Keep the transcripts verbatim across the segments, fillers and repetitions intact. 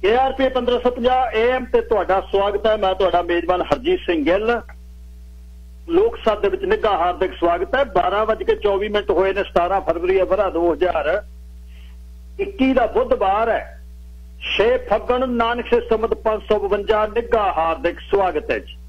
A R P पंद्रह सौ पचास ए एम ते तुहाडा स्वागत है। मैं तुहाडा मेजबान हरजीत सिंह गिल। लोक सभा दे विच निघा हार्दिक स्वागत है। बारह बज के चौबी मिनट होए ने सतारह फरवरी वरा दो हजार इक्की का बुधवार है। छे फगण नानक से संमत पांच सौ बवंजा निघा हार्दिक स्वागत है जी।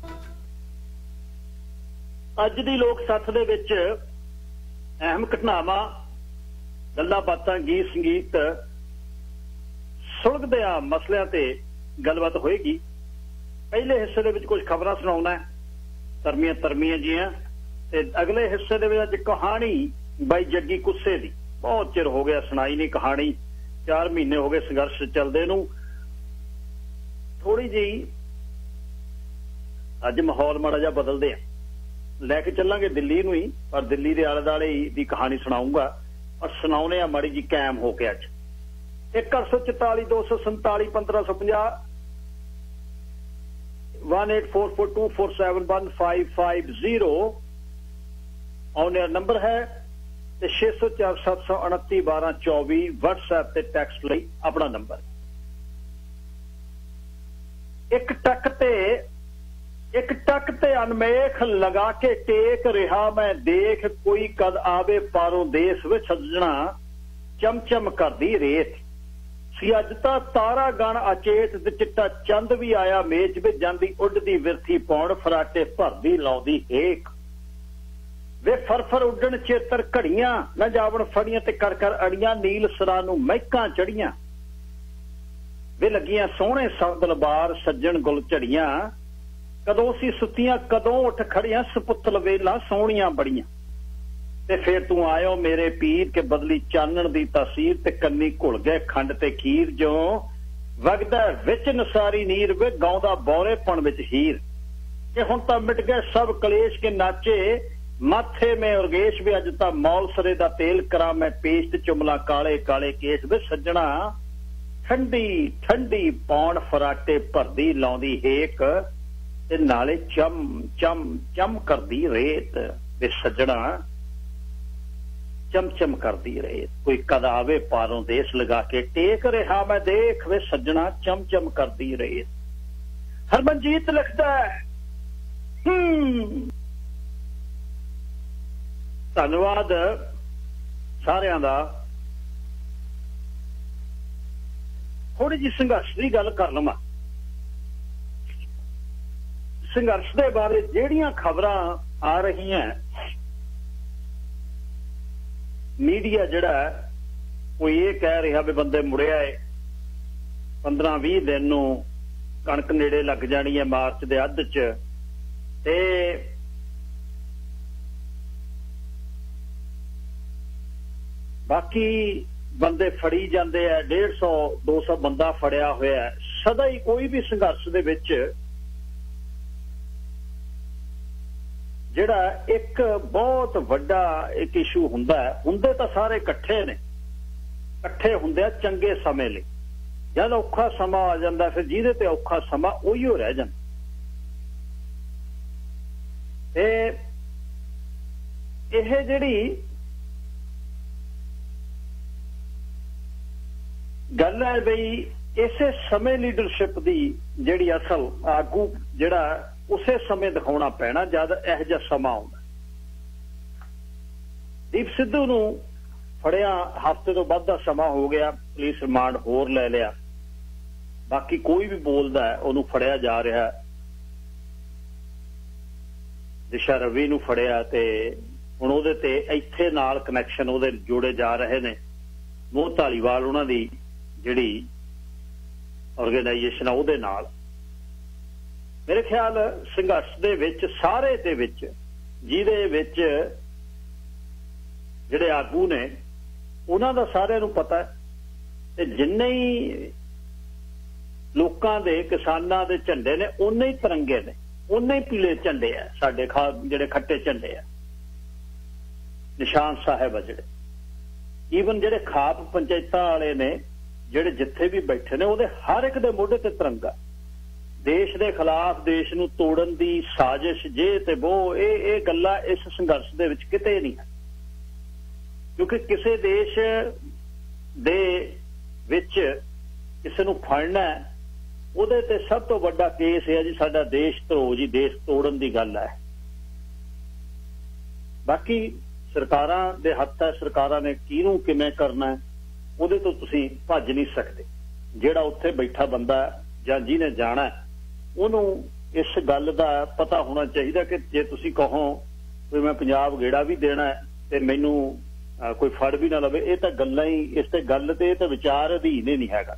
अज दी लोक सत्थ दे विच अहम घटनावां गल्लां बातां गीत संगीत सुलझदियां मसलियां ते गलबात होएगी। पहले हिस्से दे विच कुछ खबरां सुणाउणा है तरमियां तरमियां जियां ते अगले हिस्से दे विच अज कहानी बाई जग्गी कुस्से दी। बहुत चिर हो गया सुनाई नहीं कहानी, चार महीने हो गए संघर्ष चलदे नूं। थोड़ी जी अज माहौल माड़ा जिहा बदलदे आ, लैके चलांगे दिल्ली नूं ही, पर दिल्ली दे आले दुआले दी कहानी सुणाऊंगा और सुणाउने आ माड़ी जी कायम हो के अज एक अठ सौ चौताली दो सौ संताली पंद्रह सौ पंजाह one eight four four two four seven one five five zero on नंबर है ते छे सौ चार सत्त सौ उनती बारह चौबी व्हाट्सएप ते टैक्सट लई अपना नंबर। एक टक ते एक टक ते अनमेख लगा के टेक रिहा मैं देख कोई कद आवे पारों देश वे सजना चमचम करदी रेत सी अज तां तारा गण अचेत ते चिट्टा चंद भी आया मेज वे जांदी उड़दी विरथी पौण फराटे भरदी लाउंदी हेक वे फरफर उड्डण चेतर घड़ियां न जावण फड़ियां ते कर कर अड़ियां नील सरा नूं महकां चढ़ियां वे लगियां सोहणे संदल बार सज्जण गुल झड़ियां कदों सी सुतियां कदों उठ खड़ियां सपुतल वेला सोहणियां बड़ियां ते फिर तू आयो मेरे पीर के बदली चानण दी तासीर ते कन्नी घुल गए खंड ते खीर जो वगदा विच नसारी नीर वे गाउंदा बौरेपण विच हीर के हुण तां मिट गए सब कलेश के नाचे माथे में उर्गेश वे अज तां मौल सरे दा तेल करा मैं पेश ते चुमला काले काले केस वे सज्जणा ठंडी ठंडी पौण फराटे भरदी लाउंदी हेक ते नाले चम चम चम करदी रेत वे सज्जणा चमचम करदी रेत कोई कद आवे पारों देश लगा के टेक रिहा मैं देख वे सज्जणा चमचम करदी रेत। हरमनजीत लिखदा है हम्म धन्यवाद सारियां दा। थोड़ी जी संघर्ष की गल कर लवां। संघर्ष के बारे जेड़ियां खबरां आ रही हैं, मीडिया जड़ा कोई ये कह रहा भी बंदे मुड़े आए पंद्रह भी दिन नूं कणक नेड़े लग जानी है मार्च के अद्ध च ते बाकी बंदे फड़ी जाते हैं। डेढ़ सौ दो सौ बंदा फड़िया होया है। सदा ही कोई भी संघर्ष दे विच जिहड़ा एक बहुत वड्डा एक इशू हुंदा है, हुंदे तां सारे इकट्ठे ने, इकट्ठे हुंदे चंगे समय लई। जद औखा समा आ जांदा फिर जिहदे ते औखा समा उहिओ रह जांदा। ते इह जिहड़ी गल है बई इसे समय लीडरशिप दी जिहड़ी असल आगू जिहड़ा उसे समय दिखाना पैना जद यह जिहा समा आउंदा। दीप सिद्धू नूं फड़िया हफ्ते तो वध दा समा हो गया, पुलिस रिमांड होर लै लिया। बाकी कोई भी बोलदा है उहनूं फड़िया जा रहा। दिशा रवि नूं फड़िया ते हुण उहदे ते इत्थे नाल कनैक्शन उहदे जोड़े जा रहे ने। मोह धालीवाल उहनां दी जिहड़ी ऑर्गेनाइजेशन है उहदे नाल। मेरे ख्याल संघर्ष दे विच सारे दे विच जिहदे विच जिहड़े आगू ने उन्हां दा सारिआं नूं पता है ते जिन्ने ही लोकां दे किसानां दे झंडे ने उन्ने ही तिरंगे ने, उन्ने ही पीले झंडे आ साडे खा जिहड़े खट्टे झंडे आ निशान साहिब आ जिहड़े। ईवन जिहड़े खाप पंचायतां वाले ने जिहड़े जिथे भी बैठे ने उहदे हर एक दे मोढे ते तिरंगा। देश के खिलाफ देश नूं तोड़न दी साजिश जे ते वो ये ये गल्लां इस संघर्ष दे विच किते नहीं है, क्योंकि किसी देश दे विच किसी नूं फड़ना है ਉਹਦੇ ਤੇ ਸਭ ਤੋਂ ਵੱਡਾ ਕੇਸ ਹੈ ਜੀ ਸਾਡਾ ਦੇਸ਼ ਧਰੋ ਜੀ, ਦੇਸ਼ ਤੋੜਨ ਦੀ ਗੱਲ ਹੈ। ਬਾਕੀ ਸਰਕਾਰਾਂ ਦੇ ਹੱਥ ਹੈ, ਸਰਕਾਰਾਂ ਨੇ ਕਿਹਨੂੰ ਕਿਵੇਂ ਕਰਨਾ ਹੈ ਉਹਦੇ ਤੋਂ ਤੁਸੀਂ ਭੱਜ ਨਹੀਂ ਸਕਦੇ। ਜਿਹੜਾ ਉੱਥੇ ਬੈਠਾ ਬੰਦਾ ਜਾਂ ਜਿਹਨੇ ਜਾਣਾ ਉਹਨੂੰ ਇਸ ਗੱਲ ਦਾ ਪਤਾ ਹੋਣਾ ਚਾਹੀਦਾ ਕਿ ਜੇ ਤੁਸੀਂ ਕਹੋ ਵੀ ਮੈਂ ਪੰਜਾਬ ਗੇੜਾ ਵੀ ਦੇਣਾ ਤੇ ਮੈਨੂੰ ਕੋਈ ਫੜ ਵੀ ਨਾ ਲਵੇ, ਇਹ ਤਾਂ ਗੱਲਾਂ ਹੀ, ਇਸ ਤੇ ਗੱਲ ਤੇ ਇਹ ਤਾਂ ਵਿਚਾਰ ਅਧੀਨ ਹੀ ਨਹੀਂ ਹੈਗਾ।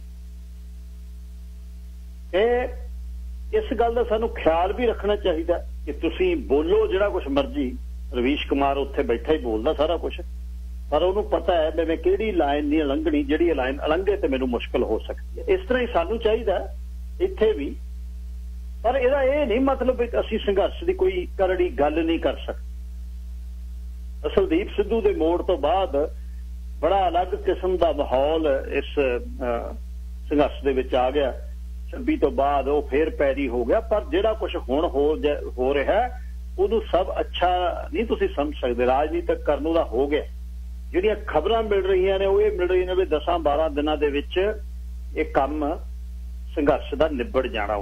ਇਹ ਇਸ ਗੱਲ ਦਾ ਸਾਨੂੰ ਖਿਆਲ ਵੀ ਰੱਖਣਾ ਚਾਹੀਦਾ ਕਿ ਤੁਸੀਂ ਬੋਲੋ ਜਿਹੜਾ ਕੁਛ ਮਰਜ਼ੀ। ਰਵੀਸ਼ ਕੁਮਾਰ ਉੱਥੇ ਬੈਠਾ ਹੀ ਬੋਲਦਾ ਸਾਰਾ ਕੁਛ, ਪਰ ਉਹਨੂੰ ਪਤਾ ਹੈ ਵੀ ਮੈਂ ਕਿਹੜੀ ਲਾਈਨ ਨਹੀਂ ਲੰਘਣੀ, ਜਿਹੜੀ ਲਾਈਨ ਲੰਘੇ ਤੇ ਮੈਨੂੰ ਮੁਸ਼ਕਲ ਹੋ ਸਕਦੀ ਹੈ। ਇਸ ਤਰ੍ਹਾਂ ਹੀ ਸਾਨੂੰ ਚਾਹੀਦਾ ਇੱਥੇ ਵੀ, ਪਰ ਇਹਦਾ ਇਹ ਨਹੀਂ ਮਤਲਬ ਕਿ ਅਸੀਂ ਸੰਘਰਸ਼ ਦੀ ਕੋਈ ਕਰੜੀ ਗੱਲ ਨਹੀਂ ਕਰ ਸਕਦੇ। ਅਸਲਦੀਪ ਸਿੱਧੂ ਦੇ ਮੋੜ ਤੋਂ ਬਾਅਦ ਬੜਾ ਅਲੱਗ ਕਿਸਮ ਦਾ ਮਾਹੌਲ ਇਸ ਸੰਘਰਸ਼ ਦੇ ਵਿੱਚ ਆ ਗਿਆ। ਛੱਬੀ ਤੋਂ ਬਾਅਦ ਉਹ ਫੇਰ ਪੈਰੀ ਹੋ ਗਿਆ, ਪਰ ਜਿਹੜਾ ਕੁਛ ਹੁਣ ਹੋ ਹੋ ਰਿਹਾ ਉਹਨੂੰ ਸਭ ਅੱਛਾ ਨਹੀਂ ਤੁਸੀਂ ਸਮਝ ਸਕਦੇ। ਰਾਜਨੀਤਿਕ ਕਰਨ ਉਹਦਾ ਹੋ ਗਿਆ। ਜਿਹੜੀਆਂ ਖਬਰਾਂ ਮਿਲ ਰਹੀਆਂ ਨੇ ਉਹ ਇਹ ਮਿਲ ਰਹੀਆਂ ਨੇ ਵੀ ਦਸਾਂ ਬਾਰਾਂ ਦਿਨਾਂ ਦੇ ਵਿੱਚ ਇਹ ਕੰਮ ਸੰਘਰਸ਼ ਦਾ ਨਿਬੜ ਜਾਣਾ।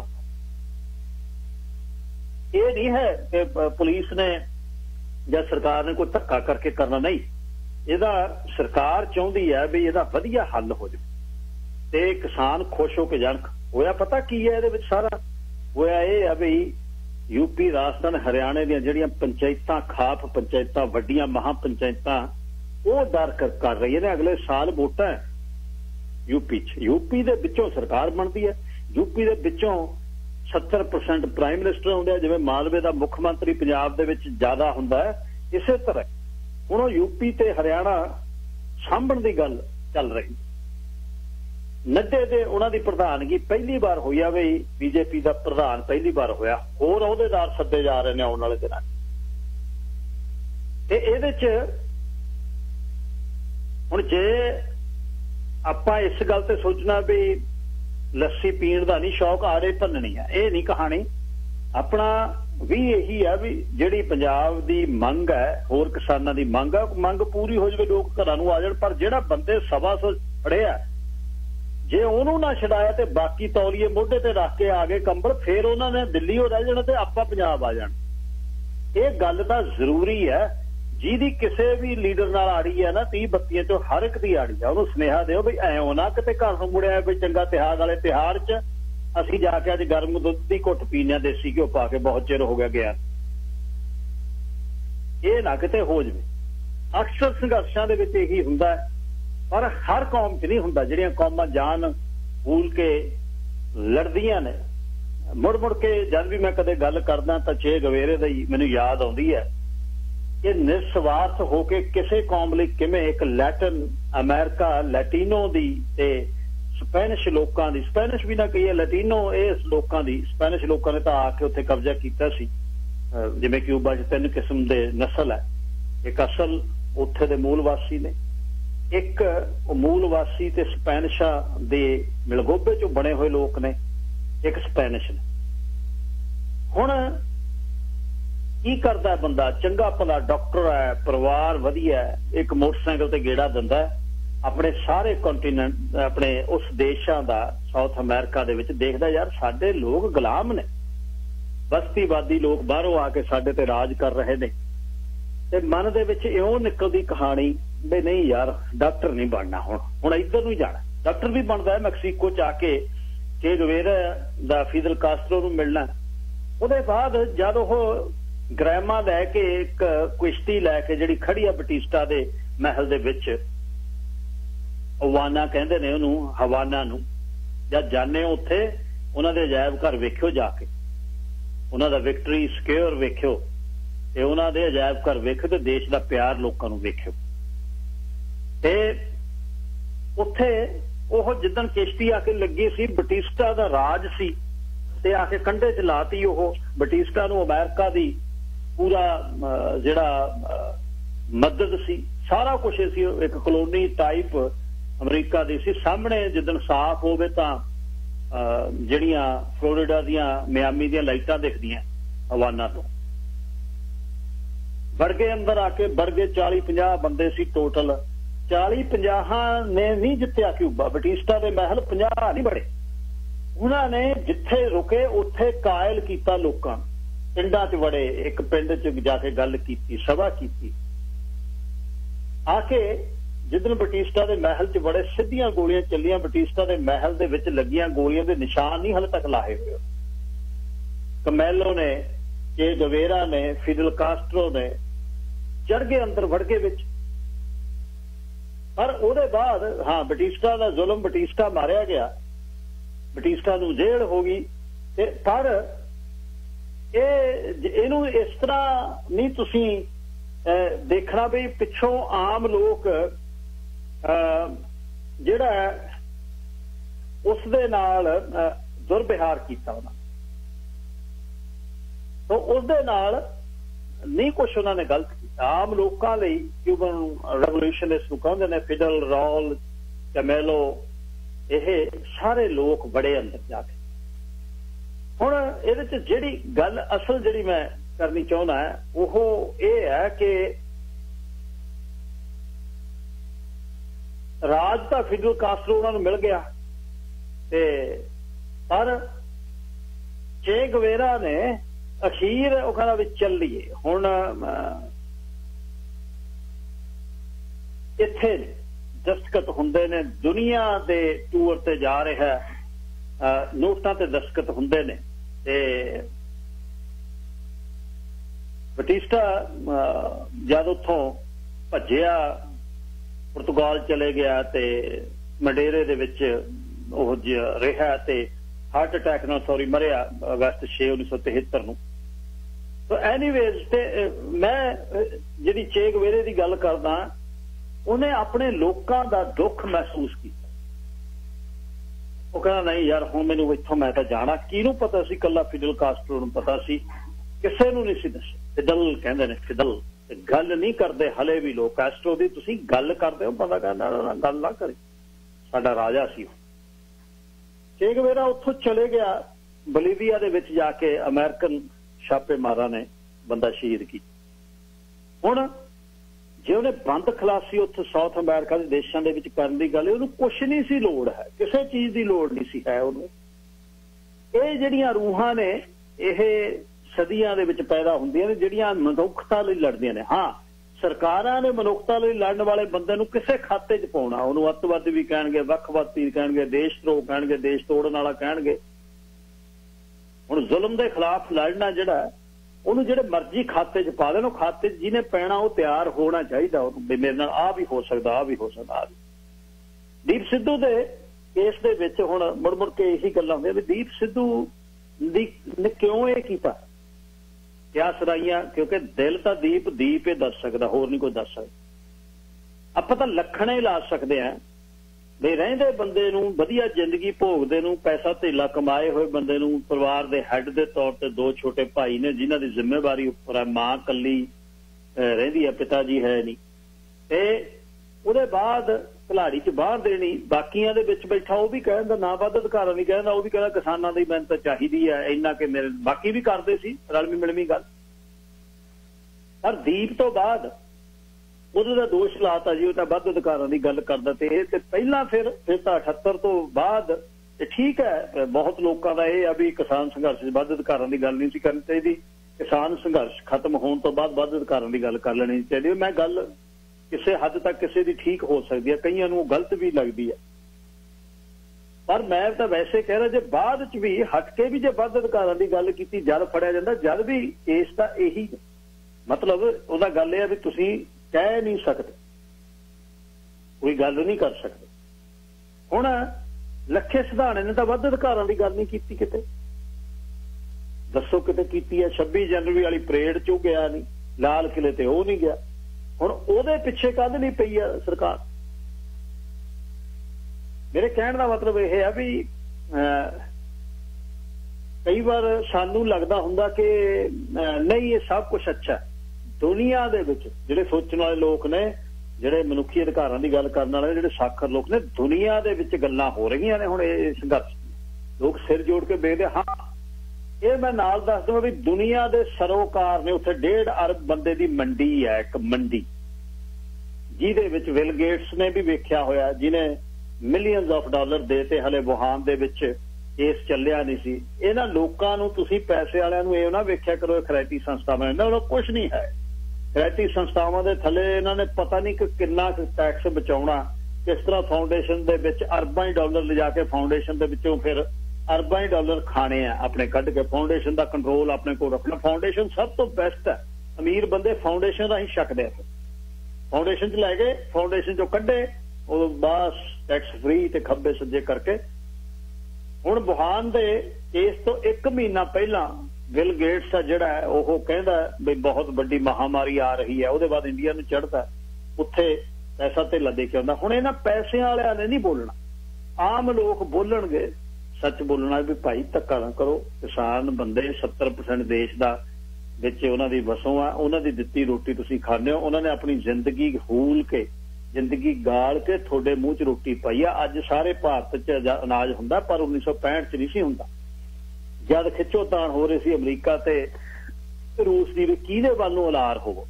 ਇਹ ਨਹੀਂ ਹੈ ਕਿ ਪੁਲਿਸ ਨੇ ਜਾਂ ਸਰਕਾਰ ਨੇ ਕੋਈ ਧੱਕਾ ਕਰਕੇ ਕਰਨਾ, ਨਹੀਂ। ਇਹਦਾ ਸਰਕਾਰ ਚਾਹੁੰਦੀ ਹੈ ਵੀ ਇਹਦਾ ਵਧੀਆ ਹੱਲ ਹੋ ਜਾਵੇ ਤੇ ਕਿਸਾਨ ਖੁਸ਼ ਹੋ ਕੇ ਜਾਣ। ਹੋਇਆ ਪਤਾ ਕੀ ਹੈ ਇਹਦੇ ਵਿੱਚ ਸਾਰਾ ਹੋਇਆ ਇਹ ਹੈ ਵੀ ਯੂਪੀ, ਰਾਜਸਥਾਨ, ਹਰਿਆਣੇ ਦੀਆਂ ਜਿਹੜੀਆਂ ਪੰਚਾਇਤਾਂ, ਖਾਪ ਪੰਚਾਇਤਾਂ, ਵੱਡੀਆਂ ਮਹਾ ਪੰਚਾਇਤਾਂ, ਉਹ ਡਰ ਕਰ ਰਹੀਆਂ ਨੇ ਅਗਲੇ ਸਾਲ ਵੋਟਾਂ ਯੂਪੀ 'ਚ। ਯੂਪੀ ਦੇ ਵਿੱਚੋਂ ਸਰਕਾਰ ਬਣਦੀ ਹੈ, ਯੂਪੀ ਦੇ ਵਿੱਚੋਂ ਸੱਤਰ ਪਰਸੈਂਟ ਪ੍ਰਾਈਮ ਮਿਨਿਸਟਰ ਹੁੰਦੇ, ਜਿਵੇਂ ਮਾਲਵੇ ਦਾ ਮੁੱਖ ਮੰਤਰੀ ਪੰਜਾਬ ਦੇ ਵਿੱਚ ਜ਼ਿਆਦਾ ਹੁੰਦਾ ਹੈ। ਇਸੇ ਤਰ੍ਹਾਂ ਹੁਣ ਉਹ ਯੂਪੀ ਤੇ ਹਰਿਆਣਾ ਸਾਂਭਣ ਦੀ ਗੱਲ ਚੱਲ ਰਹੀ। ਨੱਡੇ ਦੇ ਉਹਨਾਂ ਦੀ ਪ੍ਰਧਾਨਗੀ ਪਹਿਲੀ ਵਾਰ ਹੋਈ ਆ ਵੀ ਬੀਜੇਪੀ ਦਾ ਪ੍ਰਧਾਨ ਪਹਿਲੀ ਵਾਰ ਹੋਇਆ, ਹੋਰ ਅਹੁਦੇਦਾਰ ਸੱਦੇ ਜਾ ਰਹੇ ਨੇ ਆਉਣ ਵਾਲੇ ਦਿਨਾਂ ਤੇ ਇਹਦੇ 'ਚ ਹੁਣ ਜੇ ਆਪਾਂ ਇਸ ਗੱਲ ਤੇ ਸੋਚਣਾ ਵੀ ਲੱਸੀ ਪੀਣ ਦਾ ਨਹੀਂ ਸ਼ੌਕ, ਆੜੇ ਭੰਨਣੀ ਆ, ਇਹ ਨਹੀਂ ਕਹਾਣੀ। ਆਪਣਾ ਵੀ ਇਹੀ ਆ ਵੀ ਜਿਹੜੀ ਪੰਜਾਬ ਦੀ ਮੰਗ ਹੈ, ਹੋਰ ਕਿਸਾਨਾਂ ਦੀ ਮੰਗ ਆ, ਮੰਗ ਪੂਰੀ ਹੋ ਜਾਵੇ, ਲੋਕ ਘਰਾਂ ਨੂੰ ਆ ਜਾਣ। ਪਰ ਜਿਹੜਾ ਬੰਦੇ ਸਵਾ ਸੌ ਫੜਿਆ, ਜੇ ਉਹਨੂੰ ਨਾ ਛਡਾਇਆ ਤੇ ਬਾਕੀ ਤੌਲੀਏ ਮੋਢੇ ਤੇ ਰੱਖ ਕੇ ਆ ਗਏ ਕੰਬਲ, ਫੇਰ ਉਹਨਾਂ ਨੇ ਦਿੱਲੀ ਹੋ ਰਹਿ ਜਾਣਾ ਤੇ ਆਪਾਂ ਪੰਜਾਬ ਆ ਜਾਣ। ਇਹ ਗੱਲ ਤਾਂ ਜ਼ਰੂਰੀ ਹੈ। ਜਿਹਦੀ ਕਿਸੇ ਵੀ ਲੀਡਰ ਨਾਲ ਆੜੀ ਹੈ ਨਾ, ਤੀਹ ਬੱਤੀਆਂ ਚੋਂ ਹਰ ਇੱਕ ਦੀ ਆੜੀ ਆ, ਉਹਨੂੰ ਸੁਨੇਹਾ ਦਿਓ ਵੀ ਐਂ ਨਾ ਕਿਤੇ ਘਰ ਨੂੰ ਮੁੜਿਆ ਵੀ ਚੰਗਾ ਤਿਉਹਾਰ ਵਾਲੇ ਤਿਉਹਾਰ 'ਚ ਅਸੀਂ ਜਾ ਕੇ ਅੱਜ ਗਰਮ ਦੁੱਧ ਦੀ ਘੁੱਟ ਪੀਣੇ, ਦੇਸੀ ਘਿਓ ਪਾ ਕੇ, ਬਹੁਤ ਚਿਰ ਹੋ ਗਿਆ ਗਿਆ। ਇਹ ਨਾ ਕਿਤੇ ਹੋ ਜਾਵੇ। ਅਕਸਰ ਸੰਘਰਸ਼ਾਂ ਦੇ ਵਿੱਚ ਇਹੀ ਹੁੰਦਾ ਹੈ, ਪਰ ਹਰ ਕੌਮ 'ਚ ਨਹੀਂ ਹੁੰਦਾ। ਜਿਹੜੀਆਂ ਕੌਮਾਂ ਜਾਨ ਭੂਲ ਕੇ ਲੜਦੀਆਂ ਨੇ, ਮੁੜ ਮੁੜ ਕੇ ਜਦ ਵੀ ਮੈਂ ਕਦੇ ਗੱਲ ਕਰਦਾ ਤਾਂ ਚੇ ਗਵੇਰੇ ਦਾ ਹੀ ਮੈਨੂੰ ਯਾਦ ਆਉਂਦੀ ਹੈ ਕਿ ਨਿਰਸਵਾਰਥ ਹੋ ਕੇ ਕਿਸੇ ਕੌਮ ਲਈ ਕਿਵੇਂ ਇੱਕ ਲੈਟਨ ਅਮਰੀਕਾ, ਲੈਟੀਨੋ ਦੀ ਤੇ ਸਪੈਨਿਸ਼ ਲੋਕਾਂ ਦੀ, ਸਪੈਨਿਸ਼ ਵੀ ਨਾ ਕਹੀਏ, ਲੈਟੀਨੋ ਇਹ ਲੋਕਾਂ ਦੀ, ਸਪੈਨਿਸ਼ ਲੋਕਾਂ ਨੇ ਤਾਂ ਆ ਕੇ ਉੱਥੇ ਕਬਜ਼ਾ ਕੀਤਾ ਸੀ। ਜਿਵੇਂ ਕਿਊਬਾ 'ਚ ਤਿੰਨ ਕਿਸਮ ਦੇ ਨਸਲ ਹੈ, ਇੱਕ ਅਸਲ ਉੱਥੇ ਦੇ ਮੂਲ ਵਾਸੀ ਨੇ, ਇੱਕ ਮੂਲ ਵਾਸੀ ਤੇ ਸਪੈਨਿਸ਼ਾਂ ਦੇ ਮਿਲਗੋਬੇ 'ਚੋਂ ਬਣੇ ਹੋਏ ਲੋਕ ਨੇ, ਇੱਕ ਸਪੈਨਿਸ਼ ਨੇ। ਹੁਣ ਕੀ ਕਰਦਾ ਬੰਦਾ? ਚੰਗਾ ਭਲਾ ਡਾਕਟਰ ਹੈ, ਪਰਿਵਾਰ ਵਧੀਆ ਹੈ, ਇੱਕ ਮੋਟਰਸਾਈਕਲ ਤੇ ਗੇੜਾ ਦਿੰਦਾ ਆਪਣੇ ਸਾਰੇ ਕੰਟੀਨੈਂਟ, ਆਪਣੇ ਉਸ ਦੇਸ਼ਾਂ ਦਾ, ਸਾਊਥ ਅਮਰੀਕਾ ਦੇ ਵਿੱਚ ਦੇਖਦਾ ਯਾਰ ਸਾਡੇ ਲੋਕ ਗੁਲਾਮ ਨੇ, ਬਸਤੀਵਾਦੀ ਲੋਕ ਬਾਹਰੋਂ ਆ ਕੇ ਸਾਡੇ ਤੇ ਰਾਜ ਕਰ ਰਹੇ ਨੇ। ਤੇ ਮਨ ਦੇ ਵਿੱਚ ਇਉਂ ਨਿਕਲਦੀ ਕਹਾਣੀ ਵੀ ਨਹੀਂ ਯਾਰ ਡਾਕਟਰ ਨਹੀਂ ਬਣਨਾ, ਹੁਣ ਹੁਣ ਇੱਧਰ ਨੂੰ ਹੀ ਜਾਣਾ। ਡਾਕਟਰ ਵੀ ਬਣਦਾ ਹੈ ਮੈਕਸੀਕੋ 'ਚ ਆ ਕੇ, ਚੇ ਗਵੇਰਾ ਦਾ ਫਿਦਲ ਕਾਸਟਰੋ ਨੂੰ ਮਿਲਣਾ। ਉਹਦੇ ਬਾਅਦ ਜਦ ਉਹ ਗ੍ਰੈਮਾ ਲੈ ਕੇ ਇੱਕ ਕੁਸ਼ਤੀ ਲੈ ਕੇ ਜਿਹੜੀ ਖੜੀ ਆ ਬਟਿਸਟਾ ਦੇ ਮਹਿਲ ਦੇ ਵਿੱਚ, ਹਵਾਨਾ ਕਹਿੰਦੇ ਨੇ ਉਹਨੂੰ, ਹਵਾਨਾ ਨੂੰ, ਜਦ ਜਾਣੇ ਉੱਥੇ ਉਹਨਾਂ ਦੇ ਅਜਾਇਬ ਘਰ ਵੇਖਿਓ, ਜਾ ਕੇ ਉਹਨਾਂ ਦਾ ਵਿਕਟਰੀ ਸਕੁਅਰ ਵੇਖਿਓ ਤੇ ਉਹਨਾਂ ਦੇ ਅਜਾਇਬ ਘਰ ਵੇਖਿਓ ਤੇ ਦੇਸ਼ ਦਾ ਪਿਆਰ ਲੋਕਾਂ ਨੂੰ ਵੇਖਿਓ। ਤੇ ਉੱਥੇ ਉਹ ਜਿੱਦਣ ਕਿਸ਼ਤੀ ਆ ਕੇ ਲੱਗੀ ਸੀ, ਬਟਿਸਟਾ ਦਾ ਰਾਜ ਸੀ ਤੇ ਆ ਕੇ ਕੰਢੇ 'ਚ ਲਾਤੀ ਉਹ ਬਟਿਸਟਾ ਨੂੰ। ਅਮਰੀਕਾ ਦੀ ਪੂਰਾ ਜਿਹੜਾ ਮਦਦ ਸੀ, ਸਾਰਾ ਕੁਛ ਸੀ, ਇੱਕ ਕਲੋਨੀ ਟਾਈਪ ਅਮਰੀਕਾ ਦੀ ਸੀ। ਸਾਹਮਣੇ ਜਿੱਦਣ ਸਾਫ਼ ਹੋਵੇ ਤਾਂ ਜਿਹੜੀਆਂ ਫਲੋਰੀਡਾ ਦੀਆਂ, ਮਿਆਮੀ ਦੀਆਂ ਲਾਈਟਾਂ ਦਿਖਦੀਆਂ ਹਵਾਨਾ ਤੋਂ। ਵੜ ਗਏ ਅੰਦਰ ਆ ਕੇ, ਵੜ ਗਏ ਚਾਲੀ ਪੰਜਾਹ ਬੰਦੇ ਸੀ ਟੋਟਲ। चाली पंजाहां ने नहीं जित्या क्यूबा, बटिस्टा के महल पंजाह नहीं बड़े। उन्होंने जिथे रुके उत्थे कायल किया लोकां, पिंडां च वड़े, एक पिंड च जाके गल की, सभा की, आके जिदन बटिस्टा के महल च बड़े सीधियां गोलियां चलियां, बटिस्टा के महल दे विच लगियां गोलियां दे निशान नहीं हले तक लाए हुए। कमेलो ने, चे गवेरा ने, फिडल कास्ट्रो ने चढ़ गए अंदर वड़ के विच। पर उहदे बाद हाँ बटिस्टा का जुल्म, बटिस्टा मारिया गया, बटिस्टा नूं जेल हो गई। ते पर इहनूं इस तरह नहीं तुसीं देखना भी पिछों आम लोग जिहड़ा उस दे नाल दुर्व्यवहार कीता उन्हां, तो उस दे नाल नहीं कुछ उन्होंने गलत किया। आम लोगों लई क्यूबन रेवोल्यूशन इसनूं कहंदे ने, फिडल, रॉल, कैमेलो, ये सारे लोग बड़े अंदर जाके। हुण इहदे च जिहड़ी गल असल जिहड़ी मैं करनी चाहुंदा है वो ये है कि राज तो फिडल कास्ट्रो उन्होंने मिल गया, ते पर चे गवेरा ने अखीर वो कहना भी चलिए हुण इत्थे दस्तखत हुंदे ने, दुनिया दे टूर ते जा रहा है, नोटां ते दस्तखत हुंदे ने। ते बटिस्टा जद उत्थों भज्जिया पुर्तगाल चले गया ते मडेरे दे विच ओह रहा, ते हार्ट अटैक नाल सॉरी मरिया अगस्त छे उन्नीस सौ तिहत्तर नूं। तो एनीवेज ते मैं जिहड़ी चे गवेरे की गल करदा, उन्हें अपने लोगों का दुख महसूस किया। वो कहना नहीं यार हुण मैनूं इत्थों मैं तां जाना, किहनूं पता सी, कल्ला फिडल कास्ट्रो नूं पता सी, किसे नूं नहीं सी दस्सिया। फिडल कहंदे ने, फिडल गल नहीं करते हले भी लोग, कास्ट्रो दी तुसीं गल करदे हो, बंदा कहंदा ना गल ना करी, साडा राजा सी। चे गवेरा उत्थों चले गया, बलीविया दे विच जाके अमेरिकन छापेमारा ने बंदा शहीद की। हुण जे उन्हें बंद खलासी उत्थे साउथ अमेरिका के देशों के विच करन दी गल, उहनूं कुछ नहीं सी लोड़ है, किसी चीज़ की लोड़ नहीं सी है उहनूं। ये जिहड़ियां रूहां ने ये सदियां दे विच पैदा हुंदियां ने, जिहड़ियां मनुखता लई लड़दियां ने। हाँ सरकारां ने मनुखता लई लड़न वाले बंदे नूं किसे खाते च पाउणा, उहनूं अतवादी भी कहणगे, वखवादी कहणगे, देशद्रोह कहणगे, देश तोड़न वाला कहणगे। हुण जुल्म दे खिलाफ लड़ना जिहड़ा उन्होंने जिहड़े मर्जी खाते च पा देन, खाते च जिन्हें पैना वो तैयार होना चाहिए, भी मेरे नाल आ भी हो सकता, आ भी हो सकता। आ भी दीप सिद्धू के केस दे विच हुण मुड़ मुड़ के यही गल्लां होंदियां भी दीप सिद्धू दी ने क्यों ये कीता, क्या सराइयां, क्योंकि दिल तां दीप दीप ही दस सकदा, होर नहीं कोई दस सकदा। आपां तां लखण ही ला सकदे आ भी रहिंदे बंदे नूं वधिया जिंदगी भोगदे नूं, पैसा धेला कमाए हुए बंदे नूं, परिवार दे हैड दे तौर ते दो छोटे भाई ने जिन्हां दी जिम्मेवारी उपर है, मां कल्ली रहिंदी है, पिता जी है नहीं, ते उहदे बाद कलाड़ी च बाहर देनी, बाकियां दे विच बैठा वो भी कहंदा ना वध अधिकारां दी कहंदा, वो भी कहंदा किसानां दी मिहनत चाहीदी है इन्ना कि मेरे बाकी भी करदे सी रलमी मिलवी गल। पर दीप तो बाद ਉਹਦਾ ਦੋਸ਼ ਲਾਤਾ जी वो ਵੱਧ ਅਧਿਕਾਰਾਂ ਦੀ ਗੱਲ ਕਰਦਾ, ਤੇ ਇਹ ਤੇ ਪਹਿਲਾਂ ਫਿਰ ਫਿਰ ਤਾਂ ਅਠੱਤਰ ਤੋਂ ਬਾਅਦ ਤੇ ਠੀਕ ਹੈ ਬਹੁਤ ਲੋਕਾਂ ਦਾ ਇਹ ਆ ਵੀ ਕਿਸਾਨ ਸੰਘਰਸ਼ ਵੱਧ ਅਧਿਕਾਰਾਂ ਦੀ ਗੱਲ ਨਹੀਂ ਸੀ ਕਰਨੀ ਚਾਹੀਦੀ, ਕਿਸਾਨ ਸੰਘਰਸ਼ ਖਤਮ ਹੋਣ ਤੋਂ ਬਾਅਦ ਵੱਧ ਅਧਿਕਾਰਾਂ ਦੀ ਗੱਲ ਕਰ ਲੈਣੀ ਚਾਹੀਦੀ। ਮੈਂ ਗੱਲ ਕਿਸੇ ਹੱਦ ਤੱਕ ਕਿਸੇ ਦੀ ਠੀਕ ਹੋ ਸਕਦੀ ਹੈ, ਕਈਆਂ ਨੂੰ ਗਲਤ ਵੀ ਲੱਗਦੀ ਹੈ, ਪਰ ਮੈਂ ਤਾਂ ਵੈਸੇ ਕਹਿ ਰਿਹਾ ਜੇ ਬਾਅਦ ਚ ਵੀ ਹਟ ਕੇ ਵੀ ਜੇ ਵੱਧ ਅਧਿਕਾਰਾਂ ਦੀ ਗੱਲ ਕੀਤੀ ਜਦ ਫੜਿਆ ਜਾਂਦਾ, ਜਦ ਵੀ ਇਸ ਦਾ ਇਹੀ ਮਤਲਬ ਉਹਦਾ ਗੱਲ ਇਹ ਆ ਵੀ ਤੁਸੀਂ कह नहीं सकते, कोई गल नहीं कर सकते। हुण लखे सिधाणे ने तो वध अधिकारां दी गल नहीं कीती, किते दसो किते कीती है? छब्बी जनवरी वाली परेड चो गया नहीं, लाल किले ते वो नहीं गया, हुण ओहदे पिछे कद नहीं पई है सरकार। मेरे कहण दा मतलब यह है भी कई बार सानू लगदा हुंदा कि नहीं ये सब कुछ अच्छा है। दुनिया दे विच जिहड़े सोचण वाले लोग ने, जिहड़े मनुखी अधिकारां दी गल करन वाले, जिहड़े साखर लोग ने, दुनिया दे विच गल्लां हो रहीआं ने। हुण इह संघर्ष लोग सिर जोड़ के बेखदे। हाँ ये मैं नाल दस दवां भी दुनिया दे सरोकार ने उत्थे डेढ़ अरब बंदे दी मंडी है, एक मंडी ਜਿਹਦੇ ਵਿੱਚ ਵਿਲ ਗੇਟਸ ਨੇ ਵੀ ਵੇਖਿਆ ਹੋਇਆ, ਜਿਹਨੇ ਮਿਲੀਅਨਸ ਆਫ ਡਾਲਰ ਦੇ ਤੇ ਹਲੇ ਵੁਹਾਨ ਦੇ ਵਿੱਚ ਇਸ ਚੱਲਿਆ ਨਹੀਂ ਸੀ। ਇਹਨਾਂ ਲੋਕਾਂ ਨੂੰ ਤੁਸੀਂ ਪੈਸੇ ਵਾਲਿਆਂ ਨੂੰ ਇਹ ਨਾ ਵੇਖਿਆ ਕਰੋ ਖੈਰਾਤੀ ਸੰਸਥਾਵਾਂ ਨੇ, ਉਹਨਾਂ ਕੁਝ ਨਹੀਂ ਹੈ। ਖੈਰਾਤੀ ਸੰਸਥਾਵਾਂ ਦੇ ਥੱਲੇ ਇਹਨਾਂ ਨੇ ਪਤਾ ਨਹੀਂ ਕਿ ਕਿੰਨਾ ਕੁ ਟੈਕਸ ਬਚਾਉਣਾ, ਕਿਸ ਤਰ੍ਹਾਂ ਫਾਊਂਡੇਸ਼ਨ ਦੇ ਵਿੱਚ ਅਰਬਾਂ ਹੀ ਡਾਲਰ ਲਿਜਾ ਕੇ ਫਾਊਂਡੇਸ਼ਨ ਦੇ ਵਿੱਚੋਂ ਫਿਰ ਅਰਬਾਂ ਹੀ ਡਾਲਰ ਖਾਣੇ ਆ ਆਪਣੇ ਕੱਢ ਕੇ, ਫਾਊਂਡੇਸ਼ਨ ਦਾ ਕੰਟਰੋਲ ਆਪਣੇ ਕੋਲ ਰੱਖਣਾ। ਫਾਊਂਡੇਸ਼ਨ ਸਭ ਤੋਂ ਬੈਸਟ ਹੈ, ਅਮੀਰ ਬੰਦੇ ਫਾਊਂਡੇਸ਼ਨ ਰਾਹੀਂ ਛਕਦੇ ਆ, ਫਾਊਂਡੇਸ਼ਨ 'ਚ ਲੈ ਗਏ, ਫਾਊਂਡੇਸ਼ਨ 'ਚੋਂ ਕੱਢੇ, ਉਹ ਬਸ ਟੈਕਸ ਫ੍ਰੀ ਤੇ ਖੱਬੇ ਸੱਜੇ ਕਰਕੇ। ਹੁਣ ਵੁਹਾਨ ਦੇ ਇਸ ਤੋਂ ਇੱਕ ਮਹੀਨਾ ਪਹਿਲਾਂ ਬਿਲ ਗੇਟਸ ਆ ਜਿਹੜਾ ਹੈ ਉਹ ਕਹਿੰਦਾ ਵੀ ਬਹੁਤ ਵੱਡੀ ਮਹਾਮਾਰੀ ਆ ਰਹੀ ਹੈ, ਉਹਦੇ ਬਾਅਦ ਇੰਡੀਆ ਨੂੰ ਚੜ੍ਹਦਾ, ਉੱਥੇ ਪੈਸਾ ਧੇਲਾ ਦੇ ਕੇ ਆਉਂਦਾ। ਹੁਣ ਇਹਨਾਂ ਪੈਸਿਆਂ ਵਾਲਿਆਂ ਨੇ ਨਹੀਂ ਬੋਲਣਾ, ਆਮ ਲੋਕ ਬੋਲਣਗੇ, ਸੱਚ ਬੋਲਣਾ ਵੀ ਭਾਈ ਧੱਕਾ ਨਾ ਕਰੋ, ਕਿਸਾਨ ਬੰਦੇ ਸੱਤਰ ਪਰਸੈਂਟ ਦੇਸ਼ ਦਾ ਵਿੱਚ ਉਹਨਾਂ ਦੀ ਵਸੋਂ ਆ, ਉਹਨਾਂ ਦੀ ਦਿੱਤੀ ਰੋਟੀ ਤੁਸੀਂ ਖਾਂਦੇ ਹੋ, ਉਹਨਾਂ ਨੇ ਆਪਣੀ ਜ਼ਿੰਦਗੀ ਹੂਲ ਕੇ, ਜ਼ਿੰਦਗੀ ਗਾਲ ਕੇ ਤੁਹਾਡੇ ਮੂੰਹ 'ਚ ਰੋਟੀ ਪਾਈ ਆ। ਅੱਜ ਸਾਰੇ ਭਾਰਤ 'ਚ ਅਨਾਜ ਹੁੰਦਾ, ਪਰ ਉੱਨੀ ਸੌ ਪੈਂਹਠ 'ਚ ਨਹੀਂ ਸੀ ਹੁੰਦਾ, ਜਦ ਖਿੱਚੋ ਤਾਣ ਹੋ ਰਹੀ ਸੀ ਅਮਰੀਕਾ ਤੇ ਰੂਸ ਦੀ ਵੀ ਕਿਹਦੇ ਵੱਲ ਨੂੰ ਅਲਾਰ ਹੋਵੋ।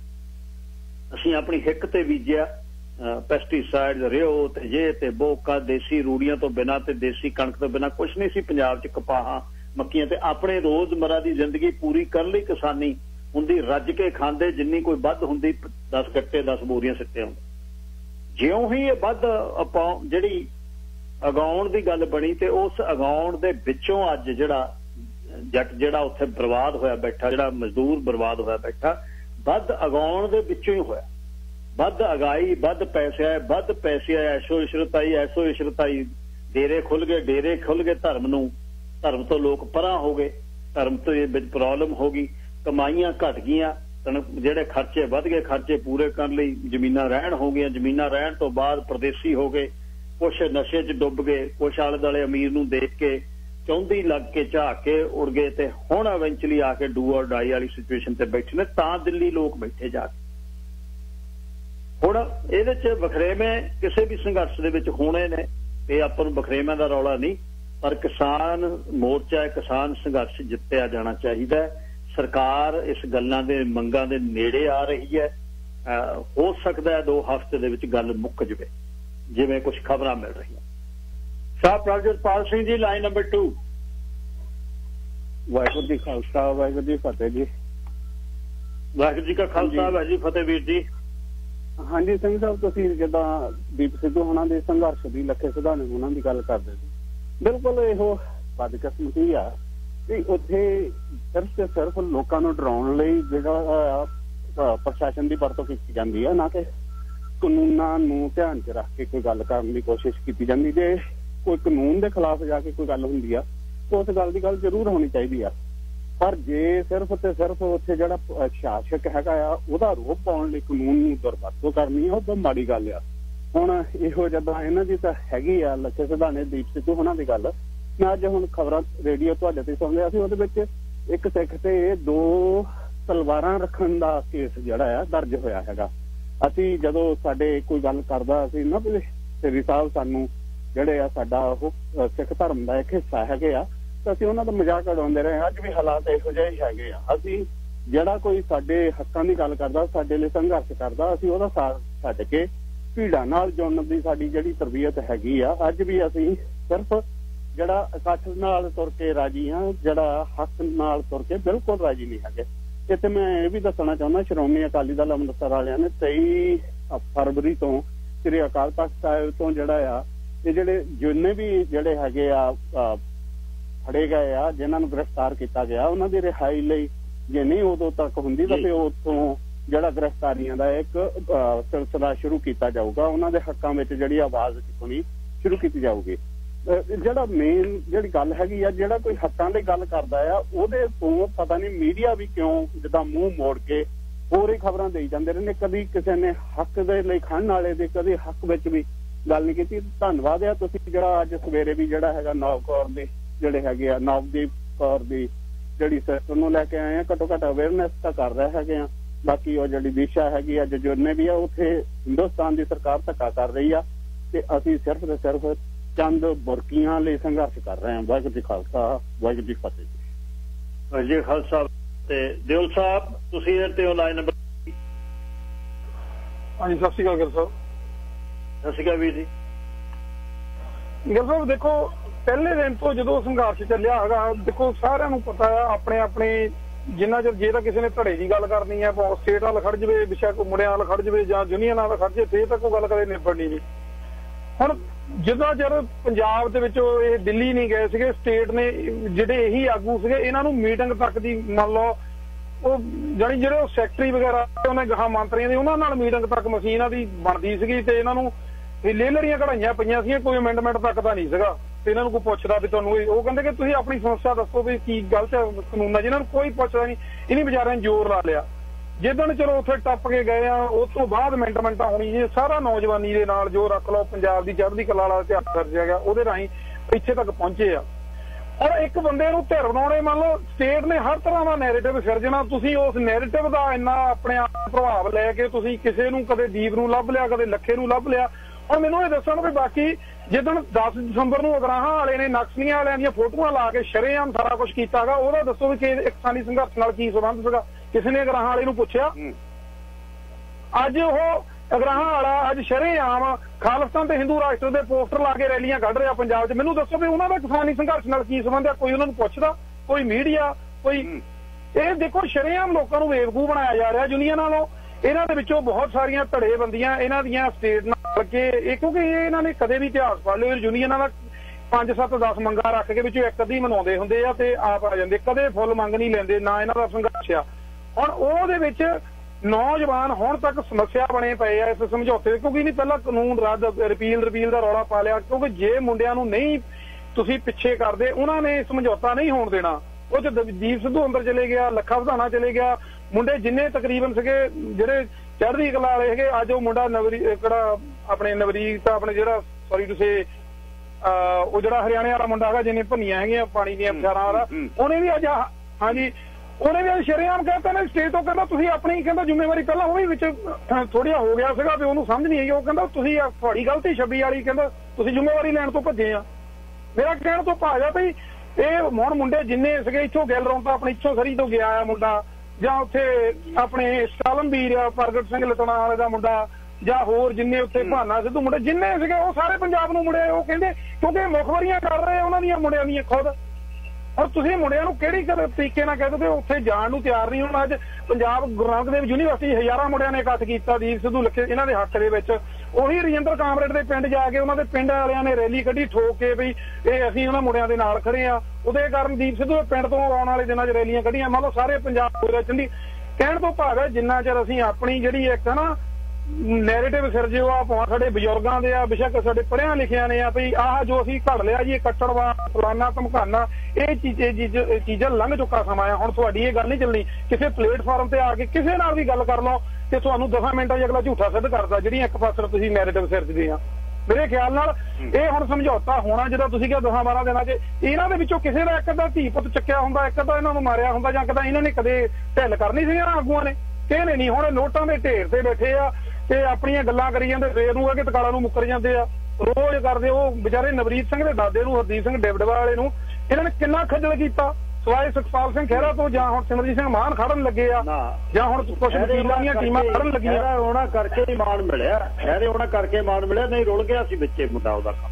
ਅਸੀਂ ਆਪਣੀ ਹਿੱਕ ਤੇ ਬੀਜਿਆ ਪੈਸਟੀਸਾਈਡ, ਰਿਓ ਤੇ ਜੇ ਤੇ ਬੋਕਾ, ਦੇਸੀ ਰੂੜੀਆਂ ਤੋਂ ਬਿਨਾਂ ਤੇ ਦੇਸੀ ਕਣਕ ਤੋਂ ਬਿਨਾਂ ਕੁਛ ਨਹੀਂ ਸੀ ਪੰਜਾਬ 'ਚ, ਕਪਾਹਾਂ ਮੱਕੀਆਂ ਤੇ ਆਪਣੇ ਰੋਜ਼ਮਰਾ ਦੀ ਜ਼ਿੰਦਗੀ ਪੂਰੀ ਕਰਨ ਲਈ ਕਿਸਾਨੀ ਹੁੰਦੀ, ਰੱਜ ਕੇ ਖਾਂਦੇ, ਜਿੰਨੀ ਕੋਈ ਵੱਧ ਹੁੰਦੀ ਦਸ ਗੱਟੇ ਦਸ ਬੋਰੀਆਂ ਸਿੱਟੇ ਹੁੰਦੇ। ਜਿਉਂ ਹੀ ਇਹ ਵੱਧ ਆਪਾਂ ਜਿਹੜੀ ਅਗਾਉਣ ਦੀ ਗੱਲ ਬਣੀ ਤੇ ਉਸ ਅਗਾਉਣ ਦੇ ਵਿੱਚੋਂ ਅੱਜ ਜਿਹੜਾ ਜੱਟ ਜਿਹੜਾ ਉੱਥੇ ਬਰਬਾਦ ਹੋਇਆ ਬੈਠਾ, ਜਿਹੜਾ ਮਜ਼ਦੂਰ ਬਰਬਾਦ ਹੋਇਆ ਬੈਠਾ, ਵੱਧ ਅਗਾਉਣ ਦੇ ਵਿੱਚੋਂ ਹੀ ਹੋਇਆ। ਵੱਧ ਅਗਾਈ, ਵੱਧ ਪੈਸੇ ਆਏ, ਵੱਧ ਪੈਸੇ ਆਏ, ਐਸ਼ੋ ਇਸ਼ਰਤ ਆਈ, ਐਸ਼ੋ ਇਸ਼ਰਤ ਆਈ, ਡੇਰੇ ਖੁੱਲ ਗਏ, ਡੇਰੇ ਖੁੱਲ ਗਏ, ਧਰਮ ਨੂੰ ਧਰਮ ਤੋਂ ਲੋਕ ਪਰਾਂ ਹੋ ਗਏ, ਧਰਮ ਤੋਂ ਇਹ ਵਿੱਚ ਪ੍ਰੋਬਲਮ ਹੋ ਗਈ, ਕਮਾਈਆਂ ਘਟ ਗਈਆਂ, ਜਿਹੜੇ ਖਰਚੇ ਵੱਧ ਗਏ, ਖਰਚੇ ਪੂਰੇ ਕਰਨ ਲਈ ਜ਼ਮੀਨਾਂ ਰਹਿਣ ਹੋ ਗਈਆਂ, ਜ਼ਮੀਨਾਂ ਰਹਿਣ ਤੋਂ ਬਾਅਦ ਪਰਦੇਸੀ ਹੋ ਗਏ, ਕੁਛ ਨਸ਼ੇ 'ਚ ਡੁੱਬ ਗਏ, ਕੁਛ ਆਲੇ ਦੁਆਲੇ ਅਮੀਰ ਨੂੰ ਦੇਖ ਕੇ ਚੌਂਦੀ ਲੱਗ ਕੇ ਝਾਕ ਕੇ ਉੜ ਗਏ, ਤੇ ਹੁਣ ਇਵੈਂਚੁਅਲੀ ਆ ਕੇ ਡੂ ਔਰ ਡਾਈ ਵਾਲੀ ਸਿਚੁਏਸ਼ਨ ਤੇ ਬੈਠੇ ਨੇ। ਤਾਂ ਦਿੱਲੀ ਲੋਕ ਬੈਠੇ ਜਾ ਕੇ। ਹੁਣ ਇਹਦੇ 'ਚ ਵਖਰੇਵੇਂ ਕਿਸੇ ਵੀ ਸੰਘਰਸ਼ ਦੇ ਵਿੱਚ ਹੋਣੇ ਨੇ, ਇਹ ਆਪਾਂ ਨੂੰ ਵਖਰੇਵਿਆਂ ਦਾ ਰੌਲਾ ਨਹੀਂ, ਪਰ ਕਿਸਾਨ ਮੋਰਚਾ, ਕਿਸਾਨ ਸੰਘਰਸ਼ ਜਿੱਤਿਆ ਜਾਣਾ ਚਾਹੀਦਾ ਹੈ। ਸਰਕਾਰ ਇਸ ਗੱਲਾਂ ਦੇ ਮੰਗਾਂ ਦੇ ਨੇੜੇ ਆ ਰਹੀ ਹੈ, ਹੋ ਸਕਦਾ ਹੈ ਦੋ ਹਫ਼ਤੇ ਦੇ ਵਿੱਚ ਗੱਲ ਮੁੱਕ ਜਾਵੇ, ਜਿਵੇਂ ਕੁਝ ਖਬਰਾਂ ਮਿਲ ਰਹੀਆਂ। ਸਾਹਿਬ ਪ੍ਰਭਜੋਤਪਾਲ Singh ji, line number to. Waheguru ji Khalsa, Waheguru ji ਫਤਿਹ ਜੀ। ਵਾਹਿਗੁਰੂ ਜੀ ਕਾ ਖਾਲਸਾ, ਵਾਹਿਗੁਰੂ ਜੀ ਫਤਿਹ ਵੀਰ ਜੀ। ਹਾਂਜੀ ਸਿੰਘ ਸਾਹਿਬ, ਤੁਸੀਂ ਜਿੱਦਾਂ ਦੀਪ ਸਿੱਧੂ ਹੋਣਾ ਦੇ ਸੰਘਰਸ਼ ਦੀ, ਲੱਖੇ ਸਿਧਾਣੇ ਉਹਨਾਂ ਦੀ ਗੱਲ ਕਰਦੇ ਸੀ, ਬਿਲਕੁਲ ਇਹੋ ਬਦਕਿਸਮਤੀ ਆ ਕਿ ਉੱਥੇ ਸਿਰਫ ਤੇ ਸਿਰਫ ਲੋਕਾਂ ਨੂੰ ਡਰਾਉਣ ਲਈ ਜਿਹੜਾ ਪ੍ਰਸ਼ਾਸਨ ਦੀ ਵਰਤੋਂ ਕੀਤੀ ਜਾਂਦੀ ਹੈ, ਨਾ ਕਿ ਕਾਨੂੰਨਾਂ ਨੂੰ ਧਿਆਨ 'ਚ ਰੱਖ ਕੇ ਕੋਈ ਗੱਲ ਕਰਨ ਦੀ ਕੋਸ਼ਿਸ਼ ਕੀਤੀ ਜਾਂਦੀ। ਜੇ ਕੋਈ ਕਾਨੂੰਨ ਦੇ ਖਿਲਾਫ ਜਾ ਕੇ ਕੋਈ ਗੱਲ ਹੁੰਦੀ ਆ ਤਾਂ ਉਸ ਗੱਲ ਦੀ ਗੱਲ ਜ਼ਰੂਰ ਹੋਣੀ ਚਾਹੀਦੀ ਆ, ਪਰ ਜੇ ਸਿਰਫ ਤੇ ਸਿਰਫ ਉੱਥੇ ਜਿਹੜਾ ਸ਼ਾਸਕ ਹੈਗਾ ਆ ਉਹਦਾ ਰੋਪ ਪਾਉਣ ਲਈ ਕਾਨੂੰਨ ਨੂੰ ਦੁਰਵਰਤੋਂ ਕਰਨੀ ਆ, ਉਹ ਤਾਂ ਮਾੜੀ ਗੱਲ ਆ। ਹੁਣ ਇਹੋ ਜਿੱਦਾਂ ਇਹਨਾਂ ਦੀ ਤਾਂ ਹੈਗੀ ਆ ਲੱਖੇ ਸਿਧਾਣੇ, ਦੀਪ ਸਿੱਧੂ ਉਹਨਾਂ ਦੀ ਗੱਲ, ਮੈਂ ਅੱਜ ਹੁਣ ਖਬਰਾਂ ਰੇਡੀਓ ਤੁਹਾਡੇ ਤੇ ਸੁਣ ਰਿਹਾ ਸੀ, ਉਹਦੇ ਵਿੱਚ ਇੱਕ ਸਿੱਖ ਤੇ ਦੋ ਤਲਵਾਰਾਂ ਰੱਖਣ ਦਾ ਕੇਸ ਜਿਹੜਾ ਆ ਦਰਜ ਹੋਇਆ ਹੈਗਾ। ਅਸੀਂ ਜਦੋਂ ਸਾਡੇ ਕੋਈ ਗੱਲ ਕਰਦਾ ਅਸੀਂ ਨਾ ਸ੍ਰੀ ਸਾਹਿਬ ਸਾਨੂੰ ਜਿਹੜੇ ਆ ਸਾਡਾ ਉਹ ਸਿੱਖ ਧਰਮ ਦਾ ਇੱਕ ਹਿੱਸਾ ਹੈਗੇ ਆ, ਤਾਂ ਅਸੀਂ ਉਹਨਾਂ ਦਾ ਮਜ਼ਾਕ ਉਡਾਉਂਦੇ ਰਹੇ। ਅੱਜ ਵੀ ਹਾਲਾਤ ਇਹੋ ਜਿਹੇ ਹੀ ਹੈਗੇ ਆ। ਅਸੀਂ ਜਿਹੜਾ ਕੋਈ ਸਾਡੇ ਹੱਕਾਂ ਦੀ ਗੱਲ ਕਰਦਾ, ਸਾਡੇ ਲਈ ਸੰਘਰਸ਼ ਕਰਦਾ, ਅਸੀਂ ਉਹਦਾ ਸਾਥ ਛੱਡ ਕੇ ਭੀੜਾਂ ਨਾਲ ਜੁੜਨ ਦੀ ਸਾਡੀ ਜਿਹੜੀ ਤਰਬੀਅਤ ਹੈਗੀ ਆ, ਅੱਜ ਵੀ ਅਸੀਂ ਸਿਰਫ ਜਿਹੜਾ ਇਕੱਠ ਨਾਲ ਤੁਰ ਕੇ ਰਾਜੀ ਹਾਂ, ਜਿਹੜਾ ਹੱਕ ਨਾਲ ਤੁਰ ਕੇ ਬਿਲਕੁਲ ਰਾਜੀ ਨਹੀਂ ਹੈਗੇ। ਇੱਥੇ ਮੈਂ ਇਹ ਵੀ ਦੱਸਣਾ ਚਾਹੁੰਦਾ, ਸ਼੍ਰੋਮਣੀ ਅਕਾਲੀ ਦਲ ਅੰਮ੍ਰਿਤਸਰ ਵਾਲਿਆਂ ਨੇ ਤੇਈ ਫਰਵਰੀ ਤੋਂ ਸ੍ਰੀ ਅਕਾਲ ਤਖ਼ਤ ਸਾਹਿਬ ਤੋਂ ਜਿਹੜਾ ਆ ਇਹ ਜਿਹੜੇ ਜਿੰਨੇ ਵੀ ਜਿਹੜੇ ਹੈਗੇ ਆ ਫੜੇ ਗਏ ਆ, ਜਿਨ੍ਹਾਂ ਨੂੰ ਗ੍ਰਿਫਤਾਰ ਕੀਤਾ ਗਿਆ, ਉਹਨਾਂ ਦੀ ਰਿਹਾਈ ਲਈ ਜੇ ਨਹੀਂ ਉਦੋਂ ਤੱਕ ਹੁੰਦੀ ਤਾਂ ਫਿਰ ਉੱਥੋਂ ਜਿਹੜਾ ਗ੍ਰਿਫਤਾਰੀਆਂ ਦਾ ਇੱਕ ਸਿਲਸਿਲਾ ਸ਼ੁਰੂ ਕੀਤਾ ਜਾਊਗਾ, ਉਹਨਾਂ ਦੇ ਹੱਕਾਂ ਵਿੱਚ ਜਿਹੜੀ ਆਵਾਜ਼ ਚੁੱਕਣੀ ਸ਼ੁਰੂ ਕੀਤੀ ਜਾਊਗੀ। ਜਿਹੜਾ ਮੇਨ ਜਿਹੜੀ ਗੱਲ ਹੈਗੀ ਆ, ਜਿਹੜਾ ਕੋਈ ਹੱਕਾਂ ਦੀ ਗੱਲ ਕਰਦਾ ਆ ਉਹਦੇ ਤੋਂ ਪਤਾ ਨਹੀਂ ਮੀਡੀਆ ਵੀ ਕਿਉਂ ਜਿੱਦਾਂ ਮੂੰਹ ਮੋੜ ਕੇ ਹੋਰ ਹੀ ਖਬਰਾਂ ਦੇਈ ਜਾਂਦੇ ਰਹੇ ਨੇ। ਕਦੀ ਕਿਸੇ ਨੇ ਹੱਕ ਦੇ ਲਈ ਖੜਨ ਵਾਲੇ ਦੀ ਕਦੀ ਹੱਕ ਵਿੱਚ ਵੀ ਗੱਲ ਨਹੀਂ ਕੀਤੀ। ਧੰਨਵਾਦ ਆ ਤੁਸੀਂ ਜਿਹੜਾ ਅੱਜ ਸਵੇਰੇ ਵੀ ਜਿਹੜਾ ਹੈਗਾ ਨਵ ਕੌਰ ਦੇ ਜਿਹੜੇ ਹੈਗੇ ਆ ਨਵਦੀਪ ਕੌਰ ਦੀ ਜਿਹੜੀ ਸਿਸਟਰ ਨੂੰ ਲੈ ਕੇ ਆਏ ਆ, ਘੱਟੋ ਘੱਟ ਅਵੇਅਰਨੈਸ ਤਾਂ ਕਰ ਰਹੇ ਹੈਗੇ ਆ। ਬਾਕੀ ਉਹ ਜਿਹੜੀ ਦਿਸ਼ਾ ਹੈਗੀ ਆ, ਜਿੰਨੇ ਵੀ ਆ ਉੱਥੇ ਹਿੰਦੁਸਤਾਨ ਦੀ ਸਰਕਾਰ ਧੱਕਾ ਕਰ ਰਹੀ ਆ ਤੇ ਅਸੀਂ ਸਿਰਫ ਤੇ ਸਿਰਫ ਚੰਦ ਬੁਰਕੀਆਂ ਲਈ ਸੰਘਰਸ਼ ਕਰ ਰਹੇ ਹਾਂ। ਵਾਹਿਗੁਰੂ ਜੀ ਖਾਲਸਾ, ਵਾਹਿਗੁਰੂ ਜੀ ਫਤਿਹ ਜੀ। ਵਾਹਿਗੁਰੂ ਜੀ ਖਾਲਸਾ। ਤੇ ਦਿਲ ਸਾਹਿਬ ਤੁਸੀਂ ਇਹਦੇ ਤੇ ਲਾਈਨ ਨੰਬਰ। हाँ जी, सत श्री अकाल गिल साहब। सत श्री अकाल वीर जी। गिल साहब देखो, पहले दिन तो जो संघर्ष चलिया हैगा, देखो सारिਆਂ ਨੂੰ पता है अपने अपने जिन्ना चर जे ਤਾਂ ਕਿਸੇ ਨੇ ਧੜੇ ਦੀ ਗੱਲ ਕਰਨੀ ਹੈ, ਸਟੇਟ ਵਾਲ ਖੜ ਜਵੇ, ਵਿਸ਼ਕ ਮੁੰਡਿਆਂ ਵਾਲ ਖੜ ਜਵੇ ਜਾਂ ਯੂਨੀਅਨ ਵਾਲ ਖੜ ਜੇ, ਫੇਰ ਤੱਕ ਉਹ ਗੱਲ ਕਦੇ ਨਿਬੜਨੀ ਨਹੀਂ। ਹੁਣ ਜਿੱਦਾਂ ਚਿਰ ਪੰਜਾਬ ਦੇ ਵਿੱਚ ਇਹ ਦਿੱਲੀ ਨਹੀਂ ਗਏ ਸੀਗੇ, ਸਟੇਟ ਨੇ ਜਿਹੜੇ ਇਹੀ ਆਗੂ ਸੀਗੇ ਇਹਨਾਂ ਨੂੰ ਮੀਟਿੰਗ ਤੱਕ ਦੀ ਮੰਨ ਲਓ ਉਹ ਜਾਨੀ ਜਿਹੜੇ ਉਹ ਸੈਕਟਰੀ ਵਗੈਰਾ ਉਹਨੇ ਗਾਹਾਂ ਮੰਤਰੀਆਂ ਦੀ ਉਹਨਾਂ ਨਾਲ ਮੀਟਿੰਗ ਤੱਕ ਮਸ਼ੀਨਾਂ ਦੀ ਬਣਦੀ ਸੀਗੀ ਤੇ ਇਹਨਾਂ ਨੂੰ ਲੇਲੜੀਆਂ ਕਢਾਈਆਂ ਪਈਆਂ ਸੀ, ਕੋਈ ਅਮੈਂਡਮੈਂਟ ਤੱਕ ਤਾਂ ਨਹੀਂ ਸੀਗਾ ਤੇ ਇਹਨਾਂ ਨੂੰ ਕੋਈ ਪੁੱਛਦਾ ਵੀ ਤੁਹਾਨੂੰ ਉਹ ਕਹਿੰਦੇ ਕਿ ਤੁਸੀਂ ਆਪਣੀ ਸਮੱਸਿਆ ਦੱਸੋ ਵੀ ਕੀ ਗਲਤ ਕਾਨੂੰਨ ਹੈ, ਜਿਹਨਾਂ ਨੂੰ ਕੋਈ ਪੁੱਛਦਾ ਨਹੀਂ। ਇਹਨੀ ਵਿਚਾਰਿਆਂ ਨੇ ਜ਼ੋਰ ਲਾ ਲਿਆ। ਜਿੱਦਣ ਚਲੋ ਉੱਥੇ ਟੱਪ ਕੇ ਗਏ ਆ ਉਸ ਤੋਂ ਬਾਅਦ ਅਮੈਂਡਮੈਂਟਾਂ ਹੋਣੀ ਜੀ, ਸਾਰਾ ਨੌਜਵਾਨੀ ਦੇ ਨਾਲ ਜੋ ਰੱਖ ਲਓ ਪੰਜਾਬ ਦੀ ਚੜ੍ਹਦੀ ਕਲਾ ਵਾਲਾ ਇਤਿਹਾਸ ਦਰਜਿਆ ਗਿਆ ਉਹਦੇ ਰਾਹੀਂ ਇੱਥੇ ਤੱਕ ਪਹੁੰਚੇ ਆ। ਔਰ ਇੱਕ ਬੰਦੇ ਨੂੰ ਧਿਰ ਬਣਾਉਣੇ, ਮੰਨ ਲਓ ਸਟੇਟ ਨੇ ਹਰ ਤਰ੍ਹਾਂ ਦਾ ਨੈਰੇਟਿਵ ਸਿਰਜਣਾ, ਤੁਸੀਂ ਉਸ ਨੈਰੇਟਿਵ ਦਾ ਇੰਨਾ ਆਪਣੇ ਆਪ ਪ੍ਰਭਾਵ ਲੈ ਕੇ ਤੁਸੀਂ ਕਿਸੇ ਨੂੰ ਕਦੇ ਦੀਪ ਨੂੰ ਲੱਭ ਲਿਆ, ਕਦੇ ਲੱਖੇ ਨੂੰ ਲੱਭ ਲਿਆ। ਔਰ ਮੈਨੂੰ ਇਹ ਦੱਸਣ ਵੀ ਬਾਕੀ ਜਿੱਦਣ ਦਸ ਦਸੰਬਰ ਨੂੰ ਅਗਰਾਹਾਂ ਵਾਲੇ ਨੇ ਨਕਸਲੀਆਂ ਵਾਲਿਆਂ ਦੀਆਂ ਫੋਟੋਆਂ ਲਾ ਕੇ ਸ਼ਰੇਆਮ ਸਾਰਾ ਕੁਝ ਕੀਤਾਗਾ, ਉਹਦਾ ਦੱਸੋ ਵੀ ਕਿ ਕਿਸਾਨੀ ਸੰਘਰਸ਼ ਨਾਲ ਕੀ ਸੰਬੰਧ ਸੀਗਾ? ਕਿਸੇ ਨੇ ਅਗਰਾਹਾਂ ਵਾਲੇ ਨੂੰ ਪੁੱਛਿਆ? ਅੱਜ ਉਹ ਅਗਰਾਹਾਂ ਵਾਲਾ ਅੱਜ ਸ਼ਰੇਆਮ ਖਾਲਿਸਤਾਨ ਤੇ ਹਿੰਦੂ ਰਾਸ਼ਟਰ ਦੇ ਪੋਸਟਰ ਲਾ ਕੇ ਰੈਲੀਆਂ ਕੱਢ ਰਿਹਾ ਪੰਜਾਬ 'ਚ। ਮੈਨੂੰ ਦੱਸੋ ਵੀ ਉਹਨਾਂ ਦਾ ਕਿਸਾਨੀ ਸੰਘਰਸ਼ ਨਾਲ ਕੀ ਸੰਬੰਧ ਹੈ? ਕੋਈ ਉਹਨਾਂ ਨੂੰ ਪੁੱਛਦਾ? ਕੋਈ ਮੀਡੀਆ? ਕੋਈ? ਇਹ ਦੇਖੋ ਸ਼ਰੇਆਮ ਲੋਕਾਂ ਨੂੰ ਬੇਵਕੂਫ ਬਣਾਇਆ ਜਾ ਰਿਹਾ ਯੂਨੀਅਨ ਨਾਲੋਂ। ਇਹਨਾਂ ਦੇ ਵਿੱਚੋਂ ਬਹੁਤ ਸਾਰੀਆਂ ਧੜੇ ਬੰਦੀਆਂ ਇਹਨਾਂ ਦੀਆਂ ਸਟੇਟ ਨਾਲ ਕੇ ਇਹ, ਕਿਉਂਕਿ ਇਹ ਇਹਨਾਂ ਨੇ ਕਦੇ ਵੀ ਇਤਿਹਾਸ ਪੜ੍ਹ ਲਿਓ, ਯੂਨੀਅਨਾਂ ਦਾ ਪੰਜ ਸੱਤ ਦਸ ਮੰਗਾਂ ਰੱਖ ਕੇ ਵਿੱਚੋਂ ਇੱਕ ਅੱਧੀ ਮਨਾਉਂਦੇ ਹੁੰਦੇ ਆ ਤੇ ਆਪ ਆ ਜਾਂਦੇ, ਕਦੇ ਫੁੱਲ ਮੰਗ ਨਹੀਂ ਲੈਂਦੇ, ਨਾ ਇਹਨਾਂ ਦਾ ਸੰਘਰਸ਼ ਆ। ਹੁਣ ਉਹਦੇ ਵਿੱਚ ਨੌਜਵਾਨ ਹੁਣ ਤੱਕ ਸਮੱਸਿਆ ਬਣੇ ਪਏ ਆ ਇਸ ਸਮਝੌਤੇ, ਕਿਉਂਕਿ ਨਹੀਂ ਪਹਿਲਾਂ ਕਾਨੂੰਨ ਰੱਦ ਰਿਪੀਲ ਰਿਪੀਲ ਦਾ ਰੌਲਾ ਪਾ ਲਿਆ, ਕਿਉਂਕਿ ਜੇ ਮੁੰਡਿਆਂ ਨੂੰ ਨਹੀਂ ਤੁਸੀਂ ਪਿੱਛੇ ਕਰਦੇ ਉਹਨਾਂ ਨੇ ਸਮਝੌਤਾ ਨਹੀਂ ਹੋਣ ਦੇਣਾ। ਉਹ ਚ ਦੀਪ ਸਿੱਧੂ ਅੰਦਰ ਚਲੇ ਗਿਆ, ਲੱਖਾ ਵਧਾਣਾ ਚਲੇ ਗਿਆ, ਮੁੰਡੇ ਜਿੰਨੇ ਤਕਰੀਬਨ ਸੀਗੇ ਜਿਹੜੇ ਚੜ੍ਹਦੀ ਕਲਾ ਵਾਲੇ ਹੈਗੇ, ਅੱਜ ਉਹ ਮੁੰਡਾ ਨਵਰੀ ਕਿਹੜਾ ਆਪਣੇ ਨਵਰੀਤ ਆਪਣੇ ਜਿਹੜਾ ਸੌਰੀ ਤੁਸੀਂ ਉਹ ਜਿਹੜਾ ਹਰਿਆਣੇ ਵਾਲਾ ਮੁੰਡਾ ਹੈਗਾ ਜਿਹਨੇ ਭੰਨੀਆਂ ਹੈਗੀਆਂ ਪਾਣੀ ਦੀਆਂ ਪਛਾਰਾਂ ਵਾਲਾ, ਉਹਨੇ ਵੀ ਅੱਜ ਹਾਂਜੀ ਉਹਨੇ ਵੀ ਅੱਜ ਸ਼ਰੇਆਮ ਕਹਿਤਾ ਨੇ ਸਟੇਟ ਤੋਂ, ਕਹਿੰਦਾ ਤੁਸੀਂ ਆਪਣੀ ਕਹਿੰਦਾ ਜ਼ਿੰਮੇਵਾਰੀ ਪਹਿਲਾਂ ਉਹ ਵੀ ਵਿੱਚ ਥੋੜ੍ਹਾ ਹੋ ਗਿਆ ਸੀਗਾ ਵੀ ਉਹਨੂੰ ਸਮਝ ਨਹੀਂ ਆਈ, ਉਹ ਕਹਿੰਦਾ ਤੁਸੀਂ ਤੁਹਾਡੀ ਗਲਤੀ ਛੱਬੀ ਵਾਲੀ, ਕਹਿੰਦਾ ਤੁਸੀਂ ਜ਼ਿੰਮੇਵਾਰੀ ਲੈਣ ਤੋਂ ਭੱਜੇ ਆ। ਮੇਰਾ ਕਹਿਣ ਤੋਂ ਭਾਵ ਆ ਬਈ ਇਹ ਹੁਣ ਮੁੰਡੇ ਜਿੰਨੇ ਸੀਗੇ ਇੱਥੋਂ ਗਿੱਲ ਰੌਂ ਤਾਂ ਆਪਣੇ ਇੱਥੋਂ ਸਰੀ ਤੋਂ ਗਿਆ ਆ ਮੁੰਡਾ, ਜਾਂ ਉੱਥੇ ਆਪਣੇ ਸਟਾਲਮਵੀਰ ਪ੍ਰਗਟ ਸਿੰਘ ਲਤਣਾ ਵਾਲੇ ਦਾ ਮੁੰਡਾ, ਜਾਂ ਹੋਰ ਜਿੰਨੇ ਉੱਥੇ ਭਾਨਾ ਸਿੱਧੂ ਮੁੰਡੇ ਜਿੰਨੇ ਸੀਗੇ ਉਹ ਸਾਰੇ ਪੰਜਾਬ ਨੂੰ ਮੁੰਡੇ ਉਹ ਕਹਿੰਦੇ, ਕਿਉਂਕਿ ਮੁਖਬਰੀਆਂ ਕਰ ਰਹੇ ਉਹਨਾਂ ਦੀਆਂ ਮੁੰਡਿਆਂ ਦੀਆਂ ਖੁਦ। ਔਰ ਤੁਸੀਂ ਮੁੰਡਿਆਂ ਨੂੰ ਕਿਹੜੀ ਤਰੀਕੇ ਨਾਲ ਕਹਿ ਦਿੰਦੇ ਉੱਥੇ ਜਾਣ ਨੂੰ ਤਿਆਰ ਨਹੀਂ ਹੋਣਾ। ਅੱਜ ਪੰਜਾਬ ਗੁਰੂ ਨਾਨਕ ਦੇਵ ਯੂਨੀਵਰਸਿਟੀ ਹਜ਼ਾਰਾਂ ਮੁੰਡਿਆਂ ਨੇ ਇਕੱਠ ਕੀਤਾ ਦੀਪ ਸਿੱਧੂ ਲੱਖੇ ਇਹਨਾਂ ਦੇ ਹੱਕ ਦੇ ਵਿੱਚ। ਉਹੀ ਰਜਿੰਦਰ ਕਾਮਰੇਡ ਦੇ ਪਿੰਡ ਜਾ ਕੇ ਉਹਨਾਂ ਦੇ ਪਿੰਡ ਵਾਲਿਆਂ ਨੇ ਰੈਲੀ ਕੱਢੀ ਠੋਕ ਕੇ ਵੀ ਇਹ ਅਸੀਂ ਉਹਨਾਂ ਮੁੰਡਿਆਂ ਦੇ ਨਾਲ ਖੜੇ ਆ। ਉਹਦੇ ਕਾਰਨ ਦੀਪ ਸਿੱਧੂ ਦੇ ਪਿੰਡ ਤੋਂ ਆਉਣ ਵਾਲੇ ਦਿਨਾਂ 'ਚ ਰੈਲੀਆਂ ਕੱਢੀਆਂ। ਮੰਨ ਲਓ ਸਾਰੇ ਪੰਜਾਬ ਪੂਰਾ ਚੰਡੀ ਕਹਿਣ ਤੋਂ ਭਾਵ ਹੈ ਜਿੰਨਾ ਚਿਰ ਅਸੀਂ ਆਪਣੀ ਜਿਹੜੀ ਇੱਕ ਨਾ ਨੈਰੇਟਿਵ ਸਿਰਜਿਓ ਆ ਭਾਵੇਂ ਸਾਡੇ ਬਜ਼ੁਰਗਾਂ ਦੇ ਆ, ਬੇਸ਼ੱਕ ਸਾਡੇ ਪੜ੍ਹਿਆਂ ਲਿਖਿਆਂ ਨੇ ਆ ਵੀ ਆਹ ਜੋ ਅਸੀਂ ਘੜ ਲਿਆ ਜੀ ਕੱਟੜਵਾ ਫਲਾਨਾ ਧਮਕਾਨਾ, ਇਹ ਚੀਜ਼ਾਂ ਚੀਜ਼ਾਂ ਲੰਘ ਚੁੱਕਾ ਸਮਾਂ ਆ। ਹੁਣ ਤੁਹਾਡੀ ਇਹ ਗੱਲ ਨਹੀਂ ਚੱਲਣੀ, ਕਿਸੇ ਪਲੇਟਫਾਰਮ ਤੇ ਆ ਕੇ ਕਿਸੇ ਨਾਲ ਵੀ ਗੱਲ ਕਰ ਲਓ ਤੇ ਤੁਹਾਨੂੰ ਦਸਾਂ ਮਿੰਟਾਂ 'ਚ ਅਗਲਾ ਝੂਠਾ ਸਿੱਧ ਕਰਦਾ ਜਿਹੜੀਆਂ ਇੱਕ ਪਾਸੇ ਤੁਸੀਂ ਨੈਰੇਟਿਵ ਸਿਰਜਦੇ ਆ। ਮੇਰੇ ਖਿਆਲ ਨਾਲ ਇਹ ਹੁਣ ਸਮਝੌਤਾ ਹੋਣਾ ਜਿਹੜਾ ਤੁਸੀਂ ਕਿਹਾ ਦਸਾਂ ਬਾਰਾਂ ਦਿਨਾਂ 'ਚ, ਇਹਨਾਂ ਦੇ ਵਿੱਚੋਂ ਕਿਸੇ ਦਾ ਇੱਕ ਅੱਧਾ ਧੀ ਪੁੱਤ ਚੱਕਿਆ ਹੁੰਦਾ, ਇੱਕ ਅੱਧਾ ਇਹਨਾਂ ਨੂੰ ਮਾਰਿਆ ਹੁੰਦਾ, ਜਾਂ ਕਿਦਾਂ ਇਹਨਾਂ ਨੇ ਕਦੇ ਢਿੱਲ ਕਰਨੀ ਸੀ ਆਗੂਆਂ ਨੇ, ਕਿਸੇ ਨੇ ਨਹੀਂ। ਹੁਣ ਨੋਟਾਂ ਦੇ ਢੇਰ ਤੇ ਬੈਠੇ ਆ ਤੇ ਆਪਣੀਆਂ ਗੱਲਾਂ ਕਰੀ ਜਾਂਦੇ, ਫੇਰ ਨੂੰ ਆ ਕਿ ਤਕਾਲਾਂ ਨੂੰ ਮੁੱਕਰ ਜਾਂਦੇ ਆ ਰੋਜ਼ ਕਰਦੇ। ਉਹ ਵਿਚਾਰੇ ਨਵਰੀਤ ਸਿੰਘ ਦੇ ਦਾਦੇ ਨੂੰ, ਹਰਦੀਪ ਸਿੰਘ ਡੇਵਡਵਾ ਵਾਲੇ ਨੂੰ ਇਹਨਾਂ ਨੇ ਕਿੰਨਾ ਖੱਜਲ ਕੀਤਾ, ਸਵਾਏ ਸੁਖਪਾਲ ਸਿੰਘ ਖਹਿਰਾ ਤੋਂ, ਜਾਂ ਹੁਣ ਸਿਮਰਜੀਤ ਸਿੰਘ ਮਾਨ ਖੜਨ ਲੱਗੇ ਆ, ਜਾਂ ਹੁਣ ਕੁਝ ਵਕੀਲਾਂ ਦੀਆਂ ਟੀਮਾਂ ਖੜਨ ਲੱਗੀਆਂ। ਉਹਨਾਂ ਕਰਕੇ ਹੀ ਮਾਨ ਮਿਲਿਆ, ਖਹਿਰੇ ਉਹਨਾਂ ਕਰਕੇ ਮਾਨ ਮਿਲਿਆ, ਨਹੀਂ ਰੁਲ ਗਿਆ ਸੀ ਵਿੱਚੇ ਮੁੰਡਾ ਉਹਦਾ ਕੰਮ।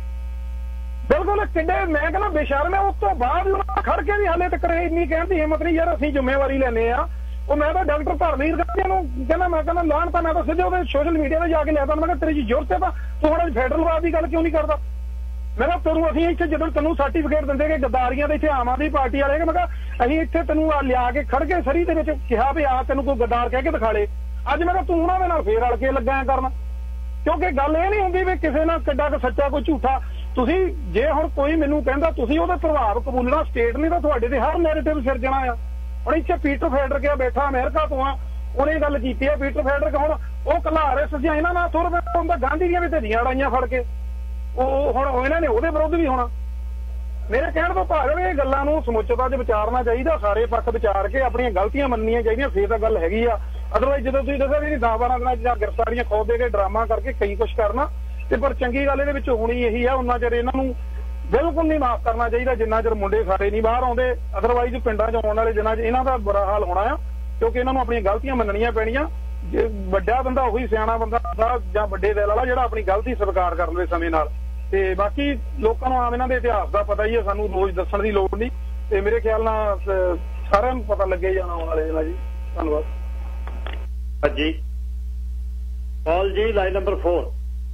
ਬਿਲਕੁਲ ਕਿੱਡੇ ਮੈਂ ਕਹਿੰਦਾ ਬੇਸ਼ਰਮ ਹੈ। ਉਸ ਤੋਂ ਬਾਅਦ ਵੀ ਉਹਨਾਂ ਖੜ ਕੇ ਵੀ ਹਾਲੇ ਤੱਕ ਇੰਨੀ ਕਹਿਣ ਦੀ ਹਿੰਮਤ ਨਹੀਂ ਯਾਰ ਅਸੀਂ ਜ਼ਿੰਮੇਵਾਰੀ ਲੈਂਦੇ ਆ। ਉਹ ਮੈਂ ਤਾਂ ਡਾਕਟਰ ਧਰਮਵੀਰ ਗਾਂਧੀ ਨੂੰ ਕਹਿੰਦਾ, ਮੈਂ ਕਹਿੰਦਾ ਲਾਣ ਤਾਂ ਮੈਂ ਤਾਂ ਸਿੱਧੇ ਉਹਦੇ ਸੋਸ਼ਲ ਮੀਡੀਆ ਤੇ ਜਾ ਕੇ ਲਿਆ ਤਾ, ਮੈਂ ਕਿਹਾ ਤੇਰੀ ਜੀ ਜ਼ਰੂਰਤ ਹੈ ਤਾਂ ਤੂੰ ਹੁਣ ਫੈਡਰਲਵਾਦ ਦੀ ਗੱਲ ਕਿਉਂ ਨਹੀਂ ਕਰਦਾ? ਮੈਂ ਕਿਹਾ ਤੈਨੂੰ ਅਸੀਂ ਇੱਥੇ ਜਦੋਂ ਤੈਨੂੰ ਸਰਟੀਫਿਕੇਟ ਦਿੰਦੇ ਕਿ ਗੱਦਾਰੀਆਂ ਦੇ ਇੱਥੇ ਆਮ ਆਦਮੀ ਪਾਰਟੀ ਵਾਲੇ, ਮੈਂ ਕਿਹਾ ਅਸੀਂ ਇੱਥੇ ਤੈਨੂੰ ਲਿਆ ਕੇ ਖੜ ਕੇ ਸਰੀ ਦੇ ਵਿੱਚ ਕਿਹਾ ਵੀ ਆ ਤੈਨੂੰ ਕੋਈ ਗੱਦਾਰ ਕਹਿ ਕੇ ਦਿਖਾ ਲੇ। ਅੱਜ ਮੈਂ ਕਿਹਾ ਤੂੰ ਉਹਨਾਂ ਦੇ ਨਾਲ ਫੇਰ ਰਲ ਕੇ ਲੱਗਾ ਕਰਨ, ਕਿਉਂਕਿ ਗੱਲ ਇਹ ਨਹੀਂ ਹੁੰਦੀ ਵੀ ਕਿਸੇ ਨਾਲ ਕਿੱਡਾ ਕੁ ਸੱਚਾ ਕੋਈ ਝੂਠਾ। ਤੁਸੀਂ ਜੇ ਹੁਣ ਕੋਈ ਮੈਨੂੰ ਕਹਿੰਦਾ ਤੁਸੀਂ ਉਹਦਾ ਪ੍ਰਭਾਵ ਕਬੂਲਣਾ, ਸਟੇਟ ਨੇ ਤਾਂ ਤੁਹਾਡੇ ਤੇ ਹਰ ਨੈਰੇਟਿਵ ਸਿਰਜਣਾ ਆ। ਹੁਣ ਇੱਥੇ ਪੀਟਰ ਫੈਡਰ ਗਿਆ ਬੈਠਾ ਅਮਰੀਕਾ ਤੋਂ ਆ, ਉਹਨੇ ਗੱਲ ਕੀਤੀ ਆ ਪੀਟਰ ਫੈਡਰ ਹੁਣ ਉਹ ਕਲਾ ਰਹੇ ਸੱਜਿਆ ਇਹਨਾਂ ਨਾਲ ਥੋੜਾ ਹੁੰਦਾ ਗਾਂਧੀ ਦੀਆਂ ਵੀ ਢੇਰੀਆਂ ਅੜਾਈਆਂ ਫੜ ਕੇ ਉਹ ਹੁਣ ਇਹਨਾਂ ਨੇ ਉਹਦੇ ਵਿਰੁੱਧ ਵੀ ਹੋਣਾ। ਮੇਰੇ ਕਹਿਣ ਤੋਂ ਭਾਵ ਇਹ ਗੱਲਾਂ ਨੂੰ ਸਮੁੱਚਤਾ 'ਚ ਵਿਚਾਰਨਾ ਚਾਹੀਦਾ, ਸਾਰੇ ਪੱਖ ਵਿਚਾਰ ਕੇ ਆਪਣੀਆਂ ਗਲਤੀਆਂ ਮੰਨਣੀਆਂ ਚਾਹੀਦੀਆਂ, ਫੇਰ ਤਾਂ ਗੱਲ ਹੈਗੀ ਆ। ਅਦਰਵਾਈਜ਼ ਜਦੋਂ ਤੁਸੀਂ ਦੱਸਿਆ ਵੀ ਦਸ ਬਾਰਾਂ ਦਿਨਾਂ 'ਚ ਜਾਂ ਗ੍ਰਿਫਤਾਰੀਆਂ ਖੋਦ ਦੇ ਕੇ ਡਰਾਮਾ ਕਰਕੇ ਕਈ ਕੁਛ ਕਰਨਾ ਤੇ ਪਰ ਚੰਗੀ ਗੱਲ ਇਹਦੇ ਵਿੱਚ ਹੋਣੀ ਇਹੀ ਆ, ਉਹਨਾਂ ਚਿਰ ਇਹਨਾਂ ਨੂੰ ਬਿਲਕੁਲ ਨਹੀਂ ਮਾਫ ਕਰਨਾ ਚਾਹੀਦਾ ਜਿੰਨਾ ਚਿਰ ਮੁੰਡੇ ਸਾਰੇ ਨਹੀਂ ਬਾਹਰ ਆਉਂਦੇ। ਅਦਰਵਾਈਜ਼ ਪਿੰਡਾਂ 'ਚ ਆਉਣ ਵਾਲੇ ਦਿਨਾਂ 'ਚ ਇਹਨਾਂ ਦਾ ਬੁਰਾ ਹਾਲ ਹੋਣਾ ਆ, ਕਿਉਂਕਿ ਇਹਨਾਂ ਨੂੰ ਆਪਣੀਆਂ ਗਲਤੀਆਂ ਮੰਨਣੀਆਂ ਪੈਣੀਆਂ। ਜੇ ਵੱਡਾ ਬੰਦਾ ਉਹੀ ਸਿਆਣਾ ਬੰਦਾ ਜਾਂ ਵੱਡੇ ਦਿਲ ਵਾਲਾ ਜਿਹੜਾ ਆਪਣੀ ਗਲਤੀ ਸਵੀਕਾਰ ਕਰ ਲਵੇ ਸਮੇਂ ਨਾਲ। ਤੇ ਬਾਕੀ ਲੋਕਾਂ ਨੂੰ ਆਮ ਇਹਨਾਂ ਦੇ ਇਤਿਹਾਸ ਦਾ ਪਤਾ ਹੀ ਹੈ, ਸਾਨੂੰ ਰੋਜ਼ ਦੱਸਣ ਦੀ ਲੋੜ ਨਹੀਂ। ਤੇ ਮੇਰੇ ਖਿਆਲ ਨਾਲ ਸਾਰਿਆਂ ਨੂੰ ਪਤਾ ਲੱਗੇ ਜਾਣਾ ਆਉਣ ਵਾਲੇ ਦਿਨਾਂ ਜੀ। ਧੰਨਵਾਦ ਜੀ। ਪਾਲ ਜੀ, ਲਾਈਨ ਨੰਬਰ ਚਾਰ।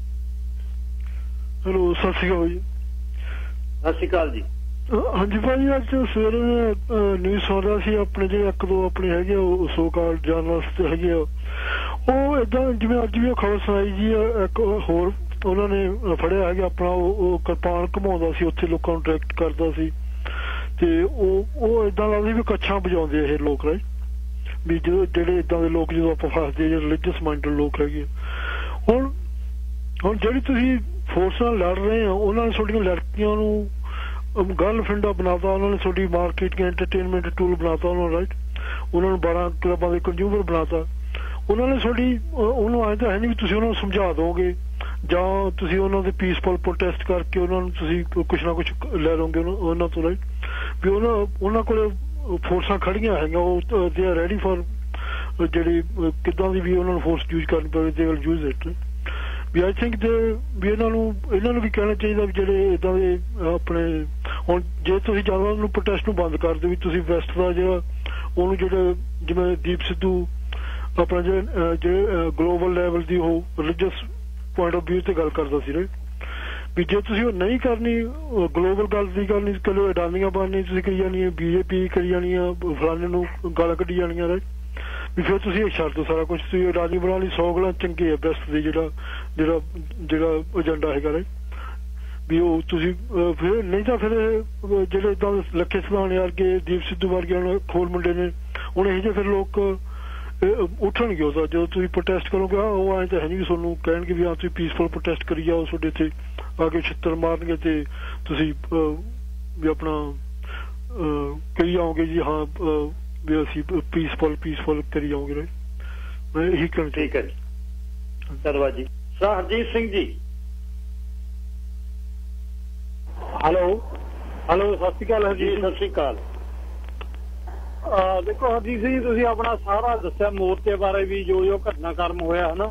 ਹੈਲੋ, ਸਤਿ ਸ਼੍ਰੀ ਅਕਾਲ ਜੀ। ਸਤਿ ਸ਼੍ਰੀ ਅਕਾਲ ਜੀ। ਹਾਂਜੀ ਭਾਜੀ, ਅੱਜ ਸਵੇਰੇ ਨਿਊਜ਼ ਸੁਣ ਰਿਹਾ ਸੀ, ਆਪਣੇ ਜਿਹੜੇ ਇੱਕ ਦੋ ਆਪਣੇ ਹੈਗੇ ਸੋ ਕਾਲ ਜਰਨਲਿਸਟ ਹੈਗੇ ਆ, ਉਹ ਏਦਾਂ ਜਿਵੇਂ ਅੱਜ ਵੀ ਖਬਰ ਸੁਣਾਈ ਜੀ, ਇੱਕ ਹੋਰ ਉਹਨਾਂ ਨੇ ਫੜਿਆ ਹੈਗਾ ਆਪਣਾ, ਉਹ ਕਿਰਪਾਨ ਘੁਮਾਉਂਦਾ ਸੀ, ਉੱਥੇ ਲੋਕਾਂ ਨੂੰ ਡਾਇਰੈਕਟ ਕਰਦਾ ਸੀ। ਤੇ ਉਹ ਉਹ ਏਦਾਂ ਲੱਗਦਾ ਵੀ ਕੱਛਾਂ ਵਜਾਉਂਦੇ ਇਹ ਲੋਕ, ਰਾਈਟ, ਵੀ ਜਦੋਂ ਜਿਹੜੇ ਏਦਾਂ ਦੇ ਲੋਕ ਜਦੋਂ ਆਪਾਂ ਫਸਦੇ ਜਿਹੜੇ ਰਿਲੀਜੀਅਸ ਮਾਈਂਡਡ ਲੋਕ ਹੈਗੇ। ਹੁਣ ਹੁਣ ਜਿਹੜੀ ਤੁਸੀਂ ਫੋਰਸ ਨਾਲ ਲੜ ਰਹੇ ਹੋ, ਉਹਨਾਂ ਨੇ ਤੁਹਾਡੀਆਂ ਲੜਕੀਆਂ ਨੂੰ ਗਰਲਫ੍ਰੈਂਡਾਂ ਬਣਾਤਾ, ਉਹਨਾਂ ਨੇ ਤੁਹਾਡੀ ਮਾਰਕੀਟਿੰਗ ਐਂਟਰਟੇਨਮੈਂਟ ਟੂਲ ਬਣਾਤਾ ਉਹਨਾਂ ਨੂੰ, ਰਾਈਟ, ਉਹਨਾਂ ਨੂੰ ਬਾਰਾਂ ਕਲੱਬਾਂ ਦੇ ਕੰਜ਼ਿਊਮਰ ਬਣਾਤਾ ਉਹਨਾਂ ਨੇ। ਤੁਹਾਡੀ ਉਹਨੂੰ ਐਂ ਤਾਂ ਹੈ ਨਹੀਂ ਵੀ ਤੁਸੀਂ ਉਹਨਾਂ ਨੂੰ ਸਮਝਾ ਦੋਗੇ ਜਾਂ ਤੁਸੀਂ ਉਹਨਾਂ ਦੇ ਪੀਸਫੁਲ ਪ੍ਰੋਟੈਸਟ ਕਰਕੇ ਉਹਨਾਂ ਨੂੰ ਤੁਸੀਂ ਕੁਛ ਨਾ ਕੁਛ ਲੈ ਲਓਗੇ ਉਹਨਾਂ ਤੋਂ, ਰਾਈਟ, ਵੀ ਉਹਨਾਂ ਉਹਨਾਂ ਕੋਲ ਫੋਰਸਾਂ ਖੜੀਆਂ ਹੈਗੀਆਂ, ਉਹ ਦੇ ਆਰ ਰੈਡੀ ਫॉर ਜਿਹੜੀ ਕਿੱਦਾਂ ਦੀ ਵੀ ਉਹਨਾਂ ਨੂੰ ਫੋਰਸ ਯੂਜ਼ ਕਰਨੀ ਪਵੇ, ਦੇ ਵਿਲ ਯੂਜ਼ ਇਟ। ਵੀ ਆਈ ਥਿੰਕ ਦੇ ਵੀ ਇਹਨਾਂ ਨੂੰ ਇਹਨਾਂ ਨੂੰ ਵੀ ਕਹਿਣਾ ਚਾਹੀਦਾ ਵੀ ਜਿਹੜੇ ਇੱਦਾਂ ਦੇ ਆਪਣੇ, ਹੁਣ ਜੇ ਤੁਸੀਂ ਜ਼ਿਆਦਾ ਉਹਨੂੰ ਪ੍ਰੋਟੈਸਟ ਨੂੰ ਬੰਦ ਕਰ ਦਿਓ, ਵੀ ਤੁਸੀਂ ਵੈਸਟ ਦਾ ਜਿਹੜਾ ਉਹਨੂੰ ਜਿਹੜੇ ਜਿਵੇਂ ਦੀਪ ਸਿੱਧੂ ਆਪਣਾ ਜਿਹੜੇ ਜਿਹੜੇ ਗਲੋਬਲ ਲੈਵਲ ਦੀ ਉਹ ਰਿਲੀਜੀਅਸ ਪੁਆਇੰਟ ਆਫ ਵਿਊ ਤੇ ਗੱਲ ਕਰਦਾ ਸੀ, ਰਾਈਟ, ਵੀ ਜੇ ਤੁਸੀਂ ਉਹ ਨਹੀਂ ਕਰਨੀ ਗਲੋਬਲ ਗੱਲ ਦੀ ਗੱਲ ਨਹੀਂ ਕਦੇ ਅਡਾਨੀਆਂ ਬਣਨੀ ਤੁਸੀਂ ਕਰੀ ਜਾਣੀ ਹੈ, ਬੀਜੇਪੀ ਕਰੀ ਜਾਣੀ ਆ, ਫਲਾਣੇ ਨੂੰ ਗਾਲਾਂ ਕੱਢੀ ਜਾਣੀਆਂ, ਰਾਈਟ, ਵੀ ਫਿਰ ਤੁਸੀਂ ਇਹ ਛੱਡ ਦਿਓ ਸਾਰਾ ਕੁਛ, ਤੁਸੀਂ ਅਡਾਨੀ ਬਣਾਉਣ ਲਈ ਸੌ ਗੱਲਾਂ ਚੰਗੇ ਆ ਬੈਸਟ ਦੇ ਜਿਹੜਾ ਜਿਹੜਾ ਜਿਹੜਾ ਏਜੰਡਾ ਹੈਗਾ, ਰਾਈਟ, ਵੀ ਉਹ ਤੁਸੀਂ ਫਿਰ ਨਹੀਂ ਤਾਂ ਫਿਰ ਜਿਹੜੇ ਇੱਦਾਂ ਲੱਖੇ ਸਿਧਾਣੇ ਵਰਗੇ ਦੀਪ ਸਿੱਧੂ ਵਰਗੇ ਖੋਲ ਮੁੰਡੇ ਨੇ ਹੁਣ ਇਹੋ ਜਿਹੇ ਫਿਰ ਲੋਕ ਉੱਠਣਗੇ ਉਹਦਾ ਜਦੋਂ ਤੁਸੀਂ ਪ੍ਰੋਟੈਸਟ ਕਰੋਗੇ। ਉਹ ਐਂ ਤਾਂ ਹੈ ਨਹੀਂ ਵੀ ਤੁਹਾਨੂੰ ਕਹਿਣਗੇ ਵੀ ਹਾਂ ਤੁਸੀਂ ਪੀਸਫੁਲ ਪ੍ਰੋਟੈਸਟ ਕਰੀ ਜਾਓ, ਤੁਹਾਡੇ ਇੱਥੇ ਆ ਕੇ ਛਿੱਤਰ ਮਾਰਨਗੇ ਤੇ ਤੁਸੀਂ ਵੀ ਆਪਣਾ ਕਰੀ ਜਾਓਗੇ ਜੀ ਹਾਂ ਵੀ ਅਸੀਂ ਪੀਸਫੁਲ ਪੀਸਫੁਲ ਕਰੀ ਜਾਓਗੇ, ਰਾਈਟ। ਮੈਂ ਇਹੀ ਕਹਿਣਾ। ਠੀਕ ਹੈ ਜੀ, ਧੰਨਵਾਦ ਜੀ। Sir Harjeet Singh ji. Hello hello ਸਤਿ ਸ਼੍ਰੀ ਅਕਾਲ ਹਰਜੀਤ। ਸਤਿ ਸ਼੍ਰੀ ਅਕਾਲ। ਦੇਖੋ ਹਰਜੀਤ ਸਿੰਘ ਜੀ, ਤੁਸੀਂ ਆਪਣਾ ਸਾਰਾ ਦੱਸਿਆ ਮੋਰਚੇ ਬਾਰੇ ਵੀ ਜੋ ਜੋ ਘਟਨਾਕ੍ਰਮ ਹੋਇਆ ਹਨਾ।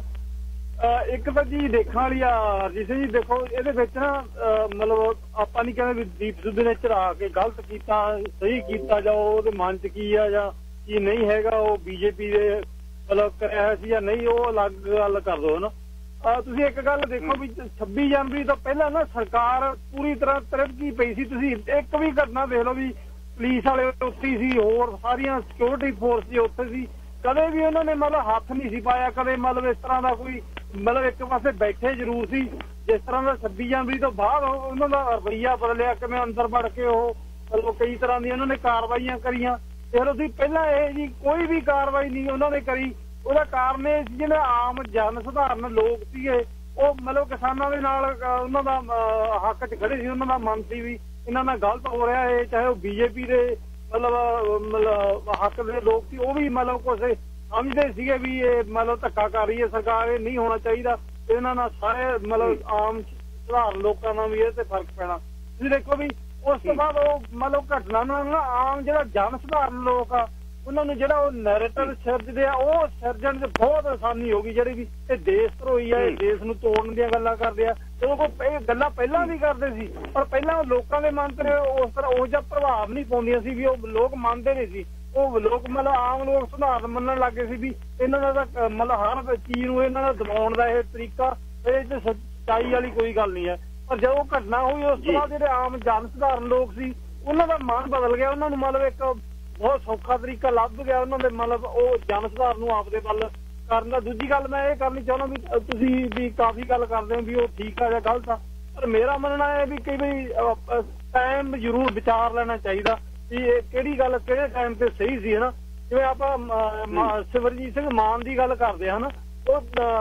ਇੱਕ ਤਾਂ ਜੀ ਦੇਖਣ ਵਾਲੀ ਆ ਹਰਜੀਤ ਸਿੰਘ ਜੀ, ਦੇਖੋ ਇਹਦੇ ਵਿੱਚ ਨਾ ਮਤਲਬ ਆਪਾਂ ਨਹੀਂ ਕਹਿੰਦੇ ਵੀ ਦੀਪ ਸਿੱਧੂ ਨੇ ਚੜਾ ਕੇ ਗਲਤ ਕੀਤਾ ਸਹੀ ਕੀਤਾ ਜਾਂ ਉਹਦੇ ਮਨ ਚ ਕੀ ਆ ਜਾਂ ਕੀ ਨਹੀਂ ਹੈਗਾ, ਉਹ ਬੀਜੇਪੀ ਦੇ ਮਤਲਬ ਕਰਿਆ ਸੀ ਜਾਂ ਨਹੀਂ, ਉਹ ਅਲੱਗ ਗੱਲ ਕਰ ਦੋ ਹਨਾ। ਤੁਸੀਂ ਇੱਕ ਗੱਲ ਦੇਖੋ ਵੀ ਛੱਬੀ ਜਨਵਰੀ ਤੋਂ ਪਹਿਲਾਂ ਨਾ ਸਰਕਾਰ ਪੂਰੀ ਤਰ੍ਹਾਂ ਤਰੱਕੀ ਪਈ ਸੀ। ਤੁਸੀਂ ਇੱਕ ਵੀ ਘਟਨਾ ਦੇਖ ਲਓ ਵੀ ਪੁਲਿਸ ਵਾਲੇ ਉੱਥੇ ਸੀ, ਹੋਰ ਸਾਰੀਆਂ ਸਿਕਿਉਰਿਟੀ ਫੋਰਸ ਜੀ ਉੱਥੇ ਸੀ, ਕਦੇ ਵੀ ਉਹਨਾਂ ਨੇ ਮਤਲਬ ਹੱਥ ਨਹੀਂ ਸੀ ਪਾਇਆ ਕਦੇ, ਮਤਲਬ ਇਸ ਤਰ੍ਹਾਂ ਦਾ ਕੋਈ ਮਤਲਬ ਇੱਕ ਪਾਸੇ ਬੈਠੇ ਜ਼ਰੂਰ ਸੀ। ਜਿਸ ਤਰ੍ਹਾਂ ਦਾ ਛੱਬੀ ਜਨਵਰੀ ਤੋਂ ਬਾਅਦ ਉਹਨਾਂ ਦਾ ਰਵੱਈਆ ਬਦਲਿਆ, ਕਿਵੇਂ ਅੰਦਰ ਵੜ ਕੇ ਉਹ ਮਤਲਬ ਕਈ ਤਰ੍ਹਾਂ ਦੀਆਂ ਉਹਨਾਂ ਨੇ ਕਾਰਵਾਈਆਂ ਕਰੀਆਂ। ਫਿਰ ਅਸੀਂ ਪਹਿਲਾਂ ਇਹ ਜੀ ਕੋਈ ਵੀ ਕਾਰਵਾਈ ਨਹੀਂ ਉਹਨਾਂ ਨੇ ਕਰੀ। ਉਹਦਾ ਕਾਰਨ ਇਹ ਸੀ ਜਿਹੜੇ ਆਮ ਜਨ ਸਧਾਰਨ ਲੋਕ ਸੀਗੇ ਉਹ ਮਤਲਬ ਕਿਸਾਨਾਂ ਦੇ ਨਾਲ ਉਹਨਾਂ ਦਾ ਹੱਕ 'ਚ ਖੜੇ ਸੀ, ਉਹਨਾਂ ਦਾ ਮਨ ਸੀ ਵੀ ਇਹਨਾਂ ਨਾਲ ਗਲਤ ਹੋ ਰਿਹਾ ਹੈ, ਚਾਹੇ ਉਹ ਬੀਜੇਪੀ ਦੇ ਮਤਲਬ ਮਤਲਬ ਹੱਕ ਦੇ ਲੋਕ ਸੀ, ਉਹ ਵੀ ਮਤਲਬ ਕੁਛ ਸਮਝਦੇ ਸੀਗੇ ਵੀ ਇਹ ਮਤਲਬ ਧੱਕਾ ਕਰ ਰਹੀ ਹੈ ਸਰਕਾਰ, ਇਹ ਨਹੀਂ ਹੋਣਾ ਚਾਹੀਦਾ। ਇਹਨਾਂ ਨਾਲ ਸਾਰੇ ਮਤਲਬ ਆਮ ਸਧਾਰਨ ਲੋਕਾਂ ਨਾਲ ਵੀ ਇਹ ਤੇ ਫਰਕ ਪੈਣਾ। ਤੁਸੀਂ ਦੇਖੋ ਵੀ ਉਸ ਤੋਂ ਬਾਅਦ ਉਹ ਮਤਲਬ ਘਟਨਾ ਨਾਲ ਨਾ ਆਮ ਜਿਹੜਾ ਜਨ ਸਧਾਰਨ ਲੋਕ ਆ ਉਹਨਾਂ ਨੂੰ ਜਿਹੜਾ ਉਹ ਨੈਰੇਟਿਵ ਸਿਰਜਦੇ ਆ ਉਹ ਸਿਰਜਣ 'ਚ ਬਹੁਤ ਆਸਾਨੀ ਹੋ ਗਈ। ਜਿਹੜੀ ਵੀ ਇਹ ਦੇਸ਼ ਧਰੋਹੀ ਆ, ਇਹ ਦੇਸ਼ ਨੂੰ ਤੋੜਨ ਦੀਆਂ ਗੱਲਾਂ ਕਰਦੇ ਆ, ਤੇ ਉਹ ਇਹ ਗੱਲਾਂ ਪਹਿਲਾਂ ਵੀ ਕਰਦੇ ਸੀ ਪਰ ਪਹਿਲਾਂ ਲੋਕਾਂ ਦੇ ਮਨ ਤੇ ਉਸ ਤਰ੍ਹਾਂ ਉਹ ਜਿਹਾ ਪ੍ਰਭਾਵ ਨਹੀਂ ਪਾਉਂਦੀਆਂ ਸੀ ਵੀ ਉਹ ਲੋਕ ਮੰਨਦੇ ਨਹੀਂ ਸੀ। ਉਹ ਲੋਕ ਮਤਲਬ ਆਮ ਲੋਕ ਸੁਧਾਰਨ ਮੰਨਣ ਲੱਗ ਗਏ ਸੀ ਵੀ ਇਹਨਾਂ ਦਾ ਤਾਂ ਮਤਲਬ ਹਰ ਚੀਜ਼ ਨੂੰ ਇਹਨਾਂ ਦਾ ਦਬਾਉਣ ਦਾ ਇਹ ਤਰੀਕਾ, ਇਹ 'ਚ ਸੱਚਾਈ ਵਾਲੀ ਕੋਈ ਗੱਲ ਨਹੀਂ ਹੈ। ਪਰ ਜਦੋਂ ਘਟਨਾ ਹੋਈ ਉਸ ਤੋਂ ਬਾਅਦ ਜਿਹੜੇ ਆਮ ਜਨ ਸਧਾਰਨ ਲੋਕ ਸੀ ਉਹਨਾਂ ਦਾ ਮਨ ਬਦਲ ਗਿਆ, ਉਹਨਾਂ ਨੂੰ ਮਤਲਬ ਇੱਕ ਬਹੁਤ ਸੌਖਾ ਤਰੀਕਾ ਲੱਭ ਗਿਆ ਉਹਨਾਂ ਦੇ ਮਤਲਬ ਉਹ ਜਨ ਸੁਧਾਰ ਨੂੰ ਆਪਦੇ ਵੱਲ ਕਰਨ ਦਾ। ਦੂਜੀ ਗੱਲ ਮੈਂ ਇਹ ਕਰਨੀ ਚਾਹੁੰਦਾ ਵੀ ਤੁਸੀਂ ਵੀ ਕਾਫੀ ਗੱਲ ਕਰਦੇ ਹੋ ਵੀ ਉਹ ਠੀਕ ਆ ਜਾਂ ਗਲਤ ਆ, ਪਰ ਮੇਰਾ ਮੰਨਣਾ ਹੈ ਵੀ ਕਈ ਵਾਰੀ ਟਾਈਮ ਜ਼ਰੂਰ ਵਿਚਾਰ ਲੈਣਾ ਚਾਹੀਦਾ ਵੀ ਇਹ ਕਿਹੜੀ ਗੱਲ ਕਿਹੜੇ ਟਾਈਮ ਤੇ ਸਹੀ ਸੀ ਹਨਾ। ਜਿਵੇਂ ਆਪਾਂ ਸਿਮਰਜੀਤ ਸਿੰਘ ਮਾਨ ਦੀ ਗੱਲ ਕਰਦੇ ਹਾਂ ਨਾ, ਉਹ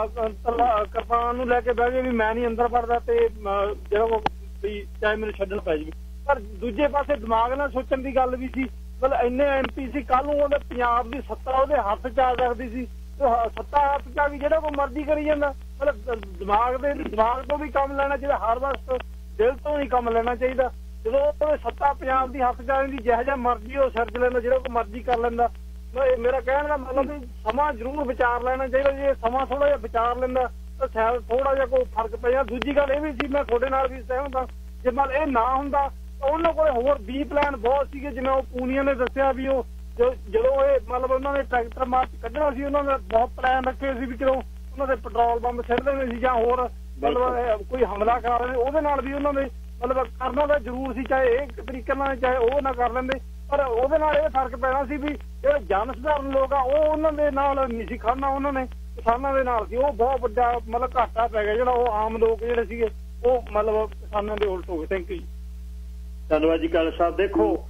ਕਿਰਪਾਨ ਨੂੰ ਲੈ ਕੇ ਬਹਿ ਗਏ ਵੀ ਮੈਂ ਨਹੀਂ ਅੰਦਰ ਵੜਦਾ ਤੇ ਜਿਹੜਾ ਉਹ ਵੀ ਚਾਹੇ ਮੈਨੂੰ ਛੱਡਣ ਪੈ ਜਾਵੇ। ਪਰ ਦੂਜੇ ਪਾਸੇ ਦਿਮਾਗ ਨਾਲ ਸੋਚਣ ਦੀ ਗੱਲ ਵੀ ਸੀ, ਮਤਲਬ ਇੰਨੇ ਐਮ ਪੀ ਸੀ, ਕੱਲ ਨੂੰ ਉਹਦੇ ਪੰਜਾਬ ਦੀ ਸੱਤਾ ਉਹਦੇ ਹੱਥ 'ਚ ਆ ਸਕਦੀ ਸੀ, ਸੱਤਾ ਹੱਥ 'ਚ ਆ ਗਈ ਜਿਹੜਾ ਕੋਈ ਮਰਜ਼ੀ ਕਰੀ ਜਾਂਦਾ। ਮਤਲਬ ਦਿਮਾਗ ਦੇ ਦਿਮਾਗ ਤੋਂ ਵੀ ਕੰਮ ਲੈਣਾ ਚਾਹੀਦਾ, ਹਰ ਵਕਤ ਦਿਲ ਤੋਂ ਹੀ ਕੰਮ ਲੈਣਾ ਚਾਹੀਦਾ। ਜਦੋਂ ਉਹਦੇ ਸੱਤਾ ਪੰਜਾਬ ਦੀ ਹੱਥ 'ਚ ਆ ਜਾਂਦੀ ਜਿਹੋ ਜਿਹਾ ਮਰਜ਼ੀ ਉਹ ਸਿਰਜ ਲੈਂਦਾ, ਜਿਹੜਾ ਕੋਈ ਮਰਜ਼ੀ ਕਰ ਲੈਂਦਾ। ਮੇਰਾ ਕਹਿਣ ਦਾ ਮਤਲਬ ਵੀ ਸਮਾਂ ਜ਼ਰੂਰ ਵਿਚਾਰ ਲੈਣਾ ਚਾਹੀਦਾ। ਜੇ ਸਮਾਂ ਥੋੜਾ ਜਿਹਾ ਵਿਚਾਰ ਲੈਂਦਾ ਤਾਂ ਸ਼ਾਇਦ ਥੋੜਾ ਜਿਹਾ ਕੋਈ ਫਰਕ ਪੈ ਜਾਂਦਾ। ਦੂਜੀ ਗੱਲ ਇਹ ਵੀ ਸੀ, ਮੈਂ ਤੁਹਾਡੇ ਨਾਲ ਵੀ ਸਹਿਮਤ ਹਾਂ, ਜੇ ਮਤਲਬ ਇਹ ਨਾ ਹੁੰਦਾ ਤਾਂ ਉਹਨਾਂ ਕੋਲ ਹੋਰ ਬੀ ਪਲਾਨ ਬਹੁਤ ਸੀਗੇ। ਜਿਵੇਂ ਉਹ ਪੂਨੀਆ ਨੇ ਦੱਸਿਆ ਵੀ ਉਹ ਜਦੋਂ ਇਹ ਮਤਲਬ ਉਹਨਾਂ ਨੇ ਟਰੈਕਟਰ ਮਾਰਚ ਕੱਢਣਾ ਸੀ, ਉਹਨਾਂ ਨੇ ਬਹੁਤ ਪਲਾਨ ਰੱਖੇ ਸੀ ਵੀ ਕਿਉਂ ਉਹਨਾਂ ਦੇ ਪੈਟਰੋਲ ਬੰਬ ਸਿੱਟ ਦੇਣੇ ਸੀ ਜਾਂ ਹੋਰ ਮਤਲਬ ਕੋਈ ਹਮਲਾ ਕਰਾ ਦੇਣੇ। ਉਹਦੇ ਨਾਲ ਵੀ ਉਹਨਾਂ ਨੇ ਮਤਲਬ ਕਰਨਾ ਤਾਂ ਜ਼ਰੂਰ ਸੀ, ਚਾਹੇ ਇਹ ਤਰੀਕੇ ਨਾਲ ਚਾਹੇ ਉਹ ਨਾ ਕਰ ਲੈਂਦੇ। ਪਰ ਉਹਦੇ ਨਾਲ ਇਹ ਫਰਕ ਪੈਣਾ ਸੀ ਵੀ ਜਿਹੜੇ ਜਨ ਸਧਾਰਨ ਲੋਕ ਆ ਉਹ ਉਹਨਾਂ ਦੇ ਨਾਲ ਨਹੀਂ ਸੀ ਖੜਨਾ, ਉਹਨਾਂ ਨੇ ਕਿਸਾਨਾਂ ਦੇ ਨਾਲ ਸੀ। ਉਹ ਬਹੁਤ ਵੱਡਾ ਮਤਲਬ ਘਾਟਾ ਪੈ ਗਿਆ ਜਿਹੜਾ ਉਹ ਆਮ ਲੋਕ ਜਿਹੜੇ ਸੀਗੇ ਉਹ ਮਤਲਬ ਕਿਸਾਨਾਂ ਦੇ ਉਲਟ ਹੋ ਗਏ। Thank you. ਧੰਨਵਾਦ ਜੀ ਕਾਲੇ ਸਾਹਿਬ। ਦੇਖੋ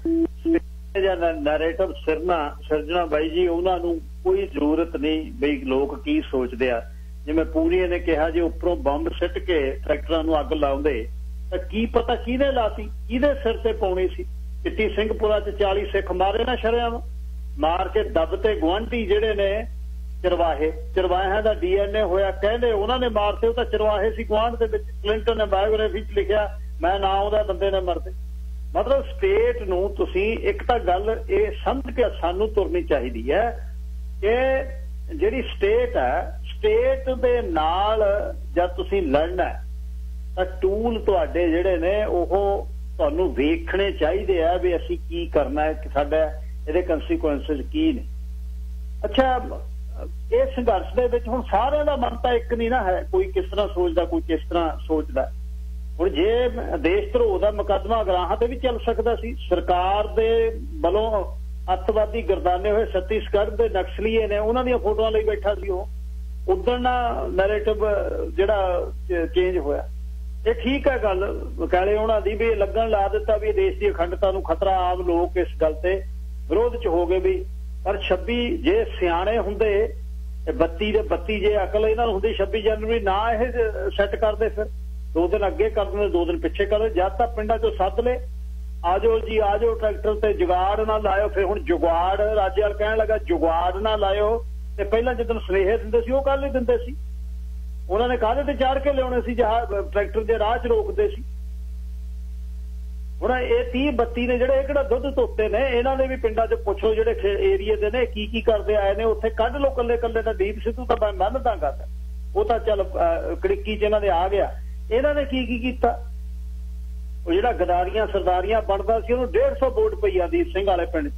ਨੈਰੇਟਿਵ ਸਿਰਨਾ ਸਿਰਜਣਾ ਬਾਈ ਜੀ, ਉਹਨਾਂ ਨੂੰ ਕੋਈ ਜ਼ਰੂਰਤ ਨਹੀਂ ਬਈ ਲੋਕ ਕੀ ਸੋਚਦੇ ਆ। ਜਿਵੇਂ ਪੂਰੀਏ ਨੇ ਕਿਹਾ ਜੇ ਉੱਪਰੋਂ ਬੰਬ ਸਿੱਟ ਕੇ ਟਰੈਕਟਰਾਂ ਨੂੰ ਅੱਗ ਲਾਉਂਦੇ ਤਾਂ ਕੀ ਪਤਾ ਕਿਹਨੇ ਲਾਤੀ, ਕਿਹਦੇ ਸਿਰ ਤੇ ਪਾਉਣੀ ਸੀ। ਚਿੱਟੀ ਸਿੰਘਪੁਰਾ ਚ ਚਾਲੀ ਸਿੱਖ ਮਾਰੇ ਨਾ ਸ਼ਰਿਆਮ, ਮਾਰ ਕੇ ਦੱਬ ਤੇ ਗੁਆਂਢੀ ਜਿਹੜੇ ਨੇ ਚਰਵਾਹੇ, ਚਰਵਾਹਿਆਂ ਦਾ ਡੀ ਐਨ ਏ ਹੋਇਆ, ਕਹਿੰਦੇ ਉਹਨਾਂ ਨੇ ਮਾਰਤੇ, ਉਹ ਤਾਂ ਚਰਵਾਹੇ ਸੀ ਗੁਆਂਢ ਦੇ ਵਿੱਚ। ਕਲਿੰਟਨ ਨੇ ਬਾਇਓਗ੍ਰਾਫੀ ਚ ਲਿਖਿਆ ਮੈਂ ਨਾ ਉਹਦਾ ਬੰਦੇ ਨੇ ਮਰਦੇ। ਮਤਲਬ ਸਟੇਟ ਨੂੰ ਤੁਸੀਂ ਇੱਕ ਤਾਂ ਗੱਲ ਇਹ ਸਮਝ ਕੇ ਸਾਨੂੰ ਤੁਰਨੀ ਚਾਹੀਦੀ ਹੈ ਕਿ ਜਿਹੜੀ ਸਟੇਟ ਹੈ, ਸਟੇਟ ਦੇ ਨਾਲ ਜਦ ਤੁਸੀਂ ਲੜਨਾ ਤਾਂ ਟੂਲ ਤੁਹਾਡੇ ਜਿਹੜੇ ਨੇ ਉਹ ਤੁਹਾਨੂੰ ਵੇਖਣੇ ਚਾਹੀਦੇ ਆ ਵੀ ਅਸੀਂ ਕੀ ਕਰਨਾ ਹੈ, ਕਿ ਸਾਡਾ ਇਹਦੇ ਕੰਸੀਕੁਐਂਸਿਸ ਕੀ ਨੇ। ਅੱਛਾ, ਇਹ ਸੰਘਰਸ਼ ਦੇ ਵਿੱਚ ਹੁਣ ਸਾਰਿਆਂ ਦਾ ਮਨ ਤਾਂ ਇੱਕ ਨਹੀਂ ਨਾ ਹੈ, ਕੋਈ ਕਿਸ ਤਰ੍ਹਾਂ ਸੋਚਦਾ, ਕੋਈ ਕਿਸ ਤਰ੍ਹਾਂ ਸੋਚਦਾ। ਹੁਣ ਜੇ ਦੇਸ਼ ਧਰੋਹ ਦਾ ਮੁਕੱਦਮਾ ਗਰਾਹਾਂ ਤੇ ਵੀ ਚੱਲ ਸਕਦਾ ਸੀ। ਸਰਕਾਰ ਦੇ ਵੱਲੋਂ ਅੱਤਵਾਦੀ ਗਰਦਾਨੇ ਹੋਏ ਛੱਤੀਸਗੜ੍ਹ ਦੇ ਨਕਸਲੀਏ ਨੇ, ਉਹਨਾਂ ਦੀਆਂ ਫੋਟੋਆਂ ਲਈ ਬੈਠਾ ਸੀ ਉਹ। ਉਦੋਂ ਨਾ ਨੈਰੇਟਿਵ ਜਿਹੜਾ ਚੇਂਜ ਹੋਇਆ। ਇਹ ਠੀਕ ਹੈ ਗੱਲ ਵਕਾਲੇ ਉਹਨਾਂ ਦੀ ਵੀ ਲੱਗਣ ਲਾ ਦਿੱਤਾ ਵੀ ਦੇਸ਼ ਦੀ ਅਖੰਡਤਾ ਨੂੰ ਖਤਰਾ। ਆਮ ਲੋਕ ਇਸ ਗੱਲ ਤੇ ਵਿਰੋਧ ਚ ਹੋ ਗਏ ਵੀ, ਪਰ ਛੱਬੀ ਜੇ ਸਿਆਣੇ ਹੁੰਦੇ ਬੱਤੀ ਦੇ ਬੱਤੀ ਜੇ ਅਕਲ ਇਹਨਾਂ ਨੂੰ ਹੁੰਦੀ ਛੱਬੀ ਜਨਵਰੀ ਨਾ ਇਹ ਸੈੱਟ ਕਰਦੇ, ਫਿਰ ਦੋ ਦਿਨ ਅੱਗੇ ਕਰ ਦਿੰਦੇ, ਦੋ ਦਿਨ ਪਿੱਛੇ ਕਰਦੇ। ਜਦ ਤਾਂ ਪਿੰਡਾਂ ਚੋਂ ਸੱਦ ਲੈ, ਆ ਜਾਓ ਜੀ ਆ ਜਾਓ, ਟਰੈਕਟਰ ਤੇ ਜੁਗਾੜ ਨਾ ਲਾਇਓ। ਫਿਰ ਹੁਣ ਜੁਗਾੜ ਰਾਜੇਵਾਲ ਕਹਿਣ ਲੱਗਾ ਜੁਗਾੜ ਨਾ ਲਾਇਓ, ਤੇ ਪਹਿਲਾਂ ਜਦੋਂ ਸੁਨੇਹੇ ਦਿੰਦੇ ਸੀ ਉਹ ਕੱਲ ਹੀ ਦਿੰਦੇ ਸੀ। ਉਹਨਾਂ ਨੇ ਕਾਹਦੇ ਤੇ ਚਾੜ ਕੇ ਲਿਆਉਣੇ ਸੀ ਜਹਾਜ਼ ਟਰੈਕਟਰ ਦੇ ਰਾਹ 'ਚ ਰੋਕਦੇ ਸੀ। ਹੁਣ ਇਹ ਤੀਹ ਬੱਤੀ ਨੇ ਜਿਹੜੇ ਇਹ ਕਿਹੜਾ ਦੁੱਧ ਧੋਤੇ ਨੇ, ਇਹਨਾਂ ਦੇ ਵੀ ਪਿੰਡਾਂ 'ਚ ਪੁੱਛੋ ਜਿਹੜੇ ਏਰੀਏ ਦੇ ਨੇ ਕੀ ਕੀ ਕਰਦੇ ਆਏ ਨੇ, ਉੱਥੇ ਕੱਢ ਲੋ ਕੱਲੇ ਕੱਲੇ ਦਾ। ਦੀਪ ਸਿੱਧੂ ਤਾਂ ਮੈਂ ਮੰਨਦਾ ਗੱਲ, ਉਹ ਤਾਂ ਚੱਲ ਕੜਿੱਕੀ 'ਚ ਇਹਨਾਂ ਦੇ ਆ ਗਿਆ। ਇਹਨਾਂ ਨੇ ਕੀ ਕੀ ਕੀਤਾ? ਉਹ ਜਿਹੜਾ ਗਦਾਰੀਆਂ ਸਰਦਾਰੀਆਂ ਬਣਦਾ ਸੀ ਉਹਨੂੰ ਡੇਢ ਸੌ ਵੋਟ ਪਈ ਆ ਦੀਪ ਸਿੰਘ ਵਾਲੇ ਪਿੰਡ 'ਚ,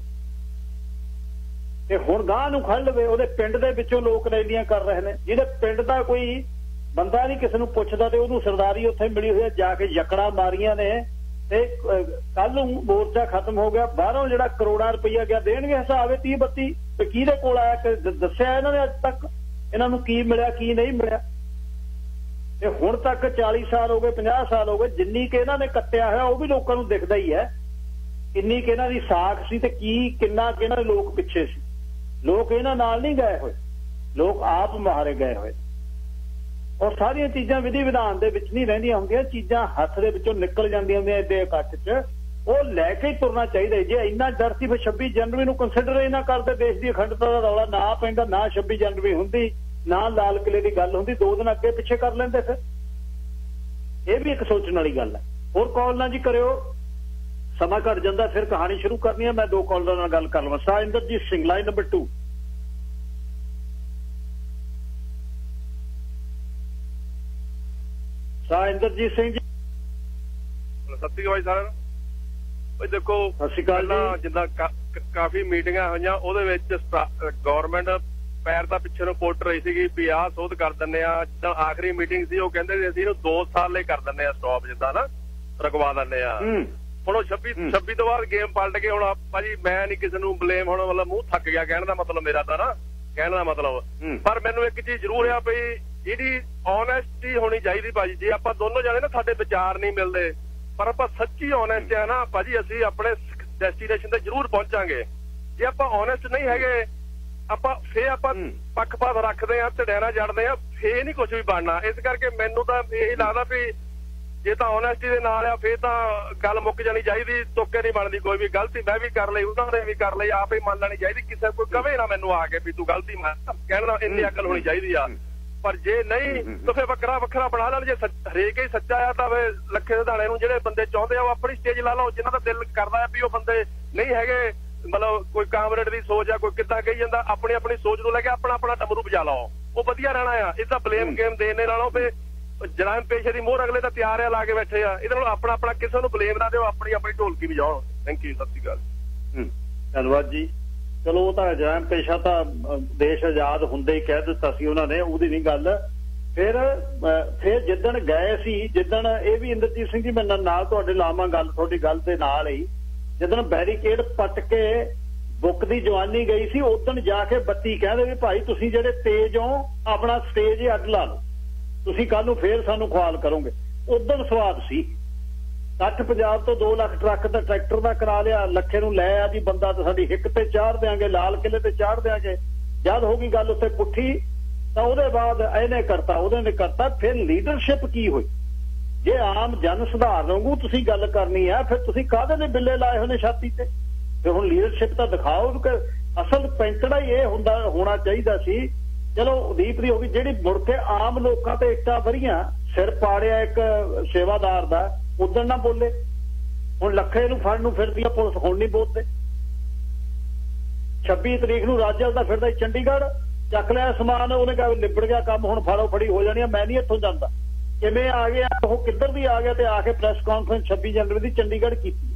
ਤੇ ਹੁਣ ਗਾਂ ਨੂੰ ਖੜ ਲਵੇ ਉਹਦੇ ਪਿੰਡ ਦੇ ਵਿੱਚੋਂ ਲੋਕ ਰੈਲੀਆਂ ਕਰ ਰਹੇ ਨੇ। ਜਿਹਦੇ ਪਿੰਡ ਦਾ ਕੋਈ ਬੰਦਾ ਨਹੀਂ ਕਿਸੇ ਨੂੰ ਪੁੱਛਦਾ ਤੇ ਉਹਨੂੰ ਸਰਦਾਰੀ ਉੱਥੇ ਮਿਲੀ ਹੋਈ, ਜਾ ਕੇ ਯਕੜਾ ਮਾਰੀਆਂ ਨੇ। ਤੇ ਕੱਲ ਨੂੰ ਮੋਰਚਾ ਖਤਮ ਹੋ ਗਿਆ, ਬਾਹਰੋਂ ਜਿਹੜਾ ਕਰੋੜਾਂ ਰੁਪਈਆ ਗਿਆ ਦੇਣਗੇ ਹਿਸਾਬ ਤੀਹ ਬੱਤੀ ਕਿਹਦੇ ਕੋਲ ਆਇਆ, ਦੱਸਿਆ ਇਹਨਾਂ ਨੇ ਅੱਜ ਤੱਕ ਇਹਨਾਂ ਨੂੰ ਕੀ ਮਿਲਿਆ ਕੀ ਨਹੀਂ ਮਿਲਿਆ। ਤੇ ਹੁਣ ਤੱਕ ਚਾਲੀ ਸਾਲ ਹੋ ਗਏ, ਪੰਜਾਹ ਸਾਲ ਹੋ ਗਏ, ਜਿੰਨੀ ਕਿ ਇਹਨਾਂ ਨੇ ਕੱਟਿਆ ਹੋਇਆ ਉਹ ਵੀ ਲੋਕਾਂ ਨੂੰ ਦਿਖਦਾ ਹੀ ਹੈ। ਕਿੰਨੀ ਕਿ ਇਹਨਾਂ ਦੀ ਸਾਖ ਸੀ ਤੇ ਕੀ ਕਿੰਨਾ ਕਿ ਇਹਨਾਂ ਦੇ ਲੋਕ ਪਿੱਛੇ ਸੀ। ਲੋਕ ਇਹਨਾਂ ਨਾਲ ਨਹੀਂ ਗਏ ਹੋਏ, ਲੋਕ ਆਪ ਮਾਰੇ ਗਏ ਹੋਏ। ਔਰ ਸਾਰੀਆਂ ਚੀਜ਼ਾਂ ਵਿਧੀ ਵਿਧਾਨ ਦੇ ਵਿੱਚ ਨਹੀਂ ਰਹਿੰਦੀਆਂ ਹੁੰਦੀਆਂ, ਚੀਜ਼ਾਂ ਹੱਥ ਦੇ ਵਿੱਚੋਂ ਨਿਕਲ ਜਾਂਦੀਆਂ ਹੁੰਦੀਆਂ ਏਡੇ ਇਕੱਠ 'ਚ। ਉਹ ਲੈ ਕੇ ਹੀ ਤੁਰਨਾ ਚਾਹੀਦਾ। ਜੇ ਇੰਨਾ ਡਰ ਸੀ ਫਿਰ ਛੱਬੀ ਜਨਵਰੀ ਨੂੰ ਕੰਸੀਡਰ ਹੀ ਨਾ ਕਰਦੇ, ਦੇਸ਼ ਦੀ ਅਖੰਡਤਾ ਦਾ ਰੌਲਾ ਨਾ ਪੈਂਦਾ, ਨਾ ਛੱਬੀ ਜਨਵਰੀ ਹੁੰਦੀ, ਨਾ ਲਾਲ ਕਿਲੇ ਦੀ ਗੱਲ ਹੁੰਦੀ, ਦੋ ਦਿਨ ਅੱਗੇ ਪਿੱਛੇ ਕਰ ਲੈਂਦੇ। ਫਿਰ ਇਹ ਵੀ ਇੱਕ ਸੋਚਣ ਵਾਲੀ ਗੱਲ ਹੈ। ਹੋਰ ਕਾਲ ਨਾ ਜੀ ਕਰਿਓ, ਸਮਾਂ ਘੱਟ ਜਾਂਦਾ, ਫਿਰ ਕਹਾਣੀ ਸ਼ੁਰੂ ਕਰਨੀ ਹੈ। ਮੈਂ ਦੋ ਕਾਲਰਾਂ ਨਾਲ ਗੱਲ ਕਰ ਲਵਾਂ। Sainderjit Singh line number two. Sainderjit Singh ji ਸਤਿ ਸ਼੍ਰੀ ਅਕਾਲ ਸਾਰਿਆਂ ਨੂੰ। ਬਈ ਦੇਖੋ ਸਤਿ ਸ਼੍ਰੀ ਅਕਾਲ ਜੀ। ਜਿੱਦਾਂ ਕਾਫੀ ਮੀਟਿੰਗਾਂ ਹੋਈਆਂ, ਉਹਦੇ ਵਿੱਚ ਗਵਰਨਮੈਂਟ ਪੈਰ ਦਾ ਪਿੱਛੇ ਨੂੰ ਪੁੱਟ ਰਹੀ ਸੀਗੀ ਵੀ ਆਹ ਸੋਧ ਕਰ ਦਿੰਦੇ ਆ। ਜਿੱਦਾਂ ਆਖਰੀ ਮੀਟਿੰਗ ਸੀ ਉਹ ਕਹਿੰਦੇ ਸੀ ਅਸੀਂ ਇਹਨੂੰ ਦੋ ਸਾਲ ਲਈ ਕਰ ਦਿੰਦੇ ਆ ਸਟਾਪ, ਜਿੱਦਾਂ ਨਾ ਰੁਕਵਾ ਦਿੰਦੇ ਆ। ਹੁਣ ਉਹ ਛੱਬੀ ਛੱਬੀ ਤੋਂ ਬਾਅਦ ਗੇਮ ਪਲਟ ਕੇ ਹੁਣ ਭਾਜੀ ਮੈਂ ਨਹੀਂ ਕਿਸੇ ਨੂੰ ਬਲੇਮ, ਹੁਣ ਮਤਲਬ ਮੂੰਹ ਥੱਕ ਗਿਆ ਕਹਿਣ ਦਾ ਮਤਲਬ ਮੇਰਾ ਤਾਂ ਨਾ ਕਹਿਣ ਦਾ ਮਤਲਬ। ਪਰ ਮੈਨੂੰ ਇੱਕ ਚੀਜ਼ ਜ਼ਰੂਰ ਆ ਬਈ ਇਹਦੀ ਓਨੈਸਟੀ ਹੋਣੀ ਚਾਹੀਦੀ ਭਾਜੀ। ਜੇ ਆਪਾਂ ਦੋਨੋਂ ਜਾਣੇ ਨਾ ਸਾਡੇ ਵਿਚਾਰ ਨਹੀਂ ਮਿਲਦੇ, ਪਰ ਆਪਾਂ ਸੱਚੀ ਓਨੈਸਟ ਆ ਨਾ ਭਾਜੀ, ਅਸੀਂ ਆਪਣੇ ਡੈਸਟੀਨੇਸ਼ਨ ਤੇ ਜ਼ਰੂਰ ਪਹੁੰਚਾਂਗੇ। ਜੇ ਆਪਾਂ ਓਨੈਸਟ ਨਹੀਂ ਹੈਗੇ, ਆਪਾਂ ਫੇਰ ਆਪਾਂ ਪੱਖਪਾਤ ਰੱਖਦੇ ਆ, ਧੜਿਆਣਾ ਜੜਦੇ ਆ, ਫੇਰ ਨਹੀਂ ਕੁਝ ਵੀ ਬਣਨਾ। ਇਸ ਕਰਕੇ ਮੈਨੂੰ ਤਾਂ ਇਹੀ ਲੱਗਦਾ ਵੀ ਜੇ ਤਾਂ ਓਨੈਸਟੀ ਦੇ ਨਾਲ ਆ ਫੇਰ ਤਾਂ ਗੱਲ ਮੁੱਕ ਜਾਣੀ ਚਾਹੀਦੀ, ਤੁੱਕੇ ਨਹੀਂ ਬਣਦੀ। ਕੋਈ ਵੀ ਗਲਤੀ ਮੈਂ ਵੀ ਕਰ ਲਈ, ਉਹਨਾਂ ਨੇ ਵੀ ਕਰ ਲਈ, ਆਪ ਹੀ ਮੰਨ ਲੈਣੀ ਚਾਹੀਦੀ। ਕਿਸੇ ਕੋਈ ਕਵੇ ਨਾ ਮੈਨੂੰ ਆ ਕੇ ਵੀ ਤੂੰ ਗਲਤੀ ਮੰਨ, ਕਹਿਣ ਦਾ ਇੰਨੀ ਅਕਲ ਹੋਣੀ ਚਾਹੀਦੀ ਆ। ਪਰ ਜੇ ਨਹੀਂ ਤਾਂ ਫਿਰ ਵੱਖਰਾ ਵੱਖਰਾ ਬਣਾ ਲੈਣ। ਜੇ ਹਰੇਕ ਹੀ ਸੱਚਾ ਆ ਤਾਂ ਲੱਖੇ ਸਿਧਾਣੇ ਨੂੰ ਜਿਹੜੇ ਬੰਦੇ ਚਾਹੁੰਦੇ ਆ ਉਹ ਆਪਣੀ ਸਟੇਜ ਲਾ ਲਓ। ਜਿਨ੍ਹਾਂ ਦਾ ਦਿਲ ਕਰਦਾ ਆ ਵੀ ਉਹ ਬੰਦੇ ਨਹੀਂ ਹੈਗੇ ਮਤਲਬ ਕੋਈ ਕਾਮਰੇਡ ਦੀ ਸੋਚ ਆ, ਕੋਈ ਕਿੱਦਾਂ ਕਹੀ ਜਾਂਦਾ, ਆਪਣੀ ਆਪਣੀ ਸੋਚ ਨੂੰ ਲੈ ਕੇ ਆਪਣਾ ਆਪਣਾ ਟਮਰੂ ਵਜਾ ਲਾਓ, ਉਹ ਵਧੀਆ ਰਹਿਣਾ ਆ। ਇਦਾਂ ਬਲੇਮ ਗੇਮ ਦੇਣ ਦੇ ਨਾਲੋਂ ਫੇ ਜਰਾਇਮ ਪੇਸ਼ੇ ਦੀ ਮੋਹਰ ਅਗਲੇ ਤਾਂ ਤਿਆਰ ਆ ਲਾ ਕੇ ਬੈਠੇ ਆ, ਇਹਦੇ ਨਾਲ ਆਪਣਾ ਆਪਣਾ ਕਿਸੇ ਨੂੰ ਬਲੇਮ ਨਾ ਦਿਓ, ਆਪਣੀ ਆਪਣੀ ਢੋਲਕੀ ਵਜਾਓ। ਥੈਂਕ ਯੂ, ਸਤਿ ਸ਼੍ਰੀ ਅਕਾਲ। ਧੰਨਵਾਦ ਜੀ। ਚਲੋ ਉਹ ਤਾਂ ਜਰਾਇਮ ਪੇਸ਼ਾ ਤਾਂ ਦੇਸ਼ ਆਜ਼ਾਦ ਹੁੰਦੇ ਹੀ ਕਹਿ ਦਿੱਤਾ ਸੀ ਉਹਨਾਂ ਨੇ, ਉਹਦੀ ਨਹੀਂ ਗੱਲ। ਫਿਰ ਫਿਰ ਜਿੱਦਣ ਗਏ ਸੀ, ਜਿੱਦਣ ਇਹ ਵੀ ਇੰਦਰਜੀਤ ਸਿੰਘ ਜੀ ਮੈਂ ਨਾਲ ਤੁਹਾਡੇ ਲਾਵਾਂ ਗੱਲ, ਤੁਹਾਡੀ ਗੱਲ ਦੇ ਨਾਲ ਹੀ, ਜਿੱਦਣ ਬੈਰੀਕੇਡ ਪੱਟ ਕੇ ਬੁੱਕ ਦੀ ਜਵਾਨੀ ਗਈ ਸੀ, ਉਦਣ ਜਾ ਕੇ ਬੱਤੀ ਕਹਿੰਦੇ ਵੀ ਭਾਈ ਤੁਸੀਂ ਜਿਹੜੇ ਤੇਜ਼ ਹੋ ਆਪਣਾ ਸਟੇਜ ਹੀ ਅੱਡ ਲਾ ਲਓ, ਤੁਸੀਂ ਕੱਲ ਨੂੰ ਫੇਰ ਸਾਨੂੰ ਖੁਆਲ ਕਰੋਗੇ। ਉਦਣ ਸਵਾਦ ਸੀ। ਕੱਠ ਪੰਜਾਬ ਤੋਂ ਦੋ ਲੱਖ ਟਰੱਕ ਦਾ ਟਰੈਕਟਰ ਦਾ ਕਰਾ ਲਿਆ, ਲੱਖੇ ਨੂੰ ਲੈ ਆ ਜੀ ਬੰਦਾ ਤਾਂ ਸਾਡੀ ਹਿੱਕ ਤੇ ਚਾੜ ਦਿਆਂਗੇ, ਲਾਲ ਕਿਲੇ ਤੇ ਚਾੜ ਦਿਆਂਗੇ। ਜਦ ਹੋ ਗਈ ਗੱਲ ਉੱਥੇ ਪੁੱਠੀ ਤਾਂ ਉਹਦੇ ਬਾਅਦ ਇਹਨੇ ਕਰਤਾ, ਉਹਦੇ ਨੇ ਕਰਤਾ। ਫਿਰ ਲੀਡਰਸ਼ਿਪ ਕੀ ਹੋਈ? ਜੇ ਆਮ ਜਨ ਸੁਧਾਰ ਵਾਂਗੂ ਤੁਸੀਂ ਗੱਲ ਕਰਨੀ ਹੈ, ਫਿਰ ਤੁਸੀਂ ਕਾਹਦੇ ਦੇ ਬਿੱਲੇ ਲਾਏ ਹੋਏ ਨੇ ਛਾਤੀ ਤੇ? ਤੇ ਹੁਣ ਲੀਡਰਸ਼ਿਪ ਤਾਂ ਦਿਖਾਓ ਕਿ ਅਸਲ ਪੈਂਤੜਾ ਹੀ ਇਹ ਹੁੰਦਾ ਹੋਣਾ ਚਾਹੀਦਾ ਸੀ। ਚਲੋ ਉਦੀਪ ਦੀ ਹੋ ਗਈ, ਜਿਹੜੀ ਮੁੜ ਕੇ ਆਮ ਲੋਕਾਂ ਤੇ ਇੱਟਾਂ ਵਰੀਆਂ, ਸਿਰ ਪਾੜਿਆ ਇੱਕ ਸੇਵਾਦਾਰ ਦਾ, ਉਦੋਂ ਨਾ ਬੋਲੇ। ਹੁਣ ਲੱਖੇ ਨੂੰ ਫੜਨ ਨੂੰ ਫਿਰਦੀ ਆ ਪੁਲਿਸ, ਹੁਣ ਨਹੀਂ ਬੋਲਦੇ। ਛੱਬੀ ਤਰੀਕ ਨੂੰ ਰਾਜਲ ਦਾ ਫਿਰਦਾ ਚੰਡੀਗੜ੍ਹ, ਚੱਕ ਲਿਆ ਸਮਾਨ, ਉਹਨੇ ਕਿਹਾ ਨਿਬੜ ਗਿਆ ਕੰਮ, ਹੁਣ ਫੜੋ ਫੜੀ ਹੋ ਜਾਣੀ ਆ, ਮੈਂ ਨਹੀਂ ਇੱਥੋਂ ਜਾਂਦਾ। ਕਿਵੇਂ ਆ ਗਿਆ ਉਹ, ਕਿੱਧਰ ਦੀ ਆ ਗਿਆ? ਤੇ ਆ ਕੇ ਪ੍ਰੈਸ ਕਾਨਫਰੰਸ ਛੱਬੀ ਜਨਵਰੀ ਦੀ ਚੰਡੀਗੜ੍ਹ ਕੀਤੀ।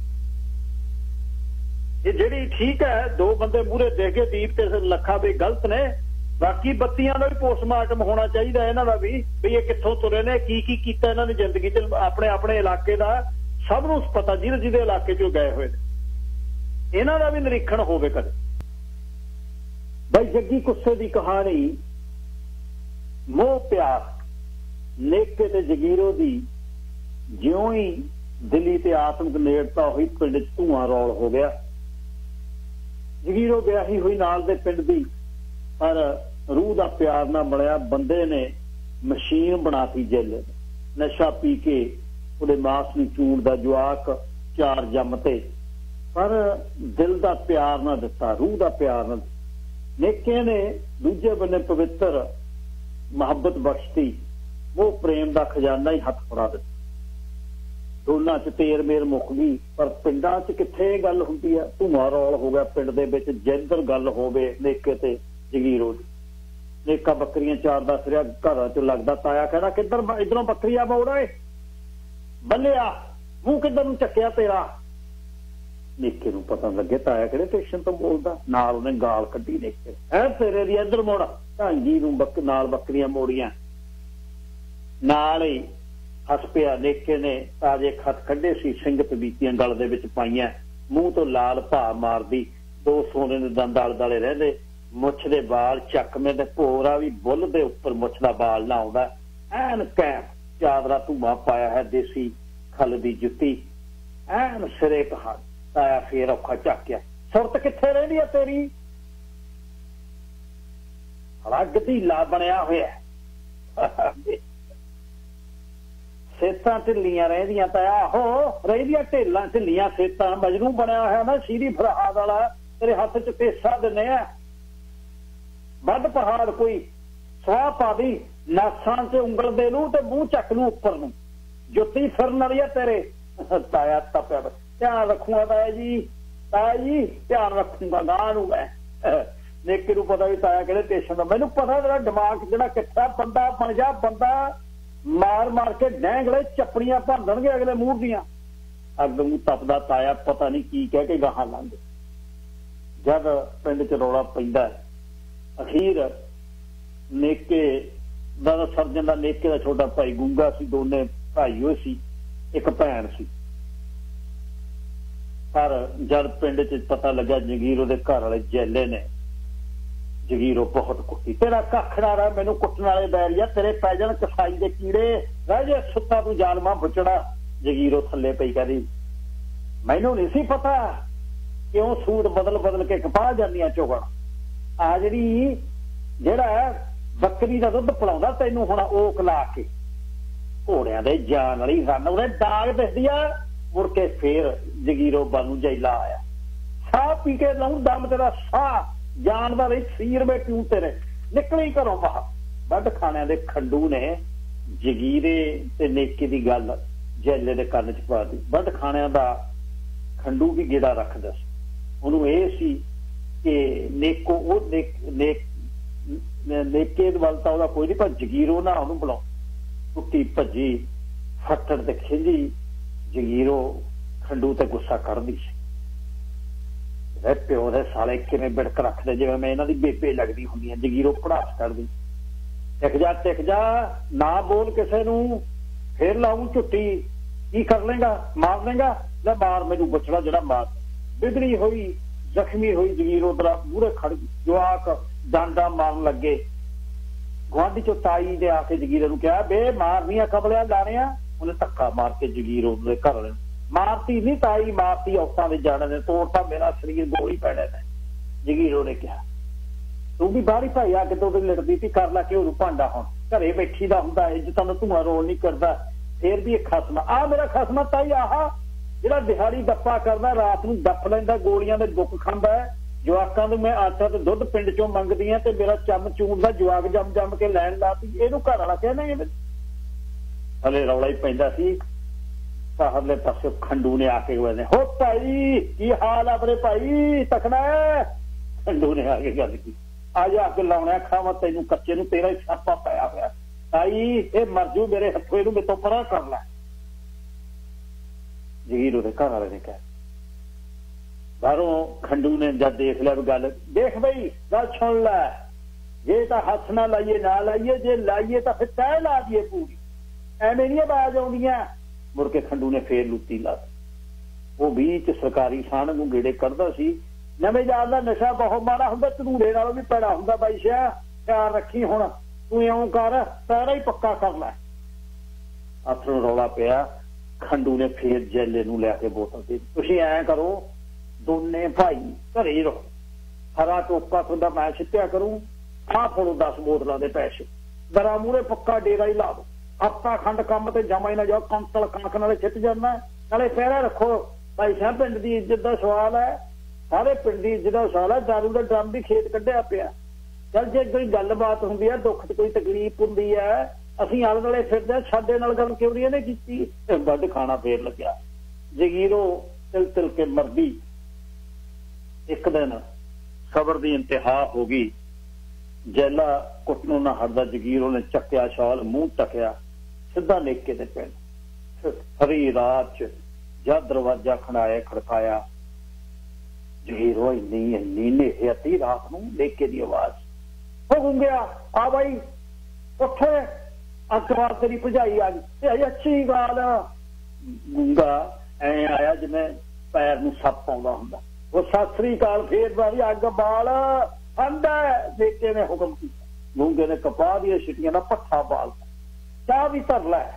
ਇਹ ਜਿਹੜੀ ਠੀਕ ਹੈ, ਦੋ ਬੰਦੇ ਮੂਹਰੇ ਦੇਖ ਕੇ ਦੀਪ ਤੇ ਲੱਖਾ ਵੀ ਗਲਤ ਨੇ, ਬਾਕੀ ਬੱਤੀਆਂ ਦਾ ਵੀ ਪੋਸਟਮਾਰਟਮ ਹੋਣਾ ਚਾਹੀਦਾ ਇਹਨਾਂ ਦਾ ਵੀ, ਵੀ ਇਹ ਕਿੱਥੋਂ ਤੁਰੇ ਨੇ, ਕੀ ਕੀ ਕੀਤਾ ਇਹਨਾਂ ਨੇ ਜ਼ਿੰਦਗੀ 'ਚ, ਆਪਣੇ ਆਪਣੇ ਇਲਾਕੇ ਦਾ ਸਭ ਨੂੰ ਪਤਾ, ਜਿਹਦੇ ਜਿਹਦੇ ਇਲਾਕੇ 'ਚੋਂ ਗਏ ਹੋਏ ਨੇ, ਇਹਨਾਂ ਦਾ ਵੀ ਨਿਰੀਖਣ ਹੋਵੇ ਕਦੇ। ਬਾਈ ਜੱਗੀ ਕੁੱਸੇ ਦੀ ਕਹਾਣੀ, ਮੋਹ ਪਿਆਰ, ਨੇਕੇ ਤੇ ਜਗੀਰੋ ਦੀ ਜਿਉਂ ਹੀ ਦਿਲੀ ਤੇ ਆਤਮਿਕ ਨੇੜਤਾ ਹੋਈ, ਪਿੰਡ 'ਚ ਧੂਆਂ ਰੌਲ ਹੋ ਗਿਆ। ਜਗੀਰੋ ਵਿਆਹੀ ਹੋਈ ਨਾਲ ਦੇ ਪਿੰਡ ਦੀ, ਪਰ ਰੂਹ ਦਾ ਪਿਆਰ ਨਾ ਬਣਿਆ। ਬੰਦੇ ਨੇ ਮਸ਼ੀਨ ਬਣਾਤੀ ਜੇਲੇ, ਨਸ਼ਾ ਪੀ ਕੇ ਉਹਦੇ ਮਾਸ ਨੂੰ ਚੂਰਦਾ, ਜਵਾਕ ਚਾਰ ਜੰਮ ਤੇ, ਪਰ ਦਿਲ ਦਾ ਪਿਆਰ ਨਾ ਦਿੱਤਾ, ਰੂਹ ਦਾ ਪਿਆਰ ਨਾ। ਨੇਕੇ ਨੇ ਦੂਜੇ ਬੰਨੇ ਪਵਿੱਤਰ ਮੁਹੱਬਤ ਬਖਸ਼ਤੀ, ਉਹ ਪ੍ਰੇਮ ਦਾ ਖਜ਼ਾਨਾ ਹੀ ਹੱਥ ਫੜਾ ਦਿੱਤਾ। ਦੋਨਾਂ 'ਚ ਤੇਰ ਮੇਰ ਮੁੱਕ ਗਈ, ਪਰ ਪਿੰਡਾਂ 'ਚ ਕਿੱਥੇ ਇਹ ਗੱਲ ਹੁੰਦੀ ਆ? ਧੂਆਂ ਰੌਲ ਹੋ ਗਿਆ ਪਿੰਡ ਦੇ ਵਿੱਚ। ਜਿੱਧਰ ਗੱਲ ਹੋਵੇ ਨੇਕੇ ਤੇ ਜਗੀਰੋ ਦੀ, ਨੇਕਾ ਬੱਕਰੀਆਂ ਚਾਰਦਾ ਫਿਰਿਆ, ਘਰਾਂ 'ਚ ਲੱਗਦਾ ਤਾਇਆ ਕਹਿੰਦਾ ਕਿੱਧਰ ਇੱਧਰੋਂ ਬੱਕਰੀਆਂ ਮੋੜਾ ਏ, ਬੱਲਿਆ ਮੂੰਹ ਕਿੱਧਰ ਨੂੰ ਚੱਕਿਆ ਤੇਰਾ? ਨੇਕੇ ਨੂੰ ਪਤਾ ਲੱਗੇ ਤਾਇਆ ਕਿਹੜੇ ਸਟੇਸ਼ਨ ਤੋਂ ਬੋਲਦਾ, ਨਾਲ ਉਹਨੇ ਗਾਲ ਕੱਢੀ ਨੇਕੇ, ਐ ਤੇਰੇ ਦੀ ਇੱਧਰ ਮੋੜਾ। ਢਾਂਗੀ ਨੂੰ ਬੱਕ ਨਾਲ ਬੱਕਰੀਆਂ ਮੋੜੀਆਂ, ਨਾਲ ਹੀ ਹੱਸ ਪਿਆ। ਨੇਕੇ ਨੇ ਤਾਜੇ ਖੱਤ ਕੱਢੇ ਸੀ, ਸਿੰਘਤ ਬੀਤੀਆਂ ਗਲ ਦੇ ਵਿੱਚ ਪਾਈਆਂ, ਮੂੰਹ ਤੋਂ ਲਾਲ ਭਾ ਮਾਰਦੀ, ਦੋ ਸੋਨੇ ਦੇ ਦੰਦ ਆਲੇ ਦੁਆਲੇ ਰਹਿੰਦੇ, ਮੁੱਛ ਦੇ ਬਾਲ ਚੱਕਵੇਂ ਤੇ ਭੋਰਾ ਵੀ ਬੁੱਲ ਦੇ ਉੱਪਰ ਮੁੱਛ ਦਾ ਬਾਲ ਨਾ ਆਉਂਦਾ, ਐਨ ਕੈਮ, ਚਾਦਰਾ ਧੂੰਆਂ ਪਾਇਆ ਹੈ, ਦੇਸੀ ਖਲ ਦੀ ਜੁੱਤੀ, ਐਨ ਸਿਰੇ ਕਹਾ। ਤਾਇਆ ਫੇਰ ਔਖਾ ਝਾਕਿਆ, ਸੁਰਤ ਕਿੱਥੇ ਰਹਿੰਦੀ ਆ ਤੇਰੀ? ਹਲਾ ਗਧੀਲਾ ਬਣਿਆ ਹੋਇਆ, ਸੇਤਾਂ ਢਿੱਲੀਆਂ ਰਹਿੰਦੀਆਂ ਤਾਇਆ। ਆਹੋ ਰਹਿੰਦੀਆਂ ਢੇਲਾਂ ਢਿੱਲੀਆਂ ਸੇਤਾਂ, ਮਜਨੂ ਬਣਿਆ ਹੋਇਆ ਨਾ ਸ਼ੀਰੀ ਫਰਹਾਦ ਵਾਲਾ, ਤੇਰੇ ਹੱਥ 'ਚ ਪੇਸਾ ਦਿੰਨੇ ਆ। ਵੱਧ ਪਹਾੜ ਕੋਈ ਸਵਾਹ ਪਾ ਦੀ, ਨਾਸਾਂ 'ਚ ਉਂਗਲ ਦੇ ਨੂੰ ਤੇ ਮੂੰਹ ਚੱਕ ਨੂੰ ਉੱਪਰ ਨੂੰ, ਜੁੱਤੀ ਫਿਰਨ ਵਾਲੀ ਆ ਤੇਰੇ। ਤਾਇਆ ਤਪਿਆ, ਧਿਆਨ ਰੱਖੂਗਾ ਤਾਇਆ ਜੀ, ਤਾਇਆ ਜੀ ਧਿਆਨ ਰੱਖੂਗਾ ਗਾਂ ਨੂੰ ਮੈਂ। ਨੇਕੇ ਨੂੰ ਪਤਾ ਵੀ ਤਾਇਆ ਕਿਹੜੇ ਸਟੇਸ਼ਨ ਦਾ, ਮੈਨੂੰ ਪਤਾ ਤੇਰਾ ਦਿਮਾਗ ਜਿਹੜਾ ਕਿੱਥਾ। ਬੰਦਾ ਬਣ ਜਾ, ਬੰਦਾ ਮਾਰ ਮਾਰ ਕੇ ਡੈਂਗਲੇ ਚੱਪੜੀਆਂ ਭਰ ਦੇਣਗੇ ਅਗਲੇ ਮੂੰਹ ਦੀਆਂ। ਅੱਗ ਨੂੰ ਤਪਦਾ ਤਾਇਆ ਪਤਾ ਨਹੀਂ ਕੀ ਕਹਿ ਕੇ ਗਾਹਾਂ ਲੰਘ। ਜਦ ਪਿੰਡ 'ਚ ਰੌਲਾ ਪੈਂਦਾ, ਅਖੀਰ ਨੇਕੇ ਦਾ ਸਰਜਨ ਦਾ, ਨੇਕੇ ਦਾ ਛੋਟਾ ਭਾਈ ਗੁੰਗਾ ਸੀ, ਦੋਨੇ ਭਾਈ ਹੋਏ ਸੀ, ਇੱਕ ਭੈਣ ਸੀ। ਪਰ ਜਦ ਪਿੰਡ 'ਚ ਪਤਾ ਲੱਗਾ ਜਗੀਰੋ ਦੇ ਘਰ ਵਾਲੇ ਜੈਲੇ ਨੇ, ਜਗੀਰੋ ਬਹੁਤ ਕੁੱਟੀ। ਤੇਰਾ ਕੱਖ ਨਾ ਰਹਿ, ਮੈਨੂੰ ਕੁੱਟਣ ਵਾਲੇ ਬੈਰੀਆ, ਤੇਰੇ ਪੈ ਜਾਣ ਕਸਾਈ ਦੇ ਕੀੜੇ, ਰਹਿ ਜੇ ਸੁੱਤਾ ਤੂੰ ਜਾਲਮਾ ਬੁੱਚੜਾ। ਜਗੀਰੋ ਥੱਲੇ ਪਈ ਕਹਿੰਦੀ ਮੈਨੂੰ ਨਹੀਂ ਸੀ ਪਤਾ ਕਿਉਂ ਸੂਟ ਬਦਲ ਬਦਲ ਕੇ ਕਪਾਹ ਜਾਂਦੀਆਂ ਚੋਗਣ। ਆ ਜਿਹੜੀ ਜਿਹੜਾ ਬੱਕਰੀ ਦਾ ਦੁੱਧ ਪਿਲਾਉਂਦਾ ਤੈਨੂੰ ਹੁਣ ਓਕ ਲਾ ਕੇ, ਘੋੜਿਆਂ ਦੇ ਜਾਨ ਵਾਲੀ ਰੰਨ ਉਹਦੇ ਦਾਗ ਦਿਸਦੀ ਆ। ਮੁੜ ਕੇ ਫੇਰ ਜਗੀਰੋ ਬਾਨੂ ਜੈਲਾ ਆਇਆ, ਸਾਹ ਪੀ ਕੇ ਲਾਉਂ ਦਮ, ਤੇਰਾ ਸਾਹ ਜਾਨਵਰ ਹੀ ਸੀਰ ਵੇ ਕਿਉਂ ਤੇਰੇ, ਨਿਕਲੀ ਘਰੋਂ ਬਾਹਰ। ਵੱਢ ਖਾਣਿਆਂ ਦੇ ਖੰਡੂ ਨੇ ਜਗੀਰੇ ਤੇ ਨੇਕੇ ਦੀ ਗੱਲ ਜੈਲੇ ਦੇ ਕੰਨ 'ਚ ਪਾ ਦਿੱਤੀ। ਵੱਢ ਖਾਣਿਆਂ ਦਾ ਖੰਡੂ ਵੀ ਗੇੜਾ ਰੱਖਦਾ ਸੀ, ਉਹਨੂੰ ਇਹ ਸੀ ਕਿ ਨੇਕੋ ਉਹ ਨੇਕ ਨੇਕ ਨੇਕੇ ਵੱਲ ਤਾਂ ਉਹਦਾ ਕੋਈ ਨਹੀਂ, ਪਰ ਜਗੀਰੋ ਨਾ ਉਹਨੂੰ ਬੁਲਾਓ। ਟੁੱਟੀ ਭੱਜੀ ਫੱਟੜ ਤੇ ਖਿੰਜੀ ਜਗੀਰੋ ਖੰਡੂ ਤੇ ਗੁੱਸਾ ਕਰਦੀ ਸੀ। ਪਿਓ ਦੇ ਸਾਲੇ ਕਿਵੇਂ ਬਿੜਕ ਰੱਖਦੇ ਜਿਵੇਂ ਮੈਂ ਇਹਨਾਂ ਦੀ ਬੇਬੇ ਲੱਗਦੀ ਹੁੰਦੀ ਆ। ਜਗੀਰੋ ਪੜਾਸ ਕਰਦੀ, ਟਿਕ ਜਾ ਟਿਕ ਜਾ, ਨਾ ਬੋਲ ਕਿਸੇ ਨੂੰ, ਫੇਰ ਲਾਊਂ ਝੁੱਟੀ, ਕੀ ਕਰ ਲੇਗਾ, ਮਾਰ ਲੇਗਾ, ਲੈ ਮਾਰ ਮੈਨੂੰ ਬਚੜਾ ਜਿਹੜਾ ਮਾਰ। ਬਿਗੜੀ ਹੋਈ ਜ਼ਖਮੀ ਹੋਈ ਜਗੀਰੋ ਦਾ ਮੂਹਰੇ ਖੜ ਗਈ। ਜਵਾਕ ਡਾਂਡਾ ਮਾਰਨ ਲੱਗੇ। ਗੁਆਂਢੀ ਚੋਂ ਤਾਈ ਦੇ ਆ ਕੇ ਜਗੀਰੋ ਨੂੰ ਕਿਹਾ, ਬੇ ਮਾਰਨੀਆਂ ਕਬਲਿਆਂ ਲਾਣਿਆ। ਉਹਨੇ ਧੱਕਾ ਮਾਰ ਕੇ ਜਗੀਰੋ ਦੇ ਘਰ ਵਾਲੇ ਮਾਰਤੀ ਨਹੀਂ, ਤਾਈ ਮਾਰਤੀ, ਔਰਤਾਂ ਦੇ ਜਾਣੇ ਨੇ ਤੋੜਤਾ ਮੇਰਾ ਸਰੀਰ, ਗੋਲੀ ਪੈਣੇ ਨੇ। ਜਗੀਰੋ ਨੇ ਕਿਹਾ, ਤੂੰ ਵੀ ਬਾਹਰੀ ਭਾਈ ਆ ਕੇ ਤੋਂ ਲੜਦੀ ਸੀ, ਕਰ ਲਾ ਕੇ ਉਹਨੂੰ ਭਾਂਡਾ। ਹੁਣ ਘਰੇ ਬੈਠੀ ਦਾ ਹੁੰਦਾ, ਇੱਜ਼ਤਾਂ ਦਾ ਧੂੰਆਂ ਰੋਲ ਨਹੀਂ ਕਰਦਾ, ਫੇਰ ਵੀ ਇੱਕ ਖਸਮਾ ਆ ਮੇਰਾ ਖਸਮਾ ਤਾਈ, ਆਹ ਜਿਹੜਾ ਦਿਹਾੜੀ ਦੱਪਾ ਕਰਦਾ, ਰਾਤ ਨੂੰ ਦੱਪ ਲੈਂਦਾ, ਗੋਲੀਆਂ ਦੇ ਦੁੱਖ ਖਾਂਦਾ, ਜਵਾਕਾਂ ਨੂੰ ਮੈਂ ਆਟਾ ਤੇ ਦੁੱਧ ਪਿੰਡ ਚੋਂ ਮੰਗਦੀ ਆ ਤੇ ਮੇਰਾ ਚਮ ਚੂਰ ਦਾ ਜਵਾਕ ਜੰਮ ਜੰਮ ਕੇ ਲੈਣ ਲਾਤੀ, ਇਹਨੂੰ ਘਰ ਵਾਲਾ ਕਹਿੰਦਾ। ਹਲੇ ਰੌਲਾ ਹੀ ਪੈਂਦਾ ਸੀ। ਬਾਹਰਲੇ ਪਾਸੇ ਖੰਡੂ ਨੇ ਆ ਕੇ ਕਹਿੰਦੇ, ਹੋ ਭਾਈ ਕੀ ਹਾਲ ਆ ਮੇਰੇ ਭਾਈ, ਤਕੜਾ। ਖੰਡੂ ਨੇ ਆ ਕੇ ਗੱਲ ਕੀਤੀ, ਆ ਜਾ ਕੇ ਲਾਉਣਾ ਖਾਵਾ ਤੈਨੂੰ ਕੱਚੇ ਨੂੰ, ਤੇਰਾ ਹੀ ਛਾਪਾ ਪਾਇਆ ਹੋਇਆ। ਤਾਈ ਇਹ ਮਰਜੂ ਮੇਰੇ ਹੱਥੋਂ, ਇਹਨੂੰ ਮੇਤੋਂ ਪਰਾਂ ਕਰ ਲੈ। ਜਗੀਰੋ ਦੇ ਘਰ ਵਾਲੇ ਨੇ ਕਿਹਾ। ਬਾਹਰੋਂ ਖੰਡੂ ਨੇ ਜਦ ਦੇਖ ਲਿਆ ਵੀ ਗੱਲ, ਦੇਖ ਬਈ ਗੱਲ ਸੁਣ ਲੈ, ਜੇ ਤਾਂ ਹੱਥ ਨਾ ਲਾਈਏ ਨਾ ਲਾਈਏ, ਜੇ ਲਾਈਏ ਤਾਂ ਫਿਰ ਤੈਅ ਲਾ ਦੀਏ ਪੂਰੀ, ਐਵੇਂ ਨਹੀਂ ਆਵਾਜ਼ ਆਉਂਦੀਆਂ। ਮੁੜ ਕੇ ਖੰਡੂ ਨੇ ਫੇਰ ਲੁੱਟੀ ਲਾ। ਉਹ ਵੀ ਚ ਸਰਕਾਰੀ ਸਾਨ ਨੂੰ ਗੇੜੇ ਕੱਢਦਾ ਸੀ। ਨਵੇਂ ਯਾਰ ਦਾ ਨਸ਼ਾ ਬਹੁਤ ਮਾੜਾ ਹੁੰਦਾ, ਧਨੂੜੇ ਨਾਲੋਂ ਵੀ ਪੈੜਾ ਹੁੰਦਾ। ਬਾਈ ਸ਼ਾਹ ਖਿਆਲ ਰੱਖੀ, ਹੁਣ ਤੂੰ ਇਉਂ ਕਰ, ਪੈਰਾ ਹੀ ਪੱਕਾ ਕਰ ਲੈ। ਹੱਥ ਨੂੰ ਰੌਲਾ ਪਿਆ। ਖੰਡੂ ਨੇ ਫੇਰ ਜੈਲੇ ਨੂੰ ਲਿਆ ਕੇ ਬੋਤਲ ਦੇ, ਤੁਸੀਂ ਐਂ ਕਰੋ ਦੋਨੇ ਭਾਈ ਘਰੇ ਹੀ ਰਹੋ, ਹਰਾ ਟੋਕਾ ਤੁਹਾਡਾ ਮੈਂ ਸਿੱਟਿਆ ਕਰੂੰ, ਆਹ ਫੜੋ ਦਸ ਬੋਤਲਾਂ ਦੇ ਪੈਸੇ, ਦਰਾ ਮੂਹਰੇ ਪੱਕਾ ਡੇਰਾ ਹੀ ਲਾ ਦੋ, ਹਫ਼ਤਾ ਖੰਡ ਕੰਮ ਤੇ ਜਮਾ ਹੀ ਨਾ ਜਾਓ, ਕੰਤਲ ਕਣਕ ਨਾਲੇ ਛਿੱਟ ਜਾਂਦਾ, ਨਾਲੇ ਪਹਿਰਾ ਰੱਖੋ। ਭਾਈ ਸਾਹਿਬ ਪਿੰਡ ਦੀ ਇੱਜ਼ਤ ਦਾ ਸਵਾਲ ਹੈ, ਸਾਰੇ ਪਿੰਡ ਦੀ ਇੱਜ਼ਤ ਦਾ ਸਵਾਲ ਹੈ। ਦਾਰੂ ਦਾ ਡਰਮ ਵੀ ਖੇਤ ਕੱਢਿਆ ਪਿਆ। ਚੱਲ ਜੇ ਕੋਈ ਗੱਲਬਾਤ ਹੁੰਦੀ ਹੈ, ਦੁੱਖ ਚ ਕੋਈ ਤਕਲੀਫ ਹੁੰਦੀ ਹੈ, ਅਸੀਂ ਆਲੇ ਦੁਆਲੇ ਫਿਰਦੇ, ਸਾਡੇ ਨਾਲ ਗੱਲ ਕਿਉਂ ਨਹੀਂ ਇਹਨੇ ਕੀਤੀ। ਵੱਢ ਖਾਣਾ ਫੇਰ ਲੱਗਿਆ। ਜਗੀਰੋ ਤਿਲ ਤਿਲ ਕੇ ਮਰਦੀ। ਇੱਕ ਦਿਨ ਸਬਰ ਦੀ ਇੰਤਹਾ ਹੋ ਗਈ। ਜੈਲਾ ਕੁੱਟਣੋਂ ਨਾ ਹਟਦਾ। ਜਗੀਰੋ ਨੇ ਚੱਕਿਆ ਸ਼ਾਲ, ਮੂੰਹ ਟਕਿਆ, ਸਿੱਧਾ ਨੇਕੇ ਦੇ ਪਿੰਡ। ਹਰੀ ਰਾਤ ਚ ਜਦ ਦਰਵਾਜ਼ਾ ਖੜਾਇਆ ਖੜਕਾਇਆ, ਜਗੀਰੋ ਇੰਨੀ ਇੰਨੀ ਨੇਹੇ ਅੱਧੀ ਰਾਤ ਨੂੰ ਨੇਕੇ ਦੀ ਆਵਾਜ਼, ਹੋ ਗੁੰਗਿਆ ਆ ਬਾਈ ਉੱਥੇ, ਅਖਬਾਰ ਤੇਰੀ ਭਜਾਈ ਆ ਗਈ। ਅੱਛੀ ਗੱਲ। ਗੁੰਗਾ ਐ ਆਇਆ ਜਿਵੇਂ ਪੈਰ ਨੂੰ ਸੱਪ ਆਉਂਦਾ ਹੁੰਦਾ। ਉਹ ਸਤਿ ਸ੍ਰੀ ਅਕਾਲ, ਫੇਰ ਵਾਰੀ ਅੱਗ ਬਾਲ ਆਂਦਾ। ਨੇਕੇ ਨੇ ਹੁਕਮ ਕੀਤਾ। ਗੁੰਗੇ ਨੇ ਕਪਾਹ ਦੀਆਂ ਛਿੱਟੀਆਂ ਦਾ ਪੱਠਾ ਬਾਲ, ਚਾਹ ਵੀ ਧਰ ਲੈ,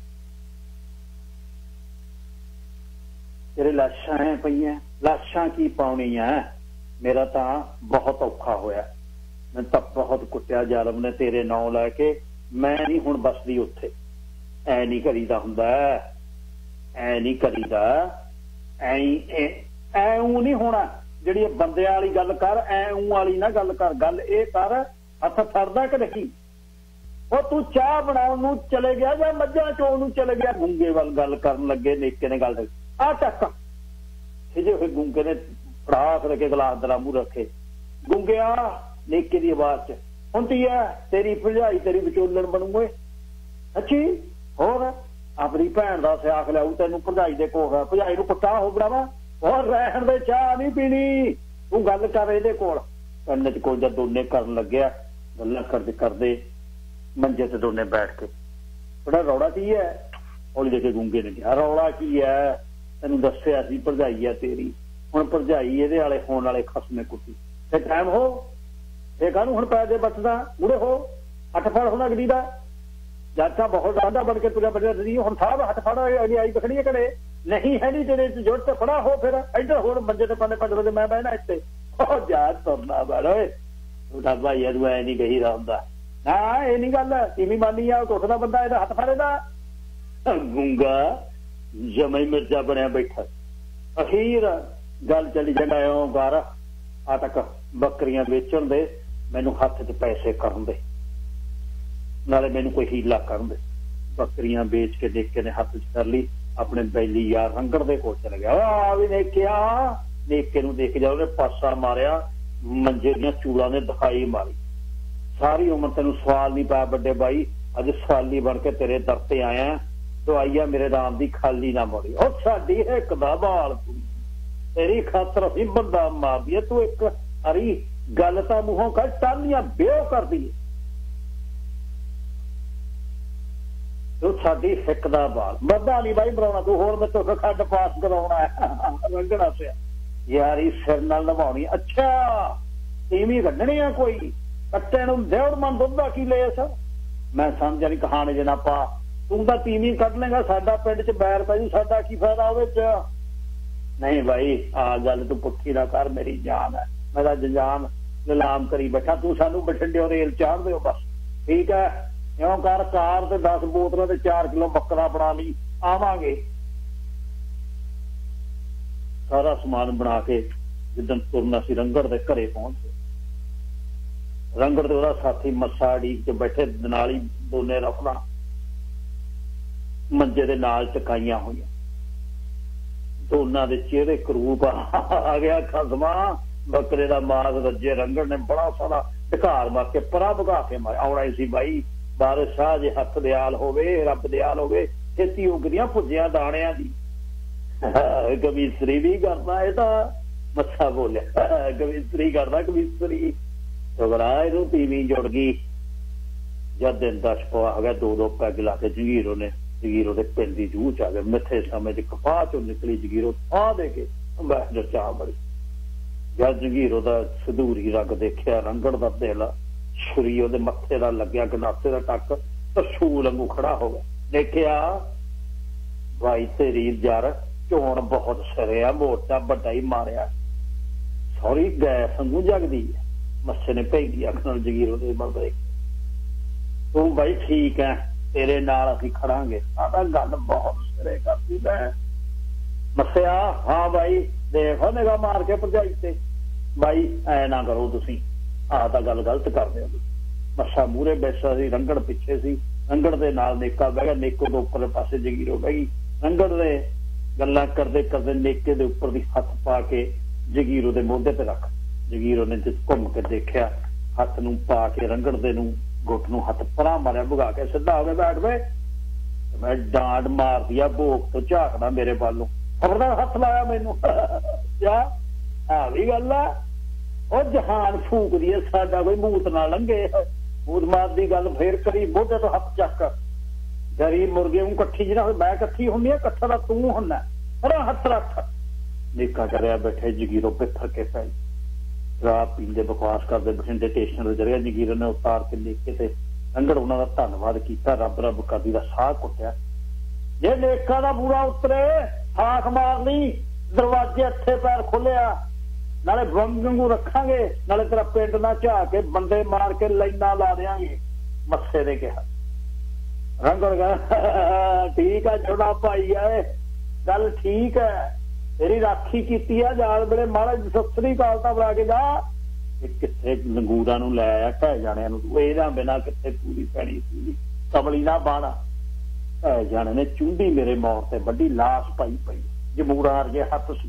ਤੇਰੇ ਲਾਸ਼ਾਂ ਐ ਪਈਆਂ, ਲਾਸ਼ਾਂ ਕੀ ਪਾਉਣੀਆਂ। ਮੇਰਾ ਤਾਂ ਬਹੁਤ ਔਖਾ ਹੋਇਆ, ਮੈਨੂੰ ਤਾਂ ਬਹੁਤ ਕੁੱਟਿਆ ਜ਼ਾਲਮ ਨੇ ਤੇਰੇ ਨਾਂ ਲੈ ਕੇ। ਮੈਂ ਨਹੀਂ ਹੁਣ ਬਸਦੀ ਉੱਥੇ, ਐ ਨਹੀਂ ਕਰੀਦਾ ਹੁੰਦਾ, ਐ ਨਹੀਂ ਕਰੀਦਾ, ਐ ਐਉਂ ਨਹੀਂ ਹੋਣਾ। ਜਿਹੜੀ ਬੰਦਿਆਂ ਵਾਲੀ ਗੱਲ ਕਰ, ਐਉਂ ਵਾਲੀ ਨਾ ਗੱਲ ਕਰ। ਗੱਲ ਇਹ ਕਰ, ਹੱਥ ਫੜਦਾ ਕਿ ਨਹੀਂ। ਉਹ ਤੂੰ ਚਾਹ ਬਣਾਉਣ ਨੂੰ ਚਲੇ ਗਿਆ ਜਾਂ ਮੱਝਾਂ ਚੋਣ ਨੂੰ ਚਲੇ ਗਿਆ। ਗੁੰਗੇ ਵੱਲ ਗੱਲ ਕਰਨ ਲੱਗੇ। ਨੇਕੇ ਨੇ ਗੱਲ ਆ ਚੱਕ ਖਿਜੇ ਹੋਏ ਗੁੰਗੇ ਨੇ ਫੜਾ ਕਰਕੇ ਗਲਾਸ ਦਰਾ ਮੂੰਹ ਰੱਖੇ। ਗੁੰਗਿਆ ਨੇਕੇ ਦੀ ਆਵਾਜ਼ ਚ, ਹੁਣ ਤੀ ਹੈ ਤੇਰੀ ਭਰਜਾਈ ਤੇਰੀ ਵਿਚੋਲਣ ਬਣੂਗੇ। ਅੱਛੀ ਹੋਰ ਆਪਣੀ ਭੈਣ ਦਾ ਸਿਆਖ ਲਿਆਊ ਤੈਨੂੰ ਭਰਜਾਈ ਦੇ ਕੋਲ। ਭਰਜਾਈ ਨੂੰ ਕੁੱਟਾ ਹੋ ਬੜਾਵਾ, ਹੋਰ ਰਹਿਣ ਦੇ, ਚਾਹ ਨਹੀਂ ਪੀਣੀ, ਤੂੰ ਗੱਲ ਕਰ ਇਹਦੇ ਕੋਲ। ਕੰਨ ਚ ਕੋਲ ਜਦ ਦੋਨੇ ਕਰਨ ਲੱਗਿਆ, ਗੱਲਾਂ ਕਰਦੇ ਕਰਦੇ ਮੰਜੇ ਤੇ ਦੋਨੇ ਬੈਠ ਕੇ, ਬੜਾ ਰੌਲਾ ਕੀ ਹੈ। ਹੌਲੀ ਦੇ ਕੇ ਗੁੰਗੇ ਨੇ ਕਿਹਾ, ਰੌਲਾ ਕੀ ਹੈ, ਤੈਨੂੰ ਦੱਸਿਆ ਸੀ ਭਰਜਾਈ ਆ ਤੇਰੀ, ਹੁਣ ਭਰਜਾਈ ਇਹਦੇ ਵਾਲੇ ਹੋਣ ਵਾਲੇ ਖਸਮੇ ਕੁੱਟੀ ਤੇ ਟਾਈਮ ਹੋ, ਇਹ ਕਾਹਨੂੰ ਹੁਣ ਪੈ ਦੇ ਬਚਦਾ, ਮੂਹਰੇ ਹੋ, ਹੱਥ ਫੜ ਹੁਣ ਅਗਲੀ ਦਾ। ਜਦ ਤਾਂ ਬਹੁਤ ਡਾਂਡਾ ਬਣ ਕੇ ਤੁਰਿਆ ਬੜਿਆ ਸੀ, ਹੁਣ ਸਾਹਿਬ ਹੱਥ ਫੜ ਅਗਲੀ ਆਈ ਬਖੜੀ ਘੜੇ ਨਹੀਂ ਹੈ ਨਹੀਂ ਤੇਰੇ ਜੁੜ ਤੇ ਫੜਾ ਹੋ, ਫਿਰ ਇੱਧਰ ਹੋਰ ਮੰਜੇ ਤੇ ਪੰਨੇ ਪੰਜ ਵਜੇ ਮੈਂ ਬਹਿਣਾ ਇੱਥੇ। ਉਹ ਜਾ ਤੁਰਨਾ ਬੜ ਓਏ, ਤੁਹਾਡਾ ਭਾਈ ਇਹਨੂੰ ਐ ਨਹੀਂ ਕਹੀ ਦਾ ਹੁੰਦਾ ਨਾ, ਇਹ ਨਹੀਂ ਗੱਲ ਕਿਵੇਂ ਮੰਨੀ ਆ। ਟੁੱਟਦਾ ਬੰਦਾ ਇਹਦਾ ਹੱਥ ਫੜੇਦਾ। ਗੁੰਗਾ ਜਮਾ ਹੀ ਮਿਰਜ਼ਾ ਬਣਿਆ ਬੈਠਾ। ਅਖੀਰ ਗੱਲ ਚੱਲੀ ਜਾਂਦਾ ਇਉਂ ਕਰ, ਆ ਤੱਕ ਬੱਕਰੀਆਂ ਵੇਚਣ ਦੇ, ਮੈਨੂੰ ਹੱਥ ਚ ਪੈਸੇ ਕਰਨ ਦੇ, ਨਾਲੇ ਮੈਨੂੰ ਕੋਈ ਹੀਲਾ ਕਰਨ ਦੇ। ਬੱਕਰੀਆਂ ਵੇਚ ਕੇ ਦੇਖ ਕੇ ਨੇ ਹੱਥ ਚ ਕਰ ਲਈ, ਆਪਣੇ ਬੈਲੀ ਯਾਰ ਰੰਗੜ ਦੇ ਕੋਲ ਚਲੇ ਗਿਆ। ਆ ਵੀ ਦੇਖਿਆ नेके नूं देख जा ਉਹਨੇ ਪਾਸਾ ਮਾਰਿਆ ਮੰਜੇ ਦੀਆਂ ਚੂੜਾਂ ਨੇ ਦਿਖਾਈ ਮਾਰੀ ਸਾਰੀ ਉਮਰ ਤੈਨੂੰ ਸਵਾਲ ਨਹੀਂ ਪਾਇਆ ਵੱਡੇ ਬਾਈ ਅੱਜ ਸਵਾਲੀ ਬਣ ਕੇ ਤੇਰੇ ਦਰ ਤੇ ਆਇਆ ਦਵਾਈ ਆ ਮੇਰੇ ਰਾਮ ਦੀ ਖਾਲੀ ਨਾ ਮੋੜੀ ਉਹ ਸਾਡੀ ਇੱਕ ਦਾ ਬਾਲ ਤੂੰ ਤੇਰੀ ਖਾਤਰ ਅਸੀਂ ਬੰਦਾ ਮਾਰ ਦਈਏ ਤੂੰ ਇੱਕ ਹਰੀ ਗੱਲ ਤਾਂ ਮੂੰਹੋਂ ਕੱਢ ਟਾਲੀਆਂ ਬੇਓ ਕਰਦੀ ਤੂੰ ਸਾਡੀ ਹਿੱਕ ਦਾ ਬਾਲ ਬੰਦਾ ਨਹੀਂ ਬਾਈ ਬਣਾਉਣਾ ਤੂੰ ਹੋਰ ਮੈਂ ਤੋਂ ਖੱਡ ਪਾਸ ਕਰਾਉਣਾ ਰੰਗਣਾ ਪਿਆ ਯਾਰੀ ਸਿਰ ਨਾਲ ਨਿਭਾਉਣੀ ਅੱਛਾ ਤੀਵੀਂ ਕੱਢਣੀ ਆ ਕੋਈ ਕੱਟੇ ਨੂੰ ਦੇਵੜ ਮਨ ਦੁੱਧ ਦਾ ਕੀ ਲੈ ਸਰ ਮੈਂ ਸਮਝਿਆ ਨਹੀਂ ਕਹਾਣੀ ਜੇ ਨਾ ਪਾ ਤੂੰ ਤਾਂ ਤੀਵੀਂ ਕੱਢ ਲੇਗਾ ਸਾਡਾ ਪਿੰਡ ਚ ਬੈਰ ਪੈ ਜੂ ਸਾਡਾ ਕੀ ਫਾਇਦਾ ਉਹਦੇ ਚ ਨਹੀਂ ਬਾਈ ਆਹ ਗੱਲ ਤੂੰ ਪੁੱਠੀ ਨਾ ਕਰ ਮੇਰੀ ਜਾਨ ਹੈ ਮੈਂ ਤਾਂ ਜਾਨ ਨਿਲਾਮ ਕਰੀ ਬੈਠਾ ਤੂੰ ਸਾਨੂੰ ਬਠਿੰਡਿਓ ਰੇਲ ਚਾੜ ਦਿਓ ਬਸ ਠੀਕ ਹੈ ਇਉਂ ਕਰ ਕਾਰ ਤੇ ਦਸ ਬੋਤਲਾਂ ਤੇ ਚਾਰ ਕਿਲੋ ਬੱਕਰਾ ਬਣਾ ਲਈ ਆਵਾਂਗੇ ਸਾਰਾ ਸਮਾਨ ਬਣਾ ਕੇ ਜਿੱਦਣ ਤੁਰਨਾ ਸੀ ਰੰਗੜ ਦੇ ਘਰੇ ਪਹੁੰਚੇ ਰੰਗੜ ਦੇ ਉਹਦਾ ਸਾਥੀ ਮੱਸਾ ਢੀਕ ਚ ਬੈਠੇ ਨਾਲ ਹੀ ਦੋਨੇ ਰਫਲਾਂ ਮੰਜੇ ਦੇ ਨਾਲ ਟਕਾਈਆਂ ਹੋਈਆਂ ਦੋਨਾਂ ਦੇ ਚਿਹਰੇ ਕਰੂਪ ਆ ਗਿਆ ਖਸਮਾ ਬੱਕਰੇ ਦਾ ਮਾਸ ਰੱਜੇ ਰੰਗੜ ਨੇ ਬੜਾ ਸਾਰਾ ਢਕਾਰ ਮਾਰ ਕੇ ਪਰਾ ਭਗਾ ਕੇ ਮਾਰਿਆ ਆਉਣਾ ਸੀ ਬਾਈ ਬਾਰਿਸ਼ ਸ਼ਾਹ ਜੇ ਹੱਥ ਦਿਆਲ ਹੋਵੇ ਰੱਬ ਦਿਆਲ ਹੋਵੇ ਛੇਤੀ ਉਗਦੀਆਂ ਭੁੱਜਿਆ ਦਾਣਿਆਂ ਦੀ ਕਵੀਸਰੀ ਵੀ ਕਰਦਾ ਇਹ ਤਾਂ ਮੱਛਾ ਬੋਲਿਆ ਕਵੀਸਰੀ ਕਰਦਾ ਕਵੀਸਰੀ ਤਗੜਾ ਇਹਨੂੰ ਤੀਵੀਂ ਜੁੜ ਗਈ ਜਦ ਦਿਨ ਦਸ ਪਵਾ ਆ ਗਿਆ ਦੋ ਦੋ ਪੈਗ ਲਾ ਕੇ ਜਗੀਰੋ ਨੇ ਜਗੀਰੋ ਦੇ ਪਿੰਡ ਦੀ ਜੂਹ ਚ ਆ ਗਏ ਮਿੱਥੇ ਸਮੇਂ ਚ ਕਪਾਹ ਚੋਂ ਨਿਕਲੀ ਜਗੀਰੋ ਆ ਦੇ ਕੇ ਅੰਬੈਸਡਰ ਚਾਹ ਬੜੀ ਜਦ ਜਗੀਰੋ ਦਾ ਸਦੂਰੀ ਰੰਗ ਦੇਖਿਆ ਰੰਗੜ ਦਾ ਦਿਲ ਛੁਰੀ ਉਹਦੇ ਮੱਥੇ ਦਾ ਲੱਗਿਆ ਗਨਾਸੇ ਦਾ ਟੱਕ ਤਰਸ਼ੂਲ ਵਾਂਗੂ ਖੜਾ ਹੋ ਗਿਆ ਦੇਖਿਆ ਭਾਈ ਤੇਰੀ ਯਾਰ ਚੋਣ ਬਹੁਤ ਸਿਰੇ ਆ ਮੋਟਾ ਵੱਡਾ ਹੀ ਮਾਰਿਆ ਸੌਰੀ ਗੈਸ ਵਾਂਗੂ ਜਗਦੀ ਹੈ ਮੱਸੇ ਨੇ ਭੇਜੀ ਅੱਖ ਨਾਲ ਜਗੀਰੋ ਦੇ ਮਰਦੇ ਤੂੰ ਬਾਈ ਠੀਕ ਹੈ ਤੇਰੇ ਨਾਲ ਅਸੀਂ ਖੜਾਂਗੇ ਸਾਡਾ ਗੱਲ ਬਹੁਤ ਸਿਰੇ ਕਰਦੀ ਮੈਂ ਮੱਸਿਆ ਹਾਂ ਬਾਈ ਦੇਖੋ ਨਿਗਾਹ ਮਾਰ ਕੇ ਭਰਜਾਈ ਤੇ ਬਾਈ ਐ ਨਾ ਕਰੋ ਤੁਸੀਂ ਆਹ ਤਾਂ ਗੱਲ ਗਲਤ ਕਰਦੇ ਹੋ ਮੱਸਾ ਮੂਹਰੇ ਬੈਠਾ ਸੀ ਰੰਗੜ ਪਿੱਛੇ ਸੀ ਰੰਗੜ ਦੇ ਨਾਲ ਨੇਕਾ ਬਹਿ ਗਿਆ ਨੇਕੋ ਦੇ ਉੱਪਰਲੇ ਪਾਸੇ ਜਗੀਰੋ ਬਹਿ ਗਈ ਰੰਗੜ ਦੇ ਗੱਲਾਂ ਕਰਦੇ ਕਰਦੇ ਨੇਕੇ ਦੇ ਉੱਪਰ ਦੀ ਹੱਥ ਪਾ ਕੇ ਜਗੀਰੋ ਦੇ ਮੋਢੇ ਤੇ ਰੱਖ ਜਗੀਰੋ ਨੇ ਜਿਸ ਘੁੰਮ ਕੇ ਦੇਖਿਆ ਹੱਥ ਨੂੰ ਪਾ ਕੇ ਰੰਗੜ ਦੇ ਨੂੰ ਗੁੱਟ ਨੂੰ ਹੱਥ ਪਰਾਂ ਮਾਰਿਆ ਭਗਾ ਕੇ ਸਿੱਧਾ ਹੋ ਕੇ ਬੈਠ ਵੇ ਮੈਂ ਡਾਂਡ ਮਾਰਦੀ ਆ ਭੋਗ ਤੋਂ ਝਾਕਦਾ ਮੇਰੇ ਵੱਲ ਨੂੰ ਖਬਰਦਾਰ ਹੱਥ ਲਾਇਆ ਮੈਨੂੰ ਕਿਆ ਆ ਵੀ ਗੱਲ ਆ ਉਹ ਜਹਾਨ ਫੂਕਦੀ ਹੈ ਸਾਡਾ ਕੋਈ ਮੂਤ ਨਾ ਲੰਘੇ ਮੂਤ ਮਾਤ ਦੀ ਗੱਲ ਫੇਰ ਕਰੀ ਮੋਢੇ ਤੋਂ ਹੱਥ ਚੱਕ ਗਰੀਬ ਮੁਰਗੇ ਨੂੰ ਇਕੱਠੀ ਜਿਹੜਾ ਮੈਂ ਇਕੱਠੀ ਹੁੰਦੀ ਆ ਇਕੱਠਾ ਦਾ ਤੂੰ ਹੁੰਦਾ ਪਰ ਹੱਥ ਰੱਖ ਨੇਕਾ ਕਰਿਆ ਬੈਠੇ ਜਗੀਰੋ ਪਿੱਥਰ ਕੇ ਪੈ ਸ਼ਰਾਬ ਪੀਂਦੇ ਬਕਵਾਸ ਕਰਦੇ ਬਠਿੰਡੇ ਸਟੇਸ਼ਨ ਦੇ ਜਰਿਆ ਜਗੀਰੋ ਨੇ ਉਤਾਰ ਕੇ ਨੇਕੇ ਤੇ ਰੰਗੜ ਉਹਨਾਂ ਦਾ ਧੰਨਵਾਦ ਕੀਤਾ ਰੱਬ ਰੱਬ ਕਰਦੀ ਦਾ ਸਾਹ ਕੁੱਟਿਆ ਜੇ ਨੇਕਾ ਦਾ ਬੁਰਾ ਉਤਰੇ ਹਾਕ ਮਾਰ ਲਈ ਦਰਵਾਜ਼ੇ ਹੱਥੇ ਪੈਰ ਖੋਲਿਆ ਨਾਲੇ ਬੰਬ ਵਾਂਗੂ ਰੱਖਾਂਗੇ ਨਾਲੇ ਤੇਰਾ ਪਿੰਡ ਨਾ ਝਾ ਕੇ ਬੰਦੇ ਮਾਰ ਕੇ ਲਾਈਨਾਂ ਲਾ ਦਿਆਂਗੇ ਮੱਸੇ ਨੇ ਕਿਹਾ ਰੰਗੜ ਕਹਿੰਦਾ ਠੀਕ ਆ ਛੋਟਾ ਭਾਈ ਆ ਗੱਲ ਠੀਕ ਹੈ ਤੇਰੀ ਰਾਖੀ ਕੀਤੀ ਆ ਜਾਲ ਵੇਲੇ ਮਹਾਰਾਜ ਸਤਿ ਸ੍ਰੀ ਅਕਾਲ ਤਾਂ ਬੁਲਾ ਕੇ ਜਾ ਕਿੱਥੇ ਲੰਗੂਰਾਂ ਨੂੰ ਲੈ ਆਇਆ ਢਹਿ ਜਾਣਿਆਂ ਨੂੰ ਤੂੰ ਇਹਦਾ ਬਿਨਾਂ ਕਿੱਥੇ ਪੂਰੀ ਪੈਣੀ ਸੀ ਕਮਲੀ ਨਾ ਬਾਣਾ ਢਹਿ ਜਾਣੇ ਨੇ ਚੁੰਡੀ ਮੇਰੇ ਮੌਰ ਤੇ ਵੱਡੀ ਲਾਸ਼ ਪਾਈ ਪਈ ਜਮੂਰਾ ਵਰਗੇ ਹੱਥ ਸੀ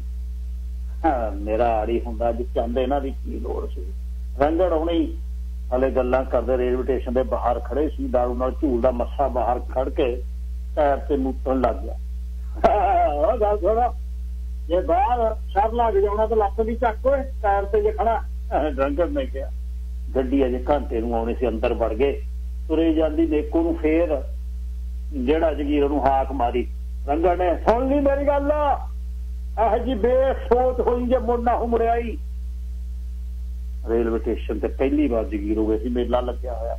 ਮੇਰਾ ਆੜੀ ਹੁੰਦਾ ਅੱਜ ਚਾਹੁੰਦੇ ਇਹਨਾਂ ਦੀ ਕੀ ਲੋੜ ਸੀ ਰੰਗੜ ਹੁਣੀ ਹਲੇ ਗੱਲਾਂ ਕਰਦੇ ਰੇਲਵੇ ਸਟੇਸ਼ਨ ਦੇ ਬਾਹਰ ਖੜੇ ਸੀ ਦਾਰੂ ਨਾਲ ਝੂਲਦਾ ਮੱਸਾ ਬਾਹਰ ਖੜ ਕੇ ਟਾਇਰ ਤੇ ਮੁੱਤਣ ਲੱਗ ਗਿਆ ਉਹ ਗੱਲ ਥੋੜਾ ਜੇ ਬਾਹਰ ਸਰ ਲੱਗ ਜਾਣਾ ਤਾਂ ਲੱਤ ਦੀ ਚੱਕ ਓਏ ਟਾਇਰ ਤੇ ਜੇ ਖੜਾ ਰੰਗੜ ਨੇ ਕਿਹਾ ਗੱਡੀ ਅਜੇ ਘੰਟੇ ਨੂੰ ਆਉਣੀ ਸੀ ਅੰਦਰ ਵੜ ਗਏ ਤੁਰੇ ਜਾਂਦੀ ਨੇਕੋ ਨੂੰ ਫੇਰ ਜਿਹੜਾ ਜਗੀਰ ਨੂੰ ਹਾਕ ਮਾਰੀ ਰੰਗੜ ਨੇ ਸੁਣ ਲਈ ਮੇਰੀ ਗੱਲ ਇਹ ਜੀ ਬੇਸੋਚ ਹੋਈ ਜੇ ਮੁੰਡਾ ਹੁਮੜਿਆਈ ਰੇਲਵੇ ਸਟੇਸ਼ਨ ਤੇ ਪਹਿਲੀ ਵਾਰ ਜਗੀਰ ਹੋ ਗਏ ਸੀ ਮੇਲਾ ਲੱਗਿਆ ਹੋਇਆ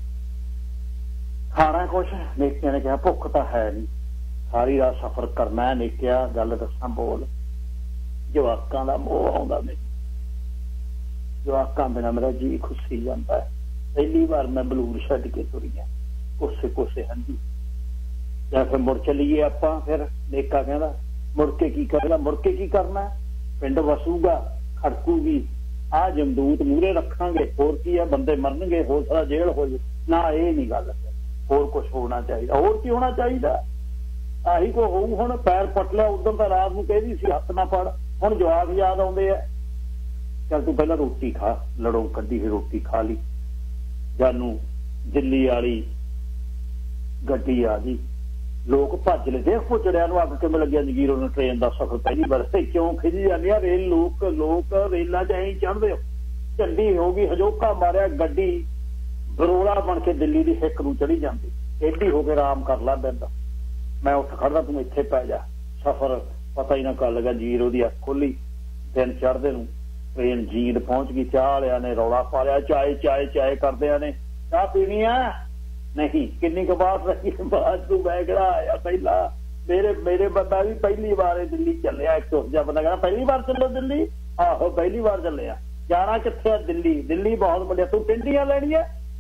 ਖਾਣਾ ਕੁਛ ਨੇਕਿਆਂ ਨੇ ਕਿਹਾ ਭੁੱਖ ਤਾਂ ਹੈ ਨਹੀਂ ਸਾਰੀ ਰਾਤ ਸਫ਼ਰ ਕਰਨਾ ਨੇਕਿਆ ਗੱਲ ਦੱਸਾਂ ਬੋਲ ਜਵਾਕਾਂ ਦਾ ਮੋਹ ਆਉਂਦਾ ਮੈਨੂੰ ਜਵਾਕਾਂ ਬਿਨਾਂ ਮੇਰਾ ਜੀ ਖੁੱਸੀ ਜਾਂਦਾ ਹੈ ਪਹਿਲੀ ਵਾਰ ਮੈਂ ਬਲੂਰ ਛੱਡ ਕੇ ਤੁਰੀ ਆ ਕੋਸੇ ਕੋਸੇ ਹੰਝੂ ਜਾਂ ਫਿਰ ਮੁੜ ਚੱਲੀਏ ਆਪਾਂ ਫਿਰ ਨੇਕਾ ਕਹਿੰਦਾ ਮੁੜ ਕੇ ਕੀ ਕਰਨਾ ਮੁੜ ਕੇ ਕੀ ਕਰਨਾ ਪਿੰਡ ਵਸੂਗਾ ਖੜਕੂਗੀ ਆਹ ਜਮਦੂਤ ਮੂਹਰੇ ਰੱਖਾਂਗੇ ਹੋਰ ਕੀ ਆ ਬੰਦੇ ਮਰਨਗੇ ਹੋਰ ਸਾਰਾ ਜੇਲ੍ਹ ਹੋ ਜਾਏ ਨਾ ਇਹ ਨਹੀਂ ਗੱਲ ਹੋਰ ਕੁਛ ਹੋਣਾ ਚਾਹੀਦਾ ਹੋਰ ਕੀ ਹੋਣਾ ਚਾਹੀਦਾ ਆਹੀ ਕੋ ਹੋਊ ਹੁਣ ਪੈਰ ਪਟ ਲਿਆ ਉਦੋਂ ਤਾਂ ਰਾਤ ਨੂੰ ਕਹਿੰਦੀ ਸੀ ਹੱਥ ਨਾ ਫੜ ਹੁਣ ਜਵਾਕ ਯਾਦ ਆਉਂਦੇ ਆ, ਚੱਲ ਤੂੰ ਪਹਿਲਾਂ ਰੋਟੀ ਖਾ, ਲੜੋਂ ਕੱਢੀ ਹੋਈ ਰੋਟੀ ਖਾ ਲਈ, ਜਾਨੂੰ ਦਿੱਲੀ ਵਾਲੀ ਗੱਡੀ ਆ ਗਈ, ਲੋਕ ਭੱਜ ਲਏ। ਦੇਖ ਪੁੱਛੜਿਆਂ ਨੂੰ ਅੱਗ ਕਿਵੇਂ ਲੱਗਿਆ ਜਗੀਰੋ ਨੂੰ ਟ੍ਰੇਨ ਦਾ ਸਫ਼ਰ ਪਹਿਲੀ ਵਾਰ, ਕਿਉਂ ਖਿੱਚੀ ਜਾਂਦੀ ਆ ਰੇਲ, ਲੋਕ ਲੋਕ ਰੇਲਾਂ 'ਚ ਐਂ ਚੜ੍ਹਦੇ ਹੋ। ਝੰਡੀ ਹੋ ਗਈ, ਹਜੋਕਾ ਮਾਰਿਆ, ਗੱਡੀ ਬਰੋਲਾ ਬਣ ਕੇ ਦਿੱਲੀ ਦੀ ਹਿੱਕ ਨੂੰ ਚੜੀ ਜਾਂਦੀ। ਏਡੀ ਹੋ ਕੇ ਆਰਾਮ ਕਰ ਲਾ ਦਿੰਦਾ, ਮੈਂ ਉੱਠ ਖੜਦਾ, ਤੂੰ ਇੱਥੇ ਪੈ ਜਾ। ਸਫ਼ਰ ਪਤਾ ਹੀ ਨਾ ਕਰ ਲੱਗਾ, ਜਗੀਰੋ ਦੀ ਅੱਖ ਖੋਲੀ, ਦਿਨ ਚੜ੍ਹਦੇ ਨੂੰ ਟ੍ਰੇਨ ਜੀਂਦ ਪਹੁੰਚ ਗਈ। ਚਾਹ ਵਾਲਿਆਂ ਨੇ ਰੌਲਾ ਪਾ ਲਿਆ, ਚਾਏ ਚਾਏ ਚਾਏ ਕਰਦਿਆਂ ਨੇ, ਚਾਹ ਪੀਣੀ ਆ? ਨਹੀਂ। ਕਿੰਨੀ ਕੁ ਬਾਤ ਰਹੀ ਬਾਅਦ ਤੂੰ ਮੈਂ ਕਿਹੜਾ ਆਇਆ ਪਹਿਲਾਂ, ਮੇਰੇ ਮੇਰੇ ਬੰਦਾ ਵੀ ਪਹਿਲੀ ਵਾਰ ਦਿੱਲੀ ਚੱਲਿਆ। ਇੱਕ ਜਿਹਾ ਬੰਦਾ ਕਹਿੰਦਾ ਪਹਿਲੀ ਵਾਰ ਚੱਲੋ ਦਿੱਲੀ? ਆਹੋ ਪਹਿਲੀ ਵਾਰ ਚੱਲਿਆ। ਜਾਣਾ ਕਿੱਥੇ ਆ? ਦਿੱਲੀ। ਦਿੱਲੀ ਬਹੁਤ ਵੱਡਾ, ਤੂੰ ਪਿੰਡੀਆਂ ਲੈਣੀਆਂ?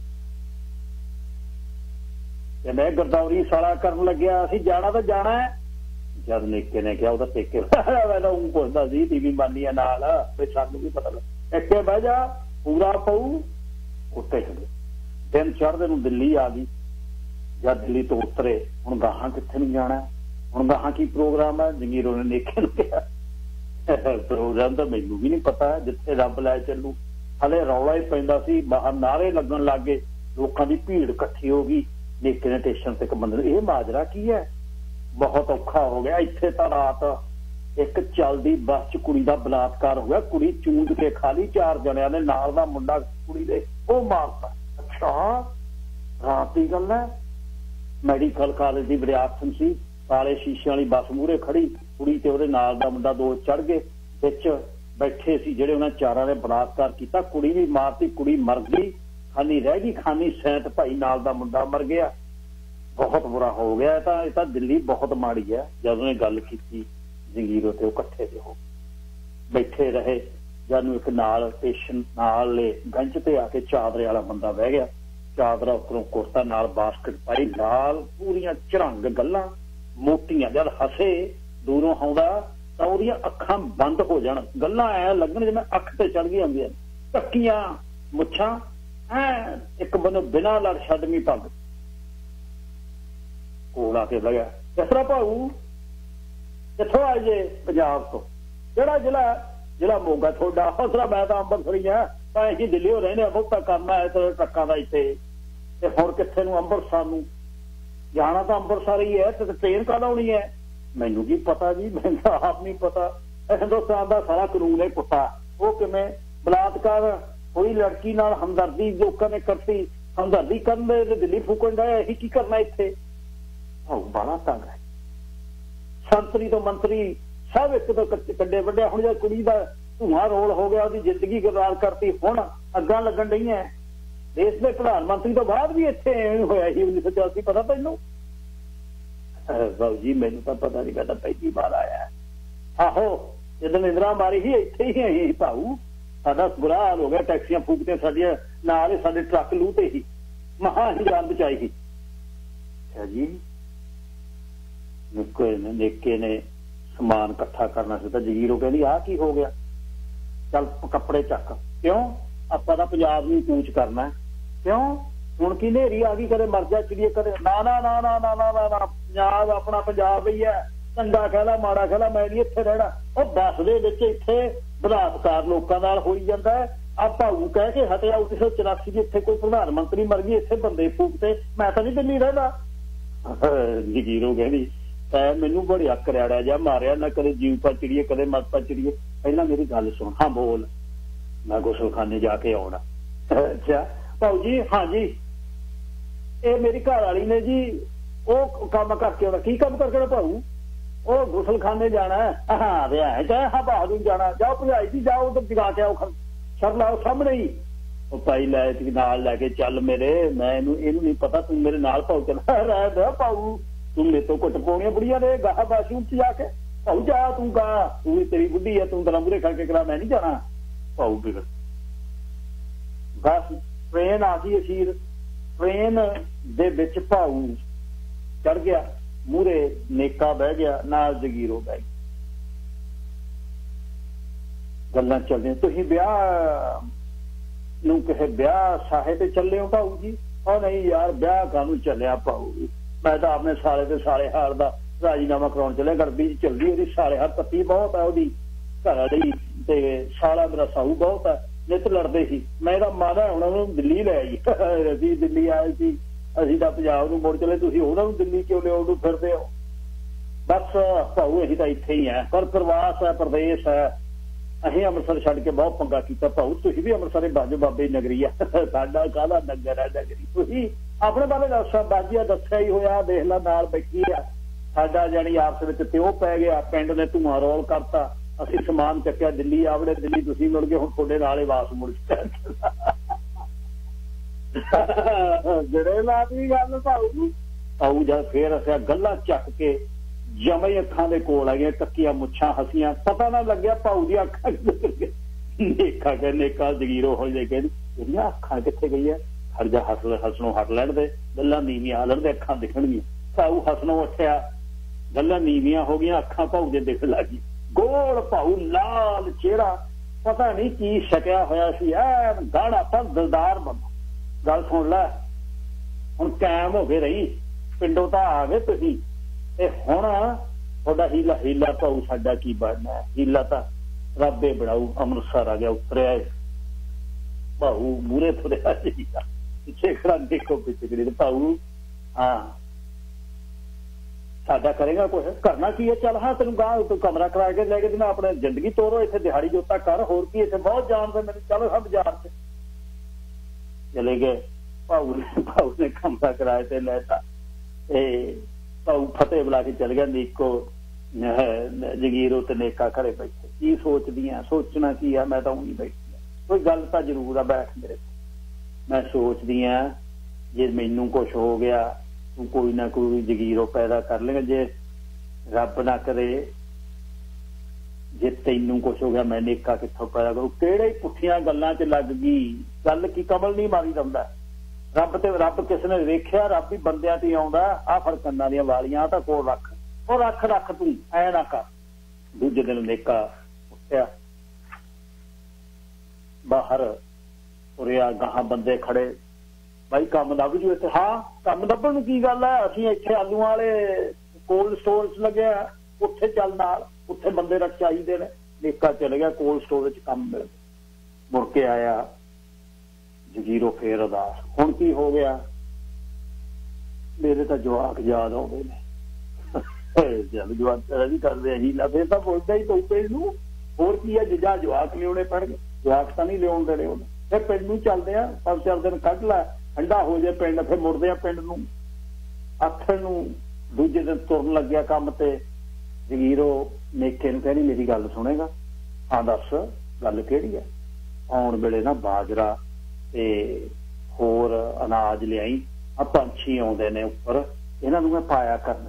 ਤੇ ਮੈਂ ਗਰਦੌਰੀ ਸਾਲਾ ਕਰਨ ਲੱਗਿਆ, ਅਸੀਂ ਜਾਣਾ ਤਾਂ ਜਾਣਾ ਹੈ। ਜਦ ਨਿੱਕੇ ਨੇ ਕਿਹਾ ਉਹਦਾ ਟੇਕੇ ਮੈਂ ਤਾਂ ਉਹ ਪੁੱਛਦਾ ਸੀ ਟੀਵੀ ਮਾਨੀਆਂ ਨਾਲ, ਤੇ ਸਾਨੂੰ ਵੀ ਪਤਾ ਲੱਗ ਇੱਥੇ ਬਹਿ ਜਾ, ਪੂਰਾ ਪਊ। ਉੱਤੇ ਚਲੇ, ਦਿਨ ਚੜ੍ਹਦੇ ਨੂੰ ਦਿੱਲੀ ਆ ਗਈ। ਜਦ ਦਿੱਲੀ ਤੋਂ ਉਤਰੇ, ਹੁਣ ਗਾਹਾਂ ਕਿੱਥੇ ਨੂੰ ਜਾਣਾ, ਹੁਣ ਗਾਹਾਂ ਕੀ ਪ੍ਰੋਗਰਾਮ ਹੈ? ਜਗੀਰੋ ਨੇ ਨੇਕੇ ਨੂੰ ਕਿਹਾ ਪ੍ਰੋਗਰਾਮ ਤਾਂ ਮੈਨੂੰ ਵੀ ਨਹੀਂ ਪਤਾ, ਜਿੱਥੇ ਰੱਬ ਲੈ ਚੱਲੂ। ਹਲੇ ਰੌਲਾ ਹੀ ਪੈਂਦਾ ਸੀ, ਬਾਹਰ ਨਾਅਰੇ ਲੱਗਣ ਲੱਗ ਗਏ, ਲੋਕਾਂ ਦੀ ਭੀੜ ਇਕੱਠੀ ਹੋ ਗਈ। ਨੇਕੇ ਨੇ ਸਟੇਸ਼ਨ ਤੇ ਇੱਕ ਬੰਦੇ ਨੂੰ, ਇਹ ਮਾਜਰਾ ਕੀ ਹੈ? ਬਹੁਤ ਔਖਾ ਹੋ ਗਿਆ ਇੱਥੇ ਤਾਂ। ਰਾਤ ਇੱਕ ਚੱਲਦੀ ਬੱਸ ਚ ਕੁੜੀ ਦਾ ਬਲਾਤਕਾਰ ਹੋ ਗਿਆ, ਕੁੜੀ ਚੂੰਦ ਕੇ ਖਾ ਲਈ, ਚਾਰ ਜਣਿਆਂ ਨੇ, ਨਾਲ ਦਾ ਮੁੰਡਾ ਕੁੜੀ ਦੇ ਉਹ ਮਾਰਤਾ। ਅੱਛਾ, ਰਾਤ ਦੀ ਗੱਲ ਹੈ। ਮੈਡੀਕਲ ਕਾਲਜ ਦੀ ਵਿਦਿਆਰਥਣ ਸੀ, ਕਾਲੇ ਸ਼ੀਸ਼ੇ ਵਾਲੀ ਬੱਸ ਮੂਹਰੇ ਖੜੀ, ਕੁੜੀ ਤੇ ਉਹਦੇ ਨਾਲ ਦਾ ਮੁੰਡਾ ਦੋ ਚੜ ਗਏ, ਵਿੱਚ ਬੈਠੇ ਸੀ ਜਿਹੜੇ ਉਹਨਾਂ ਚਾਰਾਂ ਨੇ ਬਲਾਤਕਾਰ ਕੀਤਾ। ਕੁੜੀ ਵੀ ਮਾਰਤੀ, ਕੁੜੀ ਮਰ ਗਈ, ਖਾਨੀ ਰਹਿ ਗਈ, ਖਾਨੀ ਸੈਂਤ ਭਾਈ ਨਾਲ ਦਾ ਮੁੰਡਾ ਮਰ ਗਿਆ। ਬਹੁਤ ਬੁਰਾ ਹੋ ਗਿਆ। ਤਾਂ ਇਹ ਤਾਂ ਦਿੱਲੀ ਬਹੁਤ ਮਾੜੀ ਹੈ। ਜਦੋਂ ਇਹ ਗੱਲ ਕੀਤੀ ਜਗੀਰੋ ਤੇ ਉਹ ਇਕੱਠੇ ਤੇ ਹੋ ਬੈਠੇ ਰਹੇ। ਜਦ ਇੱਕ ਨਾਲ ਸਟੇਸ਼ਨ ਨਾਲ ਗੰਜ ਤੇ ਆ ਕੇ ਚਾਦਰੇ ਵਾਲਾ ਬੰਦਾ ਬਹਿ ਗਿਆ, ਚਾਦਰਾ ਉੱਪਰੋਂ ਕੁਰਤਾ, ਨਾਲ ਬਾਸਕਟ ਪਾਈ, ਲਾਲ ਪੂਰੀਆਂ ਝਰੰਗ ਗੱਲਾਂ ਮੋਟੀਆਂ। ਜਦ ਹੱਸੇ ਦੂਰੋਂ ਆਉਂਦਾ ਤਾਂ ਉਹਦੀਆਂ ਅੱਖਾਂ ਬੰਦ ਹੋ ਜਾਣ, ਗੱਲਾਂ ਐ ਲੱਗਣ ਜਿਵੇਂ ਅੱਖ ਤੇ ਚੜ ਗਈ ਹੁੰਦੀਆਂ, ਟੱਕੀਆਂ ਮੁੱਛਾਂ ਐ, ਇੱਕ ਬੰਨੋਂ ਬਿਨਾਂ ਲੜ ਛੱਡਵੀਂ ਪੱਗ। ਕੋਲ ਆ ਕੇ ਬਹਿ ਗਿਆ, ਕਿਸ ਤਰ੍ਹਾਂ ਭਾਊ, ਕਿੱਥੋਂ ਆਏ ਜੇ? ਪੰਜਾਬ ਤੋਂ। ਕਿਹੜਾ ਜ਼ਿਲ੍ਹਾ? ਜ਼ਿਲ੍ਹਾ ਮੋਗਾ। ਤੁਹਾਡਾ? ਹੌਸਲਾ ਮੈਂ ਤਾਂ ਅੰਮ੍ਰਿਤਸਰੀ ਆ, ਤਾਂ ਅਸੀਂ ਦਿੱਲੀੋਂ ਰਹਿੰਦੇ ਆ, ਬਹੁਤਾ ਕਰਨਾ ਹੈ ਟਰੱਕਾਂ ਦਾ ਇੱਥੇ। ਤੇ ਹੁਣ ਕਿੱਥੇ ਨੂੰ? ਅੰਮ੍ਰਿਤਸਰ ਨੂੰ ਜਾਣਾ ਤਾਂ ਅੰਮ੍ਰਿਤਸਰ ਹੀ ਹੈ, ਤੇ ਟ੍ਰੇਨ ਕਦ ਆਉਣੀ ਹੈ? ਮੈਨੂੰ ਕੀ ਪਤਾ ਜੀ, ਮੈਨੂੰ ਤਾਂ ਆਪ ਨਹੀਂ ਪਤਾ। ਹਿੰਦੁਸਤਾਨ ਦਾ ਸਾਰਾ ਕਾਨੂੰਨ ਹੈ ਕੁੱਤਾ। ਉਹ ਕਿਵੇਂ? ਬਲਾਤਕਾਰ ਕੋਈ ਲੜਕੀ ਨਾਲ ਹਮਦਰਦੀ ਲੋਕਾਂ ਨੇ ਕਰਤੀ, ਹਮਦਰਦੀ ਕਰਨ ਦੇ ਦਿੱਲੀ ਫੂਕਣ ਦਾ, ਇਹੀ ਕੀ ਕਰਨਾ ਇੱਥੇ? ਆਹ ਬਾਲਾ ਤੰਗ ਹੈ। ਸੰਤਰੀ ਤੋਂ ਮੰਤਰੀ ਸਭ ਇੱਕ ਤੋਂ ਕੱਢੇ ਵੱਡਿਆ। ਹੁਣ ਜਦ ਕੁੜੀ ਦਾ ਧੂਆਂ ਰੋਲ ਹੋ ਗਿਆ, ਉਹਦੀ ਜ਼ਿੰਦਗੀ ਗੁਜ਼ਾਰ ਕਰਤੀ, ਹੁਣ ਅੱਗਾਂ ਲੱਗਣ ਡਈਆਂ। ਦੇਸ਼ ਦੇ ਪ੍ਰਧਾਨ ਮੰਤਰੀ ਤੋਂ ਬਾਅਦ ਵੀ ਇੱਥੇ ਐਵੇਂ ਹੋਇਆ ਸੀ ਉੱਨੀ ਸੌ ਚੌਰਾਸੀ। ਪਤਾ ਤੈਨੂੰ? ਬਾਬੂ ਜੀ ਮੈਨੂੰ ਤਾਂ ਪਤਾ ਨਹੀਂ, ਮੈਂ ਤਾਂ ਪਹਿਲੀ ਵਾਰ ਆਇਆ। ਆਹੋ, ਜਦੋਂ ਇੰਦਰਾ ਮਾਰੀ ਸੀ ਇੱਥੇ ਹੀ ਆਈ ਭਾਊ। ਸਾਡਾ ਬੁਰਾ ਹਾਲ ਹੋ ਗਿਆ, ਟੈਕਸੀਆਂ ਫੂਕਦੇ ਸਾਡੀਆਂ, ਨਾਲ ਹੀ ਸਾਡੇ ਟਰੱਕ ਲੂਹ ਤੇ ਸੀ, ਮਹਾਂ ਹੀ ਜਾਨ ਬਚਾਈ ਸੀ। ਅੱਛਾ ਜੀ। ਨਿੱਕੇ ਨੇ ਨੇਕੇ ਨੇ ਸਮਾਨ ਇਕੱਠਾ ਕਰਨਾ ਸੀ ਤਾਂ ਜਗੀਰੋ ਕਹਿੰਦੀ ਆਹ ਕੀ ਹੋ ਗਿਆ? ਚੱਲ ਕੱਪੜੇ ਚੱਕ। ਕਿਉਂ? ਆਪਾਂ ਤਾਂ ਪੰਜਾਬ ਨੂੰ ਕੂਚ ਕਰਨਾ। ਕਿਉਂ? ਹੁਣ ਕੀ ਨੇਰੀ ਆ ਗਈ, ਕਦੇ ਮਰ ਜਾ ਚਿੜੀਏ, ਕਦੇ ਨਾ ਨਾ ਨਾ ਨਾ ਨਾ ਨਾ ਨਾ ਪੰਜਾਬ ਆਪਣਾ ਪੰਜਾਬ ਹੀ ਹੈ, ਚੰਗਾ ਕਹਿ ਲਾ ਮਾੜਾ ਕਹਿ ਲਾ, ਮੈਂ ਨਹੀਂ ਇੱਥੇ ਰਹਿਣਾ। ਉਹ ਬੱਸ ਦੇ ਵਿੱਚ ਇੱਥੇ ਬਲਾਤਕਾਰ ਲੋਕਾਂ ਨਾਲ ਹੋਈ ਜਾਂਦਾ। ਆ ਭਾਊ ਕਹਿ ਕੇ ਹਟਿਆ ਉੱਨੀ ਸੌ ਚੁਰਾਸੀ ਦੀ, ਇੱਥੇ ਕੋਈ ਪ੍ਰਧਾਨ ਮੰਤਰੀ ਮਰ ਗਈ, ਇੱਥੇ ਬੰਦੇ ਫੂਕਤੇ, ਮੈਂ ਤਾਂ ਨਹੀਂ ਦਿੱਲੀ ਰਹਿੰਦਾ। ਜਗੀਰੋ ਕਹਿੰਦੀ ਤੈ ਮੈਨੂੰ ਬੜੀ ਅੱਕ ਰਿਆੜਾ ਜਾ ਮਾਰਿਆ ਨਾ, ਕਦੇ ਜੀਵ ਪਾ ਚਿੜੀਏ, ਕਦੇ ਮਤ ਪਾ ਚਿੜੀਏ। ਪਹਿਲਾਂ ਮੇਰੀ ਗੱਲ ਸੁਣ। ਹਾਂ ਬੋਲ। ਮੈਂ ਗੁਸਲਖਾਨੇ ਜਾ ਕੇ ਆਉਣਾ। ਅੱਛਾ ਭਾਊ ਜੀ? ਹਾਂਜੀ। ਇਹ ਮੇਰੀ ਘਰ ਵਾਲੀ ਨੇ ਜੀ, ਉਹ ਕੰਮ ਕਰਕੇ ਆਉਣਾ। ਕੀ ਕੰਮ ਕਰਕੇ ਆਉਣਾ ਭਾਊ? ਉਹ ਗੁਸਲਖਾਨੇ ਜਾਣਾ। ਹਾਂ ਰਿਹਾ ਚਾਹੇ ਹਾਂ ਬਹਾਦੁਰ ਜਾਣਾ। ਜਾਓ ਭਜਾਈ ਜੀ, ਜਾਓ ਉਧਰ ਜਗਾ ਕੇ ਆਓ, ਸਰ ਲਾਓ ਸਾਹਮਣੇ ਹੀ। ਉਹ ਭਾਈ ਲੈ ਨਾਲ ਲੈ ਕੇ ਚੱਲ ਮੇਰੇ, ਮੈਂ ਇਹਨੂੰ ਇਹਨੂੰ ਨਹੀਂ ਪਤਾ, ਤੂੰ ਮੇਰੇ ਨਾਲ ਭਾਊ ਚੱਲ ਰਹਿ ਭਾਊ, ਤੂੰ ਮੇਰੇ ਤੋਂ ਕੁੱਟ ਪਾਉਣੀਆਂ ਬੁੜੀਆਂ ਨੇ ਗਾਹ ਬਾਸ਼ੂ ਚ ਜਾ ਕੇ। ਭਾਊ ਜਾ ਤੂੰ ਗਾ, ਤੂੰ ਤੇਰੀ ਬੁੱਢੀ ਹੈ, ਤੂੰ ਤੇਰਾ ਮੂਹਰੇ ਖੜ ਕੇ ਕਰਾ, ਮੈਂ ਨਹੀਂ ਜਾਣਾ। ਭਾਊ ਬਿਗੜ ਬਸ। ਟ੍ਰੇਨ ਆ ਗਈ ਅਖੀਰ, ਟ੍ਰੇਨ ਦੇ ਵਿੱਚ ਭਾਊ ਚੜ ਗਿਆ, ਮੂਹਰੇ ਨੇਕਾ ਬਹਿ ਗਿਆ, ਨਾਲ ਜਗੀਰੋ ਬਹਿ ਗਈ। ਗੱਲਾਂ ਚੱਲਦੀਆਂ। ਤੁਸੀਂ ਵਿਆਹ ਨੂੰ ਕਿਸੇ ਵਿਆਹ ਸਾਹੇ ਤੇ ਚੱਲੇ ਹੋ ਭਾਊ ਜੀ? ਉਹ ਨਹੀਂ ਯਾਰ, ਵਿਆਹ ਕਾਹਨੂੰ ਚੱਲਿਆ ਭਾਊ, ਮੈਂ ਤਾਂ ਆਪਣੇ ਸਾਲੇ ਤੇ ਸਾਲੇ ਹਾਰ ਦਾ ਰਾਜੀਨਾਮਾ ਕਰਾਉਣ ਚੱਲਿਆ। ਗੜਬੀ ਚ ਚੱਲਦੀ ਉਹਦੀ, ਸਾਲੇ ਹਾਰ ਪੱਤੀ ਬਹੁਤ ਆ ਉਹਦੀ, घर वाली ते साला मेरा साहू बहुत है, नित लड़ते सी। मैं ਇਹਦਾ ਮਾਦਾ ਹੁਣ ਉਹਨੂੰ ਦਿੱਲੀ ਲੈ ਆਈ, ਅਸੀਂ ਦਿੱਲੀ ਆਏ ਸੀ, ਅਸੀਂ ਤਾਂ ਪੰਜਾਬ ਨੂੰ ਮੁੜ ਚਲੇ, ਤੁਸੀਂ ਉਹਨਾਂ ਨੂੰ ਦਿੱਲੀ ਕਿਉਂ ਲਿਆਉਣ ਨੂੰ ਫਿਰਦੇ ਹੋ। ਬਸ ਭਾਊ ਅਸੀਂ ਤਾਂ ਇੱਥੇ ਹੀ ਹੈ, ਪਰ ਪ੍ਰਵਾਸ ਹੈ, ਪ੍ਰਦੇਸ਼ ਹੈ। ਅਸੀਂ ਅੰਮ੍ਰਿਤਸਰ ਛੱਡ ਕੇ ਬਹੁਤ ਪੰਗਾ ਕੀਤਾ ਭਾਊ, ਤੁਸੀਂ ਵੀ ਅੰਮ੍ਰਿਤਸਰ ਬਾਜੋ ਬਾਬੇ ਨਗਰੀ ਆ, ਸਾਡਾ ਕਾਹਦਾ ਨਗਰ ਹੈ ਨਗਰੀ। ਤੁਸੀਂ ਆਪਣੇ ਬਾਰੇ ਦੱਸਿਆ ਬਾਜੀਆ ਦੱਸਿਆ ਹੀ ਹੋਇਆ, ਦੇਖ ਲਾ ਨਾਲ ਬੈਠੀ ਆ। ਸਾਡਾ ਜਾਣੀ ਆਪਸ ਵਿੱਚ ਪਿਓ ਪੈ ਗਿਆ, ਪਿੰਡ ਨੇ ਧੂੰਆਂ ਰੋਲ ਕਰਤਾ, ਅਸੀਂ ਸਮਾਨ ਚੱਕਿਆ ਦਿੱਲੀ ਆਵੜੇ, ਦਿੱਲੀ ਤੁਸੀਂ ਮੁੜ ਗਏ, ਹੁਣ ਤੁਹਾਡੇ ਨਾਲ ਹੀ ਵਾਪਸ ਮੁੜ ਜਿਹੜੇ ਲਾ ਦੀ ਗੱਲ ਭਾਊ ਭਾਊ ਜਦ ਫੇਰ ਅਸੀਂ ਗੱਲਾਂ ਚੱਕ ਕੇ ਜਮੇ ਅੱਖਾਂ ਦੇ ਕੋਲ ਆ ਗਈਆਂ, ਟੱਕੀਆਂ ਮੁੱਛਾਂ ਹਸੀਆਂ, ਪਤਾ ਨਾ ਲੱਗਿਆ ਭਾਊ ਦੀਆਂ ਅੱਖਾਂ ਨੇਕਾ ਕੇ ਨੇਕਾ ਜਗੀਰੋ ਹੋ ਜੇ ਕਹਿੰਦੀ ਇਹਦੀਆਂ ਅੱਖਾਂ ਕਿੱਥੇ ਗਈਆਂ, ਹਰ ਜਾ ਹੱਸ ਹੱਸਣੋਂ ਹਟ ਲੈਣ ਦੇ, ਗੱਲਾਂ ਨੀਵੀਆਂ ਹਾਲਣ ਦੇ, ਅੱਖਾਂ ਦਿਖਣਗੀਆਂ। ਭਾਊ ਹੱਸਣੋਂ ਉੱਠਿਆ, ਗੱਲਾਂ ਨੀਵੀਆਂ ਹੋ ਗਈਆਂ, ਅੱਖਾਂ ਭਾਊ ਦੇ ਦਿਖਣ ਲੱਗ ਗਈ। ਗੋਲ ਭਾਊ ਲਾਲ ਚਿਹਰਾ, ਪਤਾ ਨਹੀਂ ਕੀ ਛਕਿਆ ਹੋਇਆ ਸੀ, ਐਨ ਗਾੜਾ ਪਰ ਦਿਲਦਾਰ ਬੰਦਾ। ਗੱਲ ਸੁਣ ਲੈ, ਹੁਣ ਕਾਇਮ ਹੋ ਕੇ ਰਹੀ, ਪਿੰਡੋਂ ਤਾਂ ਆ ਗਏ ਤੁਸੀਂ, ਤੇ ਹੁਣ ਤੁਹਾਡਾ ਹੀਲਾ ਹੀਲਾ ਭਾਊ ਸਾਡਾ ਕੀ ਬਣਨਾ, ਹੀਲਾ ਤਾਂ ਰੱਬੇ ਬਣਾਊ। ਅੰਮ੍ਰਿਤਸਰ ਆ ਗਿਆ, ਉਤਰਿਆ ਭਾਊ ਮੂਹਰੇ ਤੁਰਿਆ ਸੀਗਾ, ਪਿੱਛੇ ਖੜਾ ਦੇਖੋ ਪਿੱਛੇ ਖੜੀ ਭਾਊ, ਹਾਂ ਸਾਡਾ ਕਰੇਗਾ ਕੁਛ, ਕਰਨਾ ਕੀ ਹੈ, ਚੱਲ ਹਾਂ ਤੈਨੂੰ ਗਾਂ ਤੂੰ ਕਮਰਾ ਕਰਾ ਕੇ ਲੈ ਕੇ ਦੇਣਾ, ਆਪਣੇ ਜ਼ਿੰਦਗੀ ਤੋਰੋ, ਇੱਥੇ ਦਿਹਾੜੀ ਜੋਤਾ ਕਰ, ਹੋਰ ਕੀ, ਇੱਥੇ ਬਹੁਤ ਜਾਣਦੇ ਮੈਨੂੰ, ਚਲੋ ਹਾਂ ਬਾਜ਼ਾਰ ਚ ਚਲੇ ਗਏ। ਭਾਊ ਨੇ ਭਾਊ ਨੇ ਕਮਰਾ ਕਿਰਾਏ ਤੇ ਲੈਤਾ, ਤੇ ਭਾਊ ਫਤਿਹ ਬੁਲਾ ਕੇ ਚਲ ਗਿਆ। ਨੀਕੋ ਜਗੀਰੋ ਤੇ ਨੇਕਾ ਘਰੇ ਬੈਠੇ, ਕੀ ਸੋਚਦੀਆਂ, ਸੋਚਣਾ ਕੀ ਆ, ਮੈਂ ਤਾਂ ਊਂ ਹੀ ਬੈਠੀ ਆ, ਕੋਈ ਗੱਲ ਤਾਂ ਜ਼ਰੂਰ ਆ, ਬੈਠ ਮੇਰੇ ਮੈਂ ਸੋਚਦੀ ਆ ਜੇ ਮੈਨੂੰ ਕੁਛ ਹੋ ਗਿਆ ਤੂੰ ਕੋਈ ਨਾ ਕੋਈ ਜਗੀਰੋ ਪੈਦਾ ਕਰ ਲੇਗਾ, ਜੇ ਰੱਬ ਨਾ ਕਰੇ ਜੇ ਤੈਨੂੰ ਕੁਛ ਹੋ ਗਿਆ ਮੈਂ ਨੇਕਾ ਕਿੱਥੋਂ ਪੈਦਾ ਕਰੂ। ਕਿਹੜੇ ਪੁੱਠੀਆਂ ਗੱਲਾਂ ਚ ਲੱਗ ਗਈ, ਗੱਲ ਕੀ ਕਮਲ ਨਹੀਂ ਮਾਰੀ ਜਾਂਦਾ। ਰੱਬ ਤੇ ਰੱਬ ਕਿਸੇ ਨੇ ਵੇਖਿਆ, ਰੱਬ ਹੀ ਬੰਦਿਆਂ ਤੇ ਆਉਂਦਾ। ਆਹ ਫੜ ਕੰਨਾਂ ਦੀਆਂ ਵਾਲੀਆਂ ਤਾਂ ਕੋਲ ਰੱਖ, ਉਹ ਰੱਖ ਰੱਖ ਤੂੰ ਐ ਨਾ ਕਰ। ਦੂਜੇ ਦਿਨ ਨੇਕਾ ਉੱਠਿਆ, ਬਾਹਰ ਤੁਰਿਆ, ਗਾਹਾਂ ਬੰਦੇ ਖੜੇ, ਭਾਈ ਕੰਮ ਲੱਭ ਜੂ ਇੱਥੇ। ਹਾਂ ਕੰਮ ਲੱਭਣ ਨੂੰ ਕੀ ਗੱਲ ਹੈ, ਅਸੀਂ ਇੱਥੇ ਆਲੂਆਂ ਵਾਲੇ ਕੋਲਡ ਸਟੋਰ ਲੱਗਿਆ, ਉੱਥੇ ਚੱਲ ਨਾਲ, ਉੱਥੇ ਬੰਦੇ ਰੱਖ ਚਾਹੀਦੇ ਨੇ। ਨੇਕਾ ਚਲੇ ਗਿਆ, ਕੋਲਡ ਸਟੋਰ ਚ ਕੰਮ ਮਿਲ ਗਿਆ, ਮੁੜ ਕੇ ਆਇਆ ਜਗੀਰੋ ਫੇਰ ਉਦਾਸ। ਹੁਣ ਕੀ ਹੋ ਗਿਆ, ਮੇਰੇ ਤਾਂ ਜਵਾਕ ਯਾਦ ਆਉਂਦੇ ਨੇ। ਜਦ ਜਵਾਕ ਤੇਰਾ ਵੀ ਕਰਦੇ ਆ ਹੀਲਾ, ਫੇਰ ਤਾਂ ਪੁੱਛਦਾ ਹੀ ਤੂੰ ਪਿੰਡ ਨੂੰ, ਹੋਰ ਕੀ ਹੈ, ਜਿੱਦਾਂ ਜਵਾਕ ਲਿਆਉਣੇ ਪੈਣਗੇ, ਜਵਾਕ ਤਾਂ ਨਹੀਂ ਲਿਆਉਣ ਦੇਣੇ ਉਹਨੇ। ਫਿਰ ਪਿੰਡ ਨੂੰ ਚੱਲਦੇ ਆ, ਪੰਜ ਚਾਰ ਦਿਨ ਕੱਢ ਲੈ, ਠੰਡਾ ਹੋ ਜਾਏ ਪਿੰਡ, ਫਿਰ ਮੁੜਦੇ ਆ ਪਿੰਡ ਨੂੰ। ਆਥਣ ਨੂੰ ਦੂਜੇ ਦਿਨ ਤੁਰਨ ਲੱਗਿਆ ਕੰਮ ਤੇ, ਜਗੀਰੋ ਨੇਕੇ ਨੂੰ ਕਹਿੰਦੀ ਮੇਰੀ ਗੱਲ ਸੁਣੇਗਾ। ਹਾਂ ਦੱਸ ਗੱਲ ਕਿਹੜੀ ਹੈ। ਆਉਣ ਵੇਲੇ ਨਾ ਬਾਜਰਾ ਤੇ ਹੋਰ ਅਨਾਜ ਲਿਆਈ, ਆ ਪੰਛੀ ਆਉਂਦੇ ਨੇ ਉੱਪਰ, ਇਹਨਾਂ ਨੂੰ ਮੈਂ ਪਾਇਆ ਕਰਨਾ।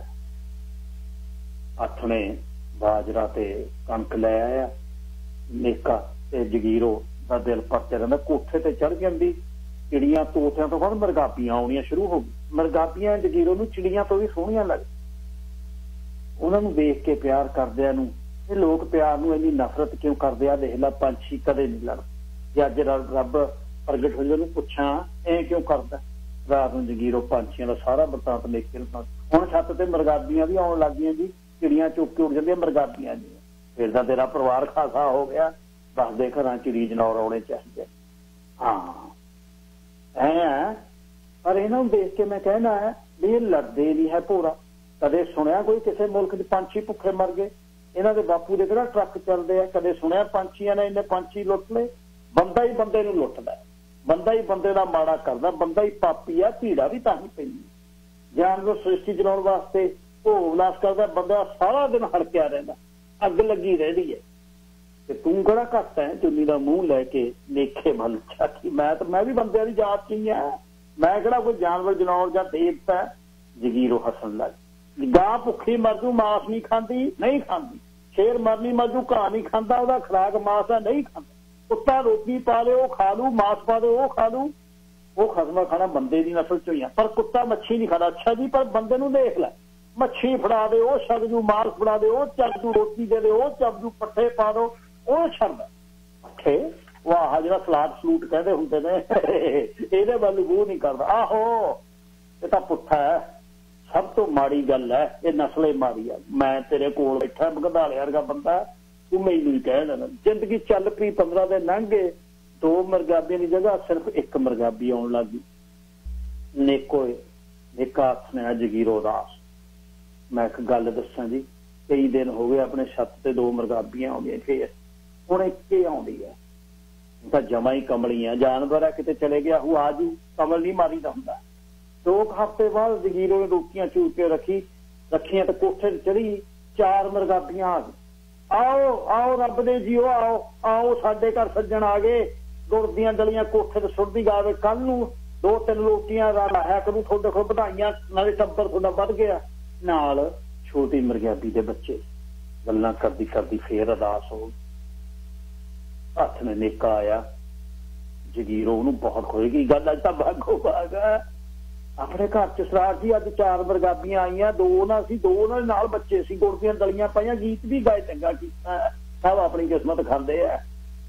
ਆਥਣੇ ਬਾਜਰਾ ਤੇ ਕਣਕ ਲੈ ਆਇਆ ਨੇਕਾ, ਤੇ ਜਗੀਰੋ ਦਾ ਦਿਲ ਪਰਚਿਆ ਰਹਿੰਦਾ। ਕੋਠੇ ਤੇ ਚੜ੍ਹ ਜਾਂਦੀ, ਚਿੜੀਆਂ ਤੋਤਿਆਂ ਤੋਂ ਬਾਅਦ ਮਰਗਾਬੀਆਂ ਆਉਣੀਆਂ ਸ਼ੁਰੂ ਹੋ ਗਈ। ਮਰਗਾਬੀਆਂ ਜਗੀਰੋ ਨੂੰ ਚਿੜੀਆਂ ਤੋਂ ਵੀ ਸੋਹਣੀਆਂ ਲੱਗ, ਉਹਨਾਂ ਨੂੰ ਵੇਖ ਕੇ ਪਿਆਰ ਕਰਦਿਆਂ ਨੂੰ। ਇਹ ਲੋਕ ਪਿਆਰ ਨੂੰ ਇੰਨੀ ਨਫ਼ਰਤ ਕਿਉਂ ਕਰਦੇ ਆ, ਦੇਖ ਲਾ ਪੰਛੀ ਕਦੇ ਨਹੀਂ ਲੜ। ਜੇ ਅੱਜ ਰੱਬ ਪ੍ਰਗਟ ਹੋ ਜਾਵੇ ਉਹਨੂੰ ਪੁੱਛਾਂ ਇਹ ਕਿਉਂ ਕਰਦਾ। ਰਾਤ ਨੂੰ ਜਗੀਰੋ ਪੰਛੀਆਂ ਦਾ ਸਾਰਾ ਬਰਤਾਂਤ ਨੇਕੇ ਨੂੰ। ਹੁਣ ਛੱਤ ਤੇ ਮਰਗਾਬੀਆਂ ਵੀ ਆਉਣ ਲੱਗ ਗਈਆਂ ਜੀ, ਚਿੜੀਆਂ ਚੁੱਕ ਕੇ ਉੱਡ ਜਾਂਦੀਆਂ ਮਰਗਾਬੀਆਂ ਜੀ। ਫਿਰ ਤਾਂ ਤੇਰਾ ਪਰਿਵਾਰ ਖਾਸਾ ਹੋ ਗਿਆ, ਦੱਸਦੇ ਘਰਾਂ ਚ ਰੀਝ ਨੌਰ ਆਉਣੇ ਚਾਹੀਦੇ। ਹਾਂ ਐ ਪਰ ਇਹਨਾਂ ਨੂੰ ਦੇਖ ਕੇ ਮੈਂ ਕਹਿਣਾ ਹੈ ਵੀ ਇਹ ਲੜਦੇ ਨਹੀਂ ਹੈ ਭੋਰਾ। ਕਦੇ ਸੁਣਿਆ ਕੋਈ ਕਿਸੇ ਮੁਲਕ ਚ ਪੰਛੀ ਭੁੱਖੇ ਮਰ ਗਏ? ਇਹਨਾਂ ਦੇ ਬਾਪੂ ਦੇ ਕਿਹੜਾ ਟਰੱਕ ਚੱਲਦੇ ਆ? ਕਦੇ ਸੁਣਿਆ ਪੰਛੀਆਂ ਨੇ ਇੰਨੇ ਪੰਛੀ ਲੁੱਟ ਲਏ? ਬੰਦਾ ਹੀ ਬੰਦੇ ਨੂੰ ਲੁੱਟਦਾ, ਬੰਦਾ ਹੀ ਬੰਦੇ ਦਾ ਮਾੜਾ ਕਰਦਾ, ਬੰਦਾ ਹੀ ਪਾਪੀ ਆ। ਭੀੜਾ ਵੀ ਤਾਂ ਹੀ ਪੈਂਦੀ, ਜਾਨਵਰ ਸ੍ਰਿਸ਼ਟੀ ਚਲਾਉਣ ਵਾਸਤੇ ਭੋਗ ਵਿਲਾਸ ਕਰਦਾ, ਬੰਦਾ ਸਾਰਾ ਦਿਨ ਹੜਕਿਆ ਰਹਿੰਦਾ, ਅੱਗ ਲੱਗੀ ਰਹਿੰਦੀ ਹੈ। ਤੇ ਤੂੰ ਕਿਹੜਾ ਘੱਟ ਹੈ ਚੁੰਨੀ ਦਾ ਮੂੰਹ ਲੈ ਕੇ ਨੇਖੇ ਮਲ ਚਾਕੀ। ਮੈਂ ਤਾਂ ਮੈਂ ਵੀ ਬੰਦਿਆਂ ਦੀ ਜਾਤ ਚ ਆ, ਮੈਂ ਕਿਹੜਾ ਕੋਈ ਜਾਨਵਰ ਜਨੌਰ ਜਾਂ ਦੇਵਤਾ। ਜਗੀਰੋ ਹੱਸਣ ਲੱਗ। ਗਾਂ ਭੁੱਖੀ ਮਰਜੂ, ਮਾਸ ਨਹੀਂ ਖਾਂਦੀ, ਨਹੀਂ ਖਾਂਦੀ। ਸ਼ੇਰ ਮਰਨੀ ਮਰਜੂ, ਘਾਹ ਨਹੀਂ ਖਾਂਦਾ, ਉਹਦਾ ਖੁਰਾਕ ਮਾਸ ਹੈ, ਨਹੀਂ ਖਾਂਦਾ। ਕੁੱਤਾ ਰੋਟੀ ਪਾ ਦੇ ਉਹ ਖਾ ਲੂ, ਮਾਸ ਪਾ ਦੇ ਉਹ ਖਾ ਲੂ। ਉਹ ਖਸਮਾ ਖਾਣਾ ਬੰਦੇ ਦੀ ਨਸਲ ਚੋਂ ਹੀ ਆ, ਪਰ ਕੁੱਤਾ ਮੱਛੀ ਨਹੀਂ ਖਾਂਦਾ। ਅੱਛਾ ਜੀ, ਪਰ ਬੰਦੇ ਨੂੰ ਦੇਖ ਲੈ, ਮੱਛੀ ਫੜਾ ਦੇ ਉਹ ਛੱਡ ਜੂ, ਮਾਸ ਫੜਾ ਦੇ ਉਹ ਚੱਲ ਜੂ, ਰੋਟੀ ਦੇ ਦੇ ਉਹ ਚੱਲ ਜੂ, ਪੱਠੇ ਪਾ ਦੋ ਉਹ ਛੱਡਦਾ। ਪੱਠੇ ਵਾਹ ਜਿਹੜਾ ਸਲਾਟ ਸਲੂਟ ਕਹਿੰਦੇ ਹੁੰਦੇ ਨੇ, ਇਹਦੇ ਵੱਲ ਗੂਹ ਨਹੀਂ ਕਰਦਾ। ਆਹੋ ਇਹ ਤਾਂ ਪੁੱਠਾ ਹੈ, ਸਭ ਤੋਂ ਮਾੜੀ ਗੱਲ ਹੈ, ਇਹ ਨਸਲੇ ਮਾੜੀ ਆ। ਮੈਂ ਤੇਰੇ ਕੋਲ ਬੈਠਾ ਬਗਦਾਲੇ ਵਰਗਾ ਬੰਦਾ, तू मैनू ही कह देना। जिंदगी चल पई, पंद्रह दिन लंघ गए, दो मरगाबियां की जगह सिर्फ एक मरगाबी आउण लग गई। नेको नेका आखने जगीरो दास, मैं एक गल दसां जी, कई दिन हो गए अपने छत ते दो मरगाबियां आउंदियां, फिर हुण इक्के आउंदी है। तो जमा ही कमली है, जानवर है, किते चले गया हूँ आजू, कमल नहीं मारी दा हुंदा। दो हफ्ते बाद जगीरो ने रोटियां चूर के रखी रखियां तो कोठे ते चढ़ी, चार मरगाबियां आ गई। आओ आओ रब दे जीओ, आओ आओ साडे घर सज्जन आ गए, गुड़ दियां डलियां कोठे ते सुट्टदी जावे, कल नूं दो तीन रोटियां लाया करूं, थोड़े को बधाइयां, नाले टब्बर थोड़ा वध गया, नाल छोटी मरगाबी दे बच्चे। गल्लां करदी करदी फेर अरदास हो, हथ ने नेका आया, जगीरो उन्होंने बहुत खोएगी गल, अज तो भागो भाग अपने घर च सरार जी। अज चार मरगाबियां आईयां, दो ना सी, दो ना नाल बच्चे सी, गुड़ दियां दलियां पाईयां, गीत भी गाए, चंगा कीता, सब अपनी किस्मत खांदे आ।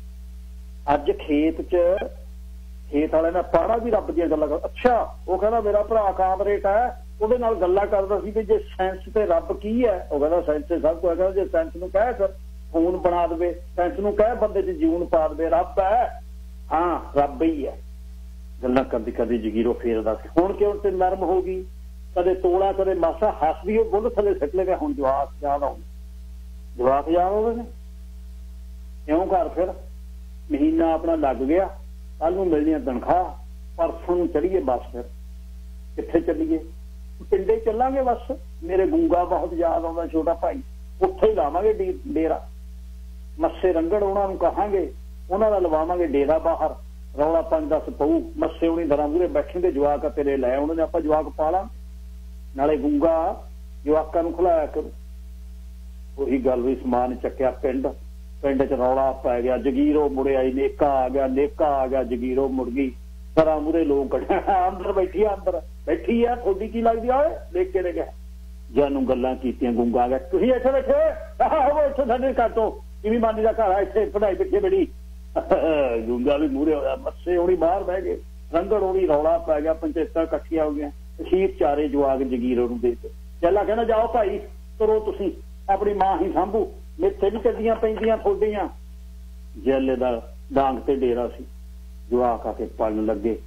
अज खेत च खेत वाले ने पाड़ा भी रब दियां गल्लां कर, अच्छा वो कहना मेरा भरा कामरेड है, ਉਹਦੇ ਨਾਲ ਗੱਲਾਂ ਕਰਦਾ ਸੀ ਵੀ ਜੇ ਸਾਇੰਸ ਤੇ ਰੱਬ ਕੀ ਹੈ, ਉਹ ਕਹਿੰਦਾ ਸਾਇੰਸ ਤੇ ਸਭ ਕੁਝ ਹੈਗਾ, ਜੇ ਸਾਇੰਸ ਨੂੰ ਕਹਿ ਫਿਰ ਖੂਨ ਬਣਾ ਦੇਵੇ, ਸਾਇੰਸ ਨੂੰ ਕਹਿ ਬੰਦੇ 'ਚ ਜੀਵਨ ਪਾ ਦੇਵੇ, ਰੱਬ ਹੈ, ਹਾਂ ਰੱਬ ਹੀ ਹੈ। ਗੱਲਾਂ ਕਰਦੀ ਕਰਦੀ ਜਗੀਰੋ ਫੇਰਦਾ ਸੀ, ਹੁਣ ਕਿਉਂ ਤੇ ਨਰਮ ਹੋ ਗਈ, ਕਦੇ ਤੋੜਾ ਕਦੇ ਮਾਸਾ, ਹੱਸਦੀ ਉਹ ਬੁੱਲ ਥੱਲੇ ਸਿੱਟ ਲੇਗਾ। ਹੁਣ ਜਵਾਕ ਯਾਦ ਆਉਂਦੇ, ਜਵਾਕ ਯਾਦ ਆਉਂਦੇ ਨੇ ਕਿਉਂ? ਘਰ ਫਿਰ ਮਹੀਨਾ ਆਪਣਾ ਲੱਗ ਗਿਆ, ਕੱਲ ਨੂੰ ਮਿਲਣੀ ਤਨਖਾਹ, ਪਰਸੋਂ ਨੂੰ ਚੜੀਏ ਬੱਸ, ਫਿਰ ਕਿੱਥੇ ਚੱਲੀਏ? ਪਿੰਡੇ ਚੱਲਾਂਗੇ ਬਸ। ਮੇਰੇ ਗੁੰਗਾ ਬਹੁਤ ਯਾਦ ਆਉਂਦਾ, ਛੋਟਾ ਭਾਈ, ਉੱਥੇ ਹੀ ਲਾਵਾਂਗੇ ਡੇਰਾ, ਮੱਸੇ ਰੰਗੜ ਉਹਨਾਂ ਨੂੰ ਕਹਾਂਗੇ, ਉਹਨਾਂ ਦਾ ਲਵਾਵਾਂਗੇ ਡੇਰਾ ਬਾਹਰ, ਰੌਲਾ ਪੰਜ ਦਸ ਪਊ, ਮੱਸੇ ਉਹਨੀ ਦਰਾਂ ਮੂਹਰੇ ਬੈਠਣਗੇ, ਜਵਾਕ ਤੇਰੇ ਲੈ ਉਹਨਾਂ ਨੇ, ਆਪਾਂ ਜਵਾਕ ਪਾ ਲਾਂ, ਨਾਲੇ ਗੁੰਗਾ ਜਵਾਕਾਂ ਨੂੰ ਖਿਲਾਇਆ ਕਰੂ। ਉਹੀ ਗੱਲ ਵੀ ਸਮਾਨ ਚੱਕਿਆ ਪਿੰਡ, ਪਿੰਡ 'ਚ ਰੌਲਾ ਪੈ ਗਿਆ, ਜਗੀਰੋ ਮੁੜਿਆ, ਨੇਕਾ ਆ ਗਿਆ, ਨੇਕਾ ਆ ਗਿਆ, ਜਗੀਰੋ ਮੁੜ ਗਈ, ਘਰਾਂ ਮੂਹਰੇ ਲੋਕ ਅੰਦਰ ਬੈਠੀ ਆ, ਅੰਦਰ ਬੈਠੀ ਆ, ਤੁਹਾਡੀ ਕੀ ਲੱਗਦੀ ਆ ਓਏ, ਦੇਖ ਕੇ ਗਿਆ ਜਾਨੂੰ ਗੱਲਾਂ ਕੀਤੀਆਂ। ਗੁੰਗਾ ਆ ਗਿਆ, ਤੁਸੀਂ ਇੱਥੇ ਬੈਠੇ, ਆਹੋ ਇੱਥੇ ਸਾਡੇ ਘਰ ਤੋਂ ਕਿਵੇਂ ਮਾਨੀ ਦਾ ਘਰ ਆ, ਇੱਥੇ ਪੜਾਈ ਪਿੱਛੇ ਬੜੀ। ਗੁੰਗਾ ਵੀ ਮੂਹਰੇ ਹੋਇਆ, ਮੱਸੇ ਹੋਣੀ ਬਾਹਰ ਬਹਿ ਗਏ, ਰੰਗੜ ਹੋਣੀ, ਰੌਲਾ ਪੈ ਗਿਆ, ਪੰਚਾਇਤਾਂ ਇਕੱਠੀਆਂ ਹੋ ਗਈਆਂ, ਅਖੀਰ ਚਾਰੇ ਜਵਾਕ ਜਗੀਰੋ ਨੂੰ ਦੇ ਦਿੱਤੇ। ਚੱਲਾ ਕਹਿੰਦਾ ਜਾਓ ਭਾਈ ਤੁਰੋ, ਤੁਸੀਂ ਆਪਣੀ ਮਾਂ ਹੀ ਸਾਂਭੂ, ਮੇਥੇ ਵੀ ਚੱਡੀਆਂ ਪੈਂਦੀਆਂ ਤੁਹਾਡੀਆਂ। ਜੈਲੇ ਦਾ ਡਾਂਗ ਤੇ ਡੇਰਾ ਸੀ, ਜਵਾਕ ਆ ਕੇ ਪਲਣ ਲੱਗੇ,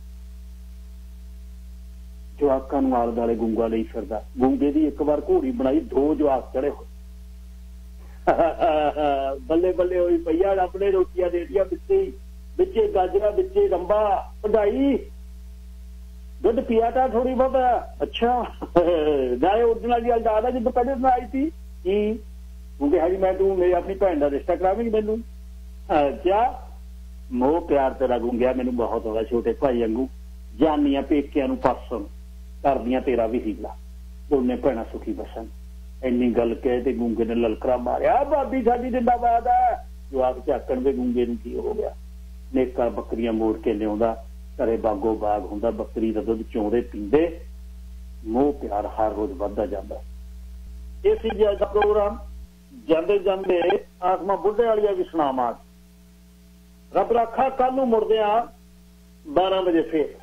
ਜਵਾਕਾਂ ਨੂੰ ਆਲੇ ਦੁਆਲੇ ਗੁੰਗਾ ਲਈ ਫਿਰਦਾ। ਗੁੰਗੇ ਦੀ ਇੱਕ ਵਾਰ ਘੋੜੀ ਬਣਾਈ, ਦੋ ਜਵਾਕ ਚੜੇ ਹੋਏ, ਬੱਲੇ ਬੱਲੇ ਹੋਈ ਪਈਆ, ਆਪਣੇ ਰੋਟੀਆਂ ਦੇਤੀਆਂ, ਵਿੱਚੇ ਵਿੱਚੇ ਗਾਜਰਾਂ, ਵਿੱਚੇ ਰੰਬਾ, ਵਧਾਈ ਦੁੱਧ ਪਿਆਟਾ ਥੋੜੀ ਬਹੁਤ। ਅੱਛਾ ਨਾਲੇ ਉਸ ਨਾਲ ਦੀ ਅਲਦਾਦਾ ਜਦੋਂ ਪਹਿਲੇ ਦਿਨ ਆਈ ਸੀ ਕੀ ਗੁੰਗੇ, ਹਾਜੀ ਮੈਂ ਤੂੰ ਮੇਰੀ ਆਪਣੀ ਭੈਣ ਦਾ ਰਿਸ਼ਤਾ ਕਰਾਵੇਂਗੀ ਮੈਨੂੰ? ਕਿਆ ਮੋਹ ਪਿਆਰ ਤੇਰਾ ਗੁੰਗਿਆ ਮੈਨੂੰ ਬਹੁਤ ਹੋਇਆ, ਛੋਟੇ ਭਾਈ ਵਾਂਗੂ, ਜਾਨੀਆਂ ਪੇਕਿਆਂ ਨੂੰ ਪਾਸੋਂ ਕਰਦੀਆਂ ਤੇਰਾ ਵੀ ਹੀਲਾ, ਦੋਨੇ ਭੈਣਾਂ ਸੁਖੀ ਬਸਣ। ਇੰਨੀ ਗੱਲ ਕਹੇ ਤੇ ਗੁੰਗੇ ਨੇ ਲਲਕਰਾ ਮਾਰਿਆ, ਭਾਬੀ ਸਾਡੀ ਜਿੰਦਾਬਾਦ ਹੈ। ਜਵਾਕ ਝਾਕਣ ਦੇ ਗੁੰਗੇ ਨੂੰ ਕੀ ਹੋ ਗਿਆ, ਨੇਕਾ ਬੱਕਰੀਆਂ ਮੋੜ ਕੇ ਲਿਆਉਂਦਾ, ਘਰੇ ਬਾਗੋ ਬਾਗ ਹੁੰਦਾ, ਬੱਕਰੀ ਦਾ ਦੁੱਧ ਚੋਂਦੇ ਪੀਂਦੇ, ਮੋਹ ਪਿਆਰ ਹਰ ਰੋਜ਼ ਵੱਧਦਾ ਜਾਂਦਾ। ਇਹ ਸੀ ਜੀ ਅੱਜ ਦਾ ਪ੍ਰੋਗਰਾਮ। ਜਾਂਦੇ ਜਾਂਦੇ ਆਤਮਾ ਬੁੱਢੇ ਵਾਲੀਆਂ ਵੀ ਸੁਣਾਵਾਂ। ਰੱਬ ਰਾਖਾ, ਕੱਲ ਨੂੰ ਮੁੜਦੇ ਆ ਬਾਰਾਂ ਵਜੇ ਫੇਰ।